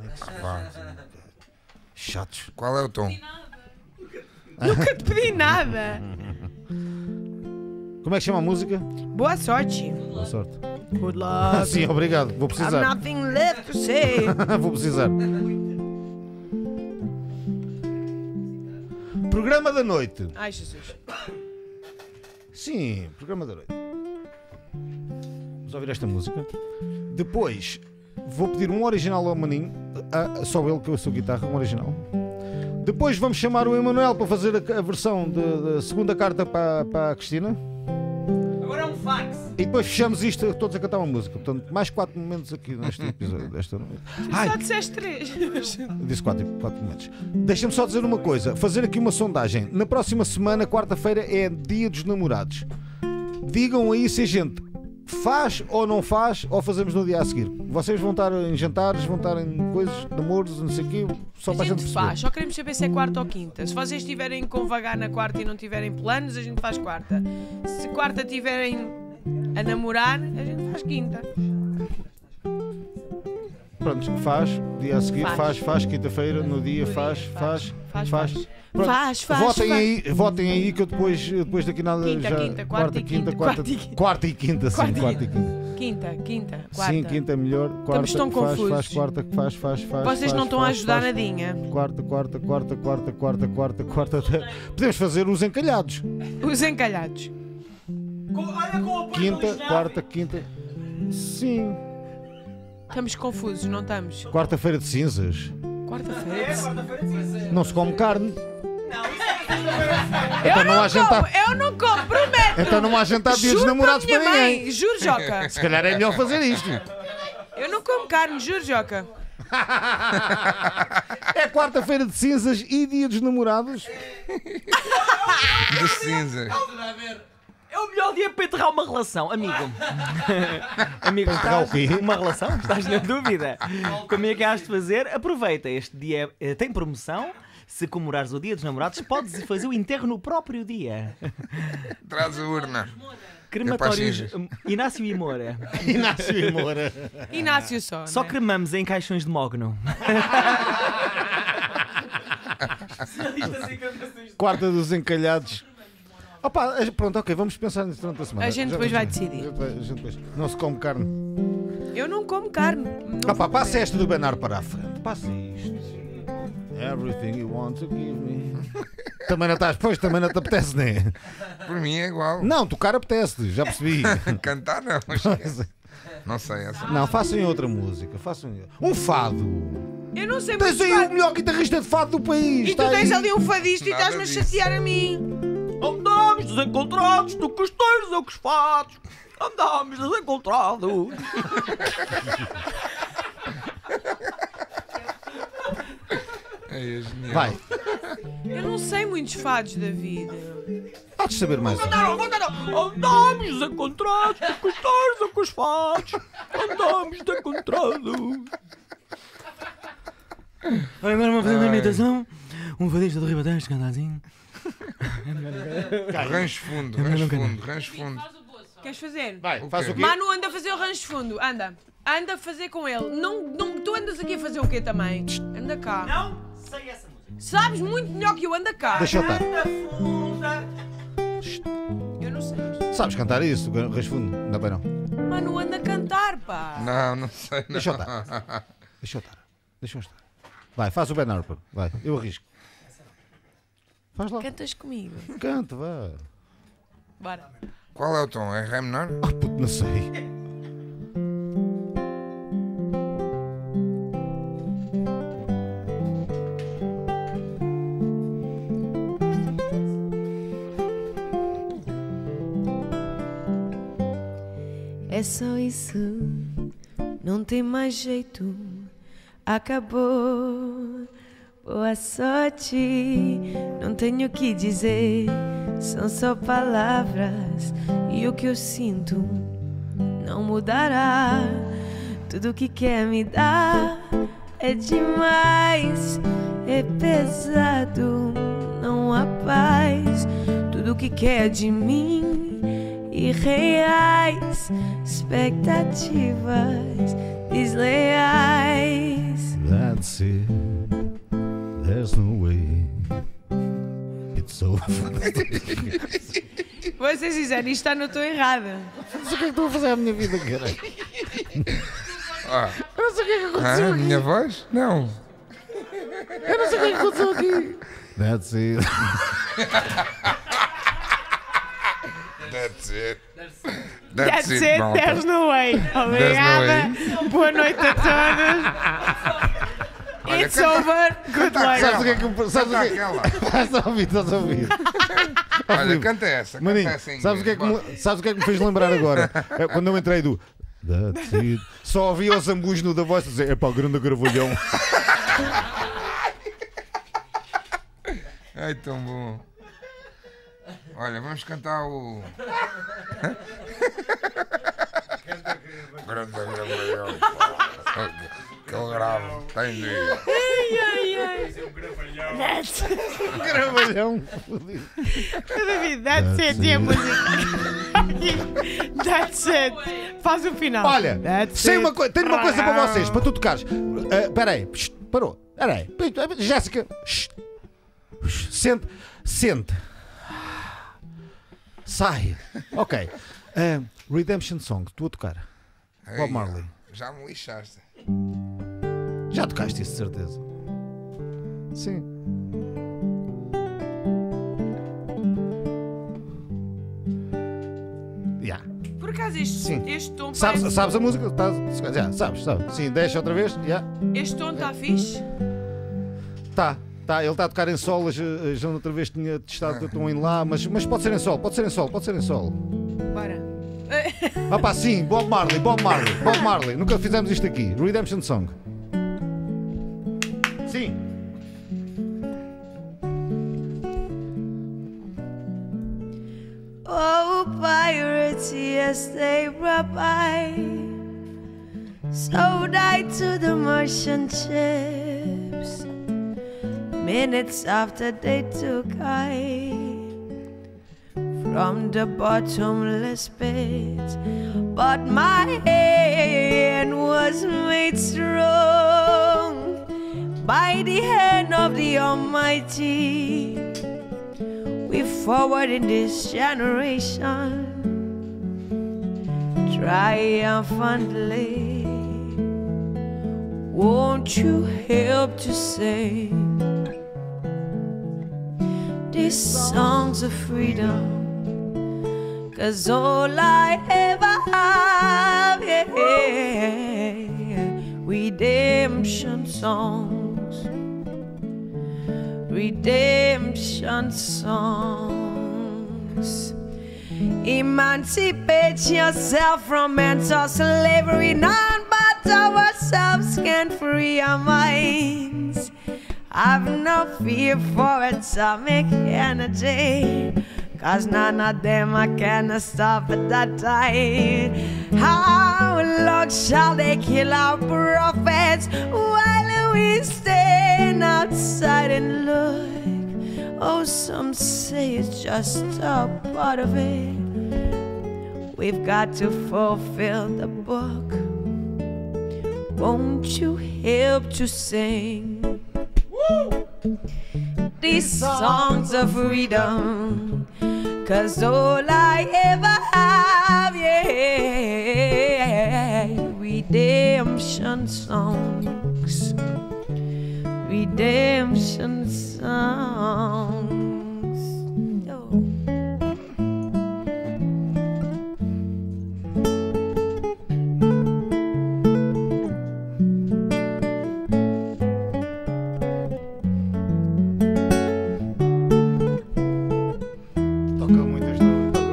Speaker 6: Chatos.
Speaker 7: Qual é o tom?
Speaker 3: Nunca te pedi nada.
Speaker 6: Como é que chama a música?
Speaker 3: Boa sorte.
Speaker 6: Boa sorte.
Speaker 3: Good luck.
Speaker 6: Sim, obrigado. Vou
Speaker 3: I've
Speaker 6: precisar.
Speaker 3: nothing left to say.
Speaker 6: Vou precisar. Programa da noite.
Speaker 3: Ai, Jesus.
Speaker 6: Sim, programa da noite. Vamos ouvir esta música. Depois vou pedir um original ao Maninho. Só ele que eu sou guitarra, um original. Depois vamos chamar o Emanuel para fazer a versão da segunda carta para a Cristina.
Speaker 5: Agora é um
Speaker 6: E depois fechamos isto todos a cantar uma música. Portanto, mais 4 momentos aqui neste episódio desta noite.
Speaker 3: Só disseste 3.
Speaker 6: Disse 4 momentos. Deixa-me só dizer uma coisa. Fazer aqui uma sondagem. Na próxima semana, quarta-feira, é Dia dos Namorados. Digam aí se a gente faz ou não faz, ou fazemos no dia a seguir. Vocês vão estar em jantares, vão estar em coisas, namoros, não sei o quê. Só para a gente perceber.
Speaker 3: Faz, só queremos saber se é quarta ou quinta. Se vocês estiverem com vagar na quarta e não tiverem planos, a gente faz quarta. Se quarta tiverem a namorar, a gente faz quinta.
Speaker 6: Pronto, faz, dia a seguir, faz, quinta-feira, no dia, faz. Pronto, votem aí que eu depois daqui nada
Speaker 3: quinta,
Speaker 6: já.
Speaker 3: Quinta, quarta e quinta.
Speaker 6: Quarta e quinta, sim, quarta e quinta.
Speaker 3: Quinta, quarta.
Speaker 6: Sim, quinta é melhor. Quarta,
Speaker 3: Estamos tão confusos.
Speaker 6: faz, quarta, faz.
Speaker 3: Vocês não estão a ajudar nadinha.
Speaker 6: Quarta. Podemos fazer os encalhados.
Speaker 3: Os encalhados.
Speaker 5: Olha com o apoio
Speaker 6: Quinta,
Speaker 5: do
Speaker 6: quarta, quinta. Sim.
Speaker 3: Estamos confusos, não estamos?
Speaker 6: Quarta-feira de cinzas.
Speaker 3: Quarta-feira.
Speaker 6: Não se come carne.
Speaker 3: Eu
Speaker 6: não há jantar.
Speaker 3: Eu não como, prometo.
Speaker 6: Então não há jantar dia dos
Speaker 3: Juro
Speaker 6: namorados
Speaker 3: para
Speaker 6: para
Speaker 3: minha
Speaker 6: ninguém.
Speaker 3: mãe, juro, Joca.
Speaker 6: Se calhar é melhor fazer isto.
Speaker 3: Eu não como carne, juro, Joca.
Speaker 6: É quarta-feira de cinzas e dia dos namorados.
Speaker 7: De cinzas.
Speaker 5: É o melhor dia para enterrar uma relação, amigo. Amigo,
Speaker 6: enterrar o quê?
Speaker 5: Uma relação? Estás na dúvida? Como é que has de fazer? Aproveita, este dia tem promoção. Se comemorares o dia dos namorados, podes fazer o enterro no próprio dia.
Speaker 7: Traz a urna.
Speaker 5: Crematórios Inácio e Moura.
Speaker 3: Inácio só.
Speaker 5: Só
Speaker 3: né?
Speaker 5: cremamos em caixões de mogno.
Speaker 6: Quarta dos encalhados. Opa, pronto, ok, vamos pensar nisso durante a semana.
Speaker 3: A gente depois vai decidir.
Speaker 6: Não se come carne.
Speaker 3: Eu não como carne. Não
Speaker 6: Opa,
Speaker 3: vou
Speaker 6: passa
Speaker 3: comer.
Speaker 6: esta do Benar para a frente. Passa isto. Everything you want to give me. Também não estás, pois, também não te apetece, né?
Speaker 7: Por mim é igual.
Speaker 6: Não, tocar apetece, já percebi.
Speaker 7: Cantar não. Não sei essa.
Speaker 6: Não, façam outra música. Um fado.
Speaker 3: Eu não sei
Speaker 6: Tens
Speaker 3: muito
Speaker 6: aí
Speaker 3: fado.
Speaker 6: o melhor guitarrista de fado do país.
Speaker 3: E tu
Speaker 6: está
Speaker 3: tens
Speaker 6: aí.
Speaker 3: ali um fadista e
Speaker 7: Nada
Speaker 3: estás-me a
Speaker 7: disso.
Speaker 3: chatear a mim.
Speaker 5: Andamos desencontrados, tu que os teiros ou que os fados. Andamos desencontrados.
Speaker 7: É genial.
Speaker 6: Vai,
Speaker 3: Eu não sei muitos fados da vida.
Speaker 6: há de saber mais.
Speaker 5: Andamos desencontrados, tu que os teiros ou que os fados. Andamos desencontrados. Agora vamos fazer uma imitação. Um fadista do Ribatejo, cantazinho.
Speaker 7: Rancho fundo.
Speaker 3: Queres fazer?
Speaker 6: Vai, faz o quê?
Speaker 3: Manu, anda a fazer o rancho fundo. Anda. Anda a fazer com ele. Não, tu andas aqui a fazer o quê também? Anda cá.
Speaker 5: Não sei essa música.
Speaker 3: Sabes muito melhor que eu. Anda cá.
Speaker 6: Deixa eu estar.
Speaker 3: Eu não sei.
Speaker 6: Sabes cantar isso, Rasfundo? Não, bem não.
Speaker 3: Manu, anda a cantar, pá.
Speaker 7: Não sei. Não.
Speaker 6: Deixa eu estar. Vai, faz o Ben Harper. Vai, eu arrisco. Faz lá.
Speaker 3: Cantas comigo.
Speaker 6: Canta, vá.
Speaker 3: Bora.
Speaker 7: Qual é o tom? É Ré menor?
Speaker 6: Ah, puto, não sei.
Speaker 3: É só isso, não tem mais jeito, acabou. Boa sorte, não tenho o que dizer, são só palavras e o que eu sinto não mudará. Tudo que quer me dar é demais, é pesado, não há paz. Tudo que quer de mim irreais, expectativas desleais.
Speaker 6: That's it. There's no way. It's over.
Speaker 3: Vocês fizeram isto, está no tom errado.
Speaker 6: Não sei o que é que estou a fazer à minha vida, caralho.
Speaker 7: Ah.
Speaker 6: Eu não sei o que é que aconteceu aqui.
Speaker 7: Minha voz? Não.
Speaker 6: Eu não sei o que é que aconteceu aqui. That's it.
Speaker 7: That's it.
Speaker 3: That's it,
Speaker 7: malta.
Speaker 3: there's no way. Obrigada. Boa noite a todos. It's over. Good luck.
Speaker 6: Sabes o que é que... Sabes o que é
Speaker 7: Aquela.
Speaker 6: Estás a ouvir, estás a ouvir.
Speaker 7: Olha, canta essa.
Speaker 6: Maninho,
Speaker 7: Canta essa em
Speaker 6: sabes o que é
Speaker 7: inglês.
Speaker 6: que sabes o que é que me fez lembrar agora? É quando eu entrei do That's it. Só ouvia os ambus no da voz dizer: epá, grande gravalhão.
Speaker 7: Ai, tão bom. Olha, vamos cantar o. Grande gravalhão. Que eu gravo. Tem de.
Speaker 6: Gravalhão.
Speaker 3: David, that's it, é a música. That's it. Faz o final.
Speaker 6: Olha,
Speaker 3: That's
Speaker 6: tenho
Speaker 3: it.
Speaker 6: uma coisa para vocês, para tu tocares. Espera aí, parou. Espera aí. Jéssica, sente. Sai. Ok. Redemption Song, tu a tocar. Bob Marley.
Speaker 7: Já me lixaste.
Speaker 6: Já tocaste isso, de certeza. Sim. Yeah.
Speaker 3: Por acaso
Speaker 6: Sim.
Speaker 3: este tom
Speaker 6: Sabes
Speaker 3: parece-
Speaker 6: a música? Já, sabes. Sim, deixa outra vez. Yeah.
Speaker 3: Este tom está fixe?
Speaker 6: Tá, ele está a tocar em sol. Já outra vez tinha testado que eu estou indo lá, mas pode ser em sol.
Speaker 3: Bora.
Speaker 6: Ah pá, sim, Bob Marley. Nunca fizemos isto aqui. Redemption Song. Sim.
Speaker 3: Oh, pirates, yes, they were by. Sold I to the merchant ships. Minutes after they took I from the bottomless pit. But my hand was made strong by the hand of the Almighty. We forward in this generation triumphantly. Won't you help to sing these songs of freedom? 'Cause all I ever have, redemption songs. Redemption songs. Emancipate yourself from mental slavery. None but ourselves can free our minds. I've no fear for atomic energy, 'cause none of them can stop at that time. How long shall they kill our prophets while we stand outside and look? Oh, some say it's just a part of it. We've got to fulfill the book. Won't you help to sing these songs of freedom? 'Cause all I ever have, redemption songs. Redemption songs. Oh.
Speaker 6: Toca muito esta.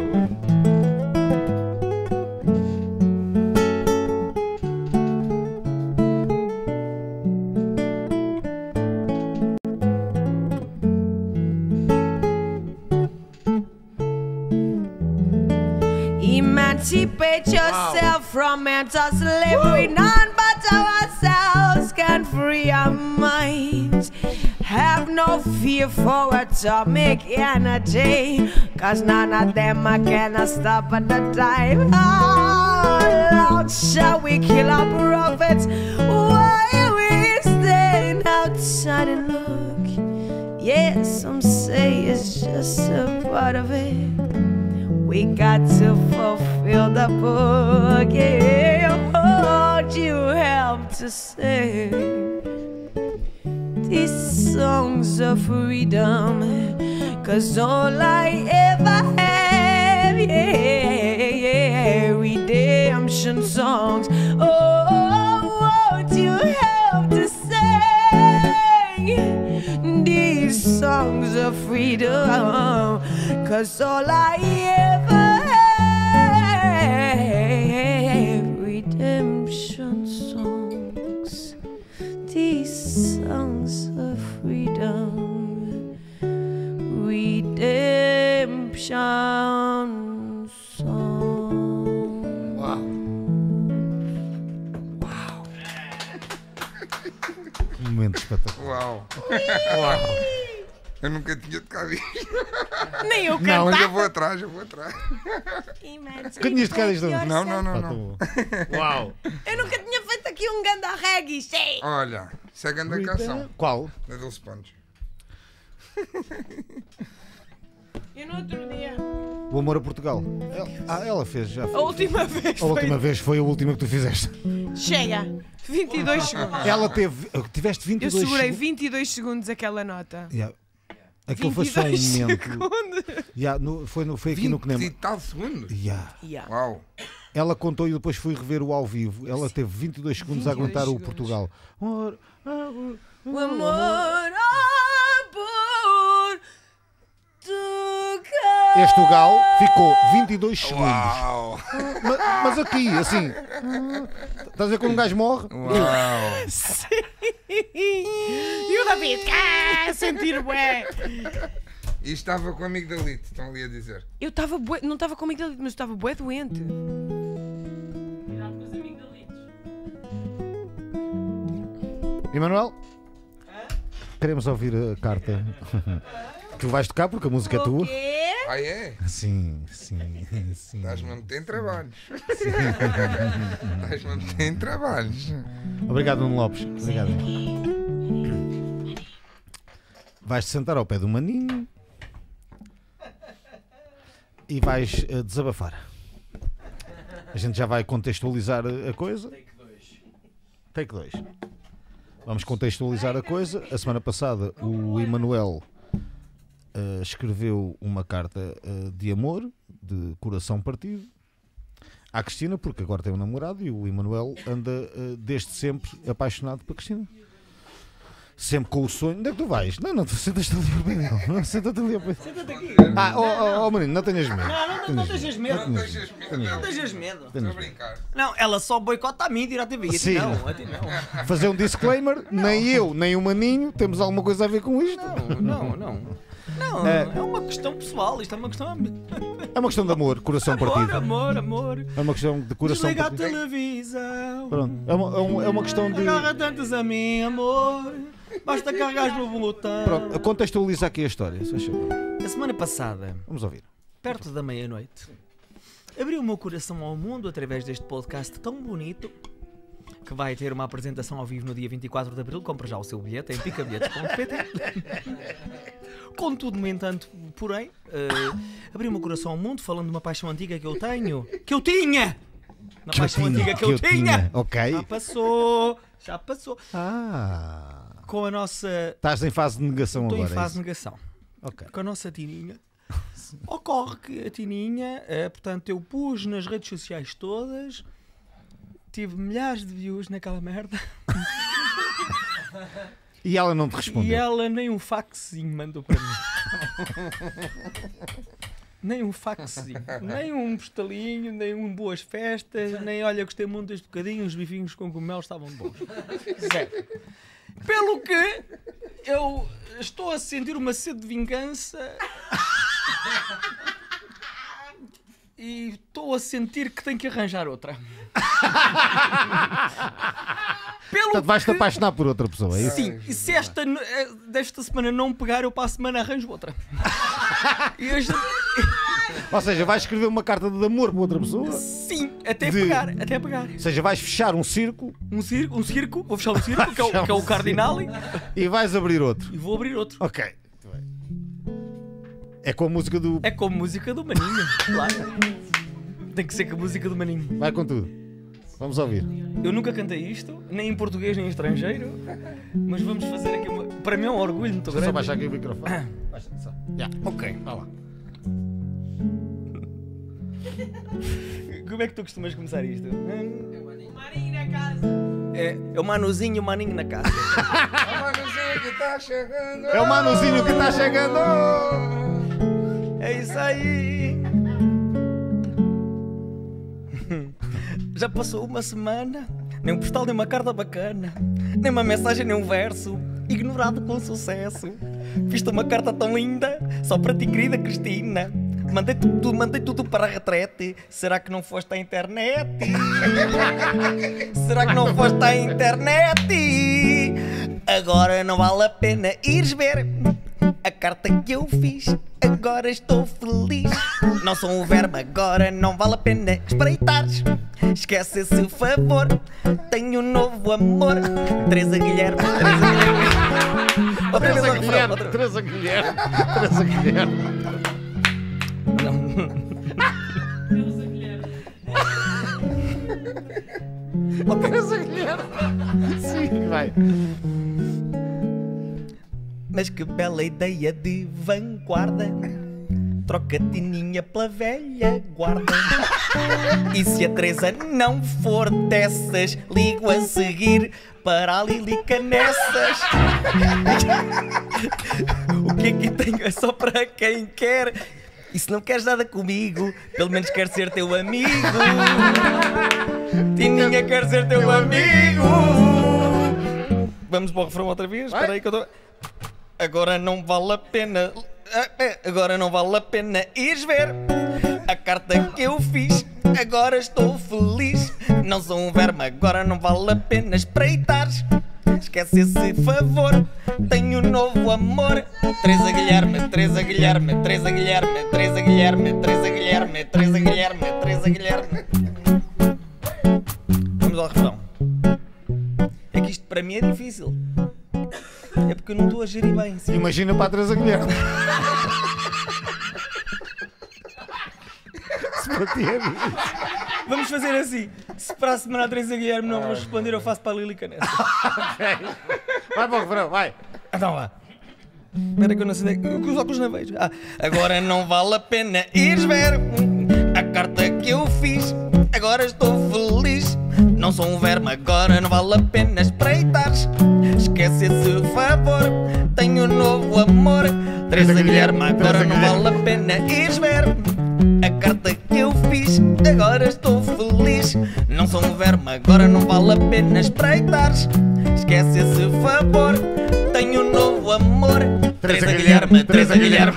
Speaker 3: Emancipate yourself from mental slavery. None but ourselves can free our minds. Have no fear for atomic energy, 'cause none of them can stop at the time. How long shall we kill our prophets while we stand outside and look? Yes, some say it's just a part of it. We got to fulfill the book. Yeah, won't you help to sing these songs of freedom? 'Cause all I ever have, redemption songs. Oh, won't you help to sing these songs of freedom? 'cause all I ever have redemption songs, these songs of freedom, redemption songs.
Speaker 7: Uau.
Speaker 6: Um momento espetacular.
Speaker 7: Uau. Eu nunca tinha tocado isto.
Speaker 3: Nem eu
Speaker 7: Mas
Speaker 3: cantava.
Speaker 7: eu vou atrás.
Speaker 6: Que tinhas tocado isto?
Speaker 7: Não.
Speaker 6: Uau.
Speaker 3: Eu nunca tinha feito aqui um ganda reggae, sei.
Speaker 7: Olha, isso é a grande canção.
Speaker 6: Qual?
Speaker 7: Da Dulce Pontes.
Speaker 3: E no outro dia?
Speaker 6: O Amor a Portugal. Ela fez já.
Speaker 3: A última vez
Speaker 6: A última vez foi a última que tu fizeste.
Speaker 3: Chega. 22 segundos.
Speaker 6: Ela teve. Tiveste
Speaker 3: Eu
Speaker 6: 22
Speaker 3: segurei
Speaker 6: segundos.
Speaker 3: 22 segundos aquela nota.
Speaker 6: Yeah. Aquilo foi só um
Speaker 3: 22
Speaker 6: momento.
Speaker 3: segundos.
Speaker 6: Yeah, foi aqui no
Speaker 7: 20 e
Speaker 6: Knema.
Speaker 7: tal segundos.
Speaker 6: Yeah.
Speaker 3: Yeah.
Speaker 7: Uau.
Speaker 6: Ela contou e depois fui rever o ao vivo. Ela teve 22 segundos a
Speaker 3: 22
Speaker 6: aguentar o
Speaker 3: segundos.
Speaker 6: Portugal.
Speaker 3: O amor por tocar.
Speaker 6: Este o Gal ficou 22 segundos.
Speaker 7: Uau.
Speaker 6: Mas aqui, assim. Estás a ver quando um gajo morre?
Speaker 7: Uau.
Speaker 3: Sim. E o David, sentir bué.
Speaker 7: E estava com o amigo da Lite, estão ali a dizer.
Speaker 3: Eu estava bué, não estava comigo, mas eu estava bué doente.
Speaker 6: Emanuel? Queremos ouvir a carta. Tu vais tocar porque a música é
Speaker 3: O
Speaker 6: tua?
Speaker 3: quê?
Speaker 7: Ah, é?
Speaker 6: Sim.
Speaker 7: Estás-me a meter em trabalhos. Estás-me a meter em trabalhos.
Speaker 6: Obrigado, Nuno Lopes. Obrigado. Vais-te sentar ao pé do maninho e vais desabafar. A gente já vai contextualizar a coisa. Take 2. Vamos contextualizar a coisa. A semana passada o Emanuel escreveu uma carta de amor, de coração partido, à Cristina, porque agora tem um namorado e o Emanuel anda desde sempre apaixonado por Cristina. Sempre com o sonho. Onde é que tu vais? Não, tu sentas-te ali ao pé dele. Não, senta-te ali ao pé dele.
Speaker 5: Senta-te aqui.
Speaker 6: Menino, não tenhas medo.
Speaker 5: Não tenhas medo.
Speaker 7: Não deixas medo.
Speaker 5: Não tenhas medo.
Speaker 7: Estou a brincar.
Speaker 5: Não, ela só boicota a mim e a TV. A ti
Speaker 6: Sim.
Speaker 5: não, a ti não.
Speaker 6: Fazer um disclaimer: nem eu, nem o Maninho temos alguma coisa a ver com isto.
Speaker 5: Não,
Speaker 6: É.
Speaker 5: é uma questão pessoal. Isto é uma questão.
Speaker 6: É uma questão de amor, coração partido.
Speaker 5: Amor.
Speaker 6: É uma questão de coração
Speaker 5: Desliga a
Speaker 6: partido.
Speaker 5: televisão.
Speaker 6: Pronto. É uma questão de.
Speaker 5: Agarra tantos a mim, amor. Basta carregar no botão.
Speaker 6: Pronto, contextualiza aqui a história. Se faz favor.
Speaker 5: A semana passada,
Speaker 6: Vamos ouvir.
Speaker 5: perto da meia-noite, abri o meu coração ao mundo através deste podcast tão bonito que vai ter uma apresentação ao vivo no dia 24 de Abril. Compre já o seu bilhete em picabilhetes.pt. Contudo, no entanto, porém, abri o meu coração ao mundo falando de uma paixão antiga que eu tenho. Que eu tinha! Uma paixão antiga que eu tinha!
Speaker 6: Ok.
Speaker 5: Já passou.
Speaker 6: Ah.
Speaker 5: Com a nossa...
Speaker 6: Estás em fase de negação
Speaker 5: Estou em
Speaker 6: agora.
Speaker 5: fase de
Speaker 6: é isso?
Speaker 5: negação.
Speaker 6: Ok.
Speaker 5: Com a nossa Tininha. Ocorre que a Tininha, portanto, eu pus nas redes sociais todas, tive milhares de views naquela merda
Speaker 6: E ela não te respondeu.
Speaker 5: e ela nem um faxinho mandou para mim. Nem um faxinho, nem um postalinho, nem um boas festas, nem olha, gostei muito deste bocadinho, os bifinhos com cogumelo estavam bons. Zero. Pelo que eu estou a sentir uma sede de vingança e estou a sentir que tenho que arranjar outra.
Speaker 6: Portanto, vais-te apaixonar por outra pessoa, é isso?
Speaker 5: Sim, e se desta semana não pegar, eu para a semana arranjo outra. E hoje,
Speaker 6: Ou seja, vais escrever uma carta de amor para outra pessoa?
Speaker 5: sim, até
Speaker 6: De-
Speaker 5: pegar.
Speaker 6: Ou seja, vais fechar um círculo
Speaker 5: Um circo, vou fechar um circo, que é o cardinal,
Speaker 6: e vais abrir outro.
Speaker 5: e vou abrir outro.
Speaker 6: Ok. É com a música do.
Speaker 5: É como música do Maninho, claro. Tem que ser com a música do Maninho.
Speaker 6: Vai com tudo. Vamos ouvir.
Speaker 5: Eu nunca cantei isto, nem em português nem em estrangeiro, mas vamos fazer aqui uma... Para mim é um orgulho muito
Speaker 6: Deixa eu só
Speaker 5: grande.
Speaker 6: baixar aqui o microfone. Baixa, só. Já.
Speaker 5: Ok.
Speaker 6: Vai lá.
Speaker 5: Como é que tu costumas começar isto?
Speaker 3: Marinho na casa.
Speaker 5: É o Manuzinho, o Maninho na casa.
Speaker 7: A Manuzinha que está chegando.
Speaker 6: É o Manuzinho que está chegando!
Speaker 5: É
Speaker 9: isso aí. Já passou uma semana, nem um postal, nem uma carta bacana, nem uma mensagem, nem um verso, ignorado com sucesso. Fiz-te uma carta tão linda, só para ti, querida Cristina. Mandei tudo para a retrete. Será que não foste à internet? Será que não foste à internet? Agora não vale a pena ires ver a carta que eu fiz. Agora estou feliz. Não sou um verme, agora não vale a pena espreitares. Esquece esse favor. Tenho um novo amor. Teresa Guilherme, Teresa Guilherme. Outra vez ao refrão, outra vez.
Speaker 6: Teresa Guilherme. Teresa Guilherme. Teresa Guilherme. Sim, vai.
Speaker 9: Mas que bela ideia de vanguarda. Troca a Tininha pela velha guarda. E se a Teresa não for dessas, ligo a seguir para a Lilica nessas. O que aqui tenho é só para quem quer. E se não queres nada comigo, pelo menos quero ser teu amigo. Tininha quer ser teu amigo. Vamos para o refrão outra vez? Espera aí que eu estou... Agora não vale a pena. Agora não vale a pena ires ver a carta que eu fiz. Agora estou feliz. Não sou um verme, agora não vale a pena espreitares. Esquece esse favor. Tenho um novo amor. Teresa Guilherme, Teresa Guilherme, Teresa Guilherme, Teresa Guilherme, Teresa Guilherme, Teresa Guilherme, Teresa Guilherme. Vamos ao refrão. É que isto para mim é difícil. É porque eu não estou a gerir bem. Sim.
Speaker 6: Imagina para a Teresa Guilherme. Se para ti é difícil.
Speaker 9: Vamos fazer assim. Se para a semana a Teresa Guilherme não vos responder, eu faço para a Lilica nessa.
Speaker 6: Okay. Vai para o refrão, vai.
Speaker 9: Então vá. Espera que eu não sei. Com os óculos não vejo. Agora não vale a pena ires ver a carta que eu fiz. Agora estou feliz. Não sou um verme, agora não vale a pena espreitares. Esquece esse favor. Tenho um novo amor. Teresa Guilherme, agora não vale a pena ires ver a carta que eu fiz. Agora estou feliz. Não sou um verme, agora não vale a pena espreitares. Esquece esse favor. Tenho um novo amor. Teresa Guilherme, Teresa Guilherme.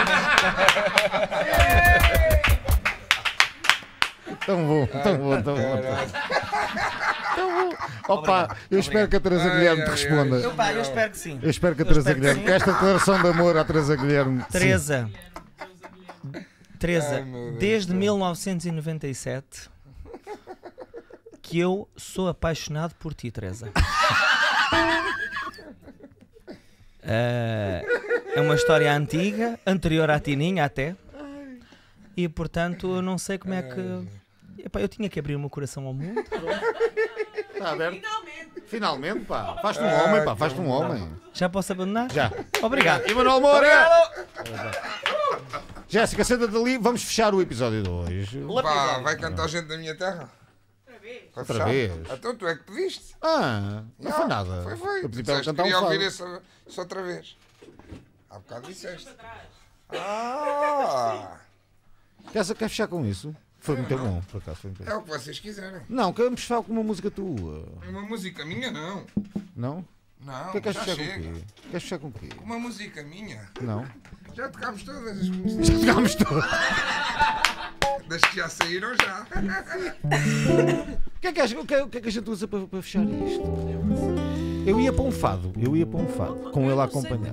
Speaker 6: Tão bom, tão bom, tão bom. Tão bom. Opa, eu espero que a Teresa Guilherme te responda.
Speaker 9: Eu espero que sim.
Speaker 6: Eu espero que a Teresa Guilherme, que esta declaração de amor à Teresa Guilherme.
Speaker 9: Teresa, desde 1997 que eu sou apaixonado por ti, Teresa. É uma história antiga, anterior à Tininha até. E portanto eu não sei como é que... Epá, eu tinha que abrir o meu coração ao mundo.
Speaker 6: Está aberto? Finalmente, pá. Faz-te um homem, pá. Faz-te um homem.
Speaker 9: Já posso abandonar?
Speaker 6: Já.
Speaker 9: Obrigado.
Speaker 6: Emanuel Moura! Jéssica, senta-te ali. Vamos fechar o episódio de hoje.
Speaker 7: Pá, vai cantar gente da minha terra?
Speaker 6: Outra vez?
Speaker 7: Então tu é que pediste.
Speaker 6: Não foi nada.
Speaker 7: Foi.
Speaker 6: Eu pedi para ela
Speaker 7: Disseste
Speaker 6: cantar
Speaker 7: que queria
Speaker 6: um
Speaker 7: ouvir
Speaker 6: fado.
Speaker 7: isso outra vez. Há bocado disseste.
Speaker 6: Quer fechar com isso? Foi muito bom, por acaso. Foi muito bom.
Speaker 7: É o que vocês quiserem.
Speaker 6: Não, queremos fechar com uma música tua.
Speaker 7: Uma música minha, não.
Speaker 6: Não?
Speaker 7: Não,
Speaker 6: O que é que queres
Speaker 7: já
Speaker 6: fechar com
Speaker 7: chega.
Speaker 6: o quê? Queres fechar com o quê?
Speaker 7: Uma música minha.
Speaker 6: Não?
Speaker 7: Já tocámos todas as
Speaker 6: Já
Speaker 7: músicas.
Speaker 6: tocámos todas.
Speaker 7: Das que já saíram já.
Speaker 6: O que é que a gente usa para fechar isto? Eu ia para um fado. Com ele a acompanhar.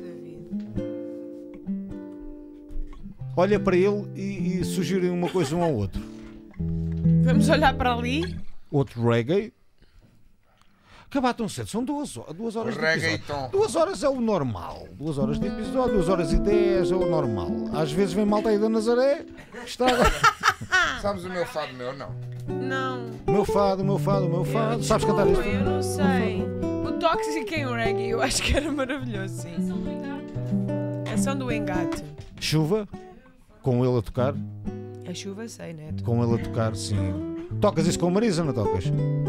Speaker 6: Olha para ele e sugerem uma coisa um ao outro.
Speaker 3: Vamos olhar para ali.
Speaker 6: Outro reggae. Acabar tão cedo, são 2 horas de episódio. 2 horas é o normal. 2 horas de episódio, 2 horas e 10 é o normal. Às vezes vem malta aí da Nazaré.
Speaker 7: Sabes o meu fado meu, não?
Speaker 3: Não.
Speaker 6: O meu fado. Sabes cantar isto?
Speaker 3: Eu não sei. O Toxic em reggae eu acho que era maravilhoso, sim. A Canção do Engate.
Speaker 6: Chuva, com ele a tocar.
Speaker 3: A chuva sei, né?
Speaker 6: Com ele a tocar, sim. Tocas isso com a Marisa, não tocas?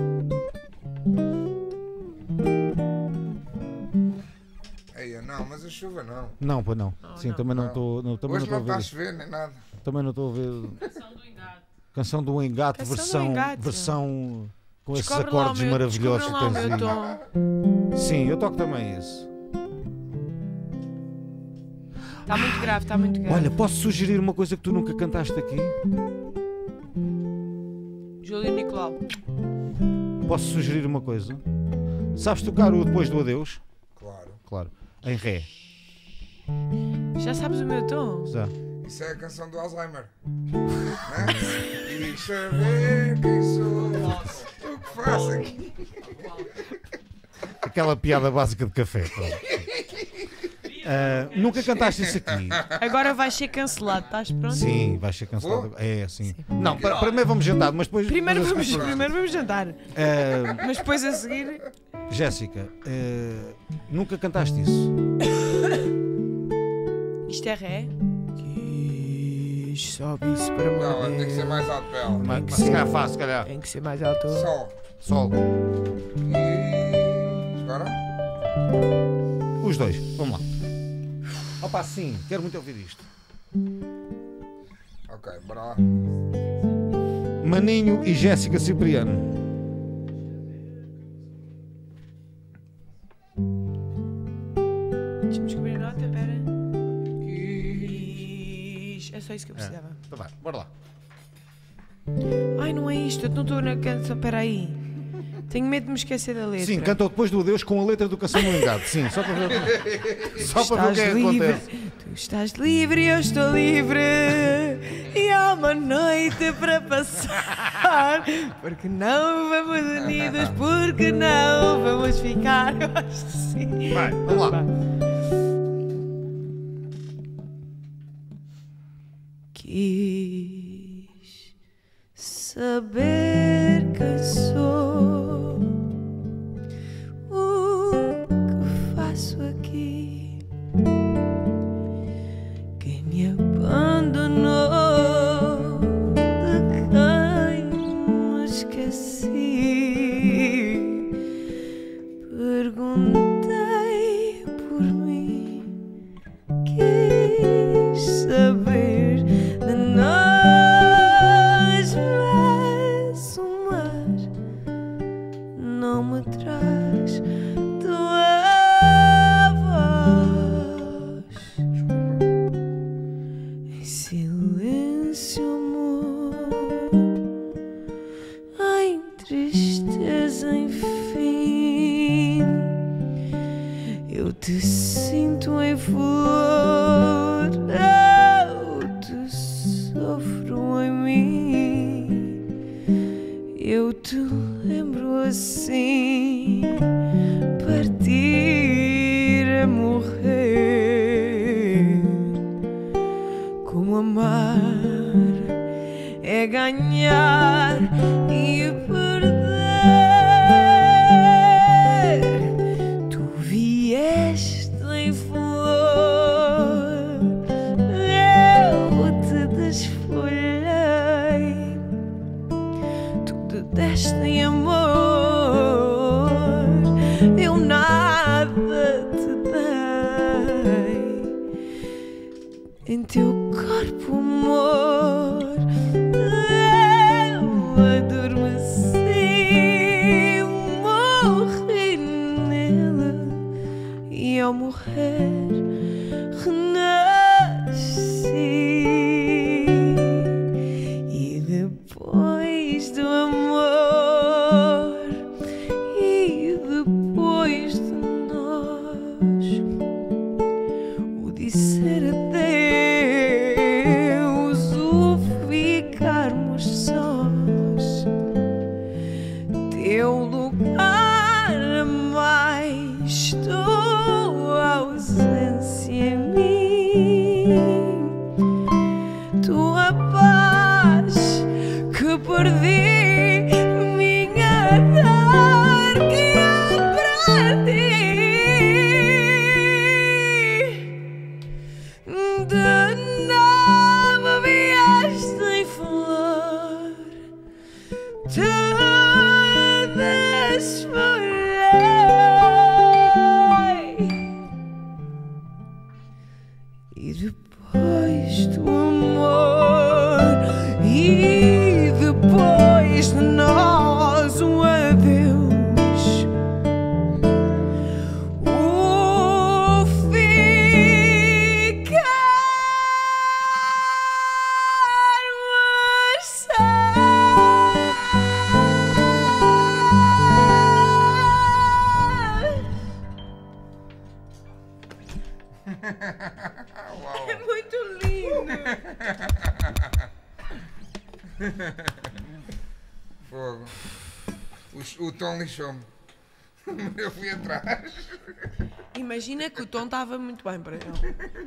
Speaker 7: Não, mas chuva, não.
Speaker 6: Não, pois não.
Speaker 3: Oh,
Speaker 6: Sim,
Speaker 3: não.
Speaker 6: também não estou
Speaker 7: Hoje
Speaker 6: a
Speaker 7: não está a
Speaker 6: ver.
Speaker 7: chover nem nada.
Speaker 6: Também não estou a ver. Canção do Engate,
Speaker 3: Canção do
Speaker 6: versão,
Speaker 3: Engate.
Speaker 6: versão com esses
Speaker 3: Descobre lá o
Speaker 6: acordes
Speaker 3: meu-
Speaker 6: maravilhosos que
Speaker 3: descobre lá o
Speaker 6: tens
Speaker 3: meu
Speaker 6: aí.
Speaker 3: tom.
Speaker 6: Sim, eu toco também esse.
Speaker 3: Está muito grave, está muito grave.
Speaker 6: Olha, posso sugerir uma coisa que tu nunca cantaste aqui?
Speaker 3: Júlio Nicolau.
Speaker 6: Posso sugerir uma coisa? Sabes tocar o Depois do Adeus?
Speaker 7: Claro.
Speaker 6: Claro. Em Ré.
Speaker 3: Já sabes o meu tom?
Speaker 6: Já.
Speaker 7: Isso é a canção do Alzheimer. Né? E saber quem sou. O que faço aqui?
Speaker 6: Aquela piada básica de café. Pronto. Nunca cantaste isso aqui?
Speaker 3: Agora vais ser cancelado, estás pronto?
Speaker 6: Sim, vai ser cancelado. É, sim. Não, primeiro vamos jantar, mas depois.
Speaker 3: Primeiro
Speaker 6: mas
Speaker 3: vamos, primeiro vamos jantar. Mas depois a seguir.
Speaker 6: Jéssica, nunca cantaste isso?
Speaker 3: Isto é ré? Quis só isso para
Speaker 7: Não, tem que ser mais alto para ela.
Speaker 6: Mas se calhar faz, se calhar.
Speaker 3: Tem que ser mais alto.
Speaker 7: Sol.
Speaker 6: Sol.
Speaker 7: E agora?
Speaker 6: Os dois, vamos lá. Opa, sim, quero muito ouvir isto.
Speaker 7: Ok, bora lá.
Speaker 6: Maninho e Jéssica Cipriano.
Speaker 3: Deixa-me descobrir a nota, pera. É só isso que eu precisava.
Speaker 6: Tá bem, bora lá.
Speaker 3: Ai, não é isto, eu não estou na canção. Espera aí. Tenho medo de me esquecer da letra.
Speaker 6: Sim, canta o Depois do Adeus com a letra do Canção do Engado. Sim, só para ver, só para ver o que é que
Speaker 3: livre,
Speaker 6: acontece.
Speaker 3: tu estás livre, eu estou livre. E há uma noite para passar. Porque não vamos unidos, porque não vamos ficar. Eu acho que sim.
Speaker 6: Vai, vamos lá.
Speaker 3: Quis saber quem sou, o que faço aqui, quem me abandonou, de quem me esqueci. Perguntei por mim, quis saber de nós, mas o mar não me traz tua voz. Em silêncio, amor, em tristeza, enfim, eu te sinto em flor, eu te sofro em mim, eu te lembro assim, partir a morrer. Como amar é ganhar e perder. Tu vieste em flor, eu te desfolhei. Tu te deste em amor, eu nada te dei. Em teu corpo, amor, eu adormeci, morri nele e ao morrer renasci. E depois do amor e depois de nós, o dizer adeus, o ficarmos sós, teu lugar a mais, tua ausência em mim, tua paz que perdi, minha dor que aprendi. De novo vieste em flor, te desfolhei. É muito lindo.
Speaker 7: Fogo. O Tom lixou-me. Eu fui atrás.
Speaker 3: Imagina que o tom estava muito bem para ele.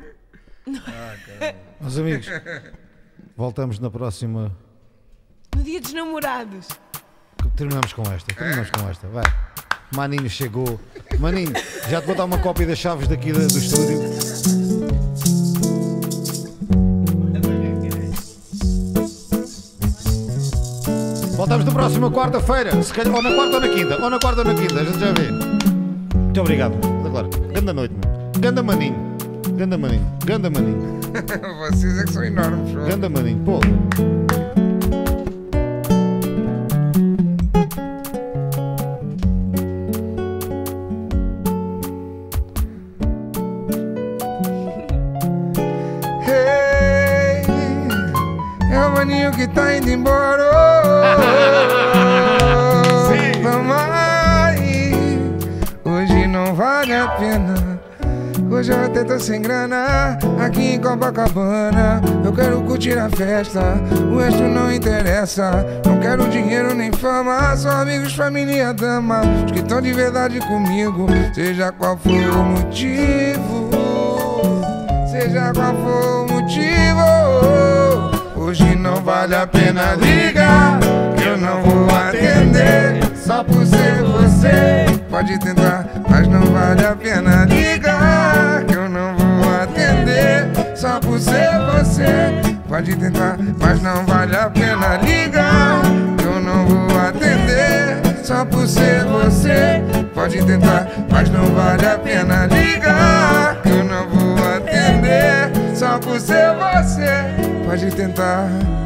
Speaker 6: Meus amigos, voltamos na próxima.
Speaker 3: No dia dos namorados.
Speaker 6: Terminamos com esta. Vai. Maninho chegou. Maninho, já te vou dar uma cópia das chaves daqui do estúdio. Voltamos na próxima quarta-feira. Se calhar, ou na quarta ou na quinta. A gente já vê. Muito obrigado. Agora, grande noite. Ganda Maninho.
Speaker 7: Vocês é que são enormes.
Speaker 6: Ganda Maninho. Pô.
Speaker 7: Que tá indo embora. Mamãe, hoje não vale a pena. Hoje eu até tô sem grana aqui em Copacabana. Eu quero curtir a festa, o resto não interessa. Não quero dinheiro nem fama, só amigos, família e dama. Os que estão de verdade comigo, seja qual for o motivo. Hoje não vale a pena ligar, eu não vou atender só por ser você. Pode tentar, mas não vale a pena ligar, que eu não vou atender só por ser você. Pode tentar, mas não vale a pena ligar, que eu não vou atender só por ser você. Pode tentar, mas não vale a pena ligar, que eu não vou atender só por ser você. Pode tentar.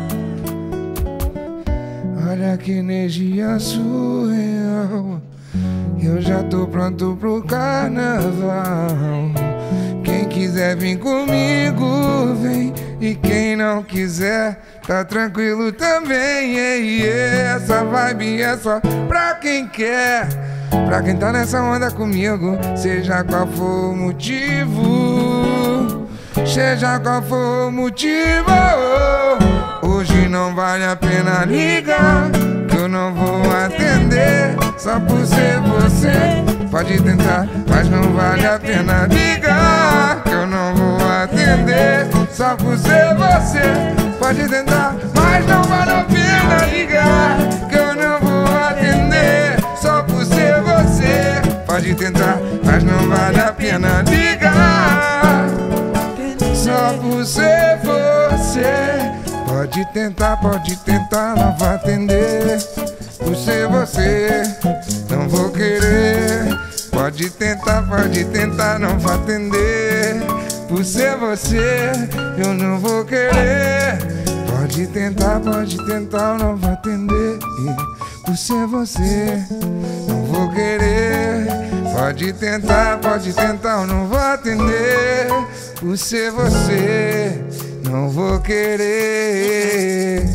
Speaker 7: Olha que energia surreal. Eu já tô pronto pro carnaval. Quem quiser vir comigo, vem. E quem não quiser, tá tranquilo também. Essa vibe é só pra quem quer. Pra quem tá nessa onda comigo, seja qual for o motivo. Seja qual for o motivo, hoje não vale a pena ligar, que eu não vou atender só por ser você. Pode tentar, mas não vale a pena ligar, que eu não vou atender só por ser você. Pode tentar, mas não vale a pena ligar, que eu não vou atender só por ser você. Pode tentar, mas não vale a pena ligar só por ser você. Pode tentar, não vai atender. Por ser você, não vou querer. Pode tentar, não vai atender. Por ser você, eu não vou querer. Pode tentar, não vai atender. Por ser você, não vou querer. Pode tentar, eu não vou atender. Por ser você, não vou querer.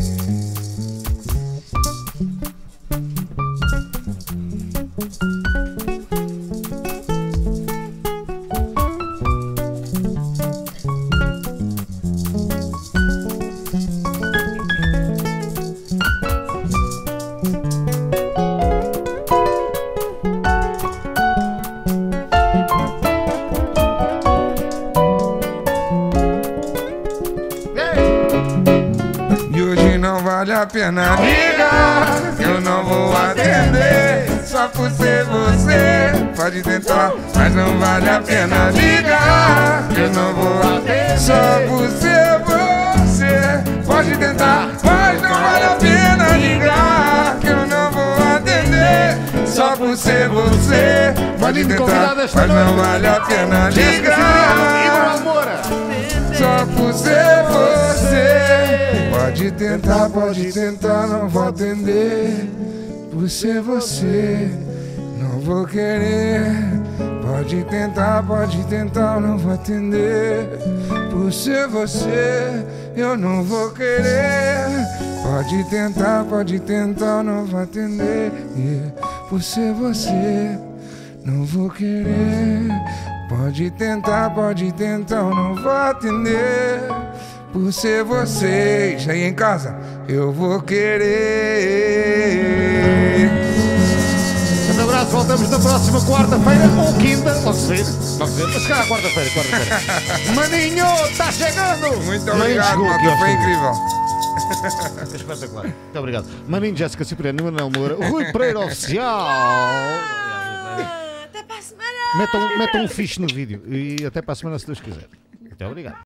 Speaker 7: Vale a pena ligar, eu não vou atender só por ser você. Pode tentar, mas não vale a pena ligar, eu não vou atender só por ser você. Pode tentar, mas não vale a pena ligar, que eu não vou atender só por ser você. Pode tentar, mas não vale a pena ligar só por ser você. Pode tentar, não vou atender. Por ser você, não vou querer. Pode tentar, não vou atender. Por ser você, eu não vou querer. Pode tentar, não vou atender. Por ser você, não vou querer. Pode tentar, eu não vou atender. Por ser vocês aí em casa, eu vou querer.
Speaker 6: Um abraço, voltamos na próxima quarta-feira ou quinta. Logo se vê. Mas cá, quarta-feira. Maninho, está chegando!
Speaker 7: Muito obrigado, malta, foi incrível.
Speaker 6: É espetacular. Muito obrigado. Maninho, Jéssica Cipriano, Manuel Moura, Rui Pereira Oficial.
Speaker 3: Até para a semana!
Speaker 6: Metam um fixe no vídeo e até para a semana, se Deus quiser. Muito obrigado.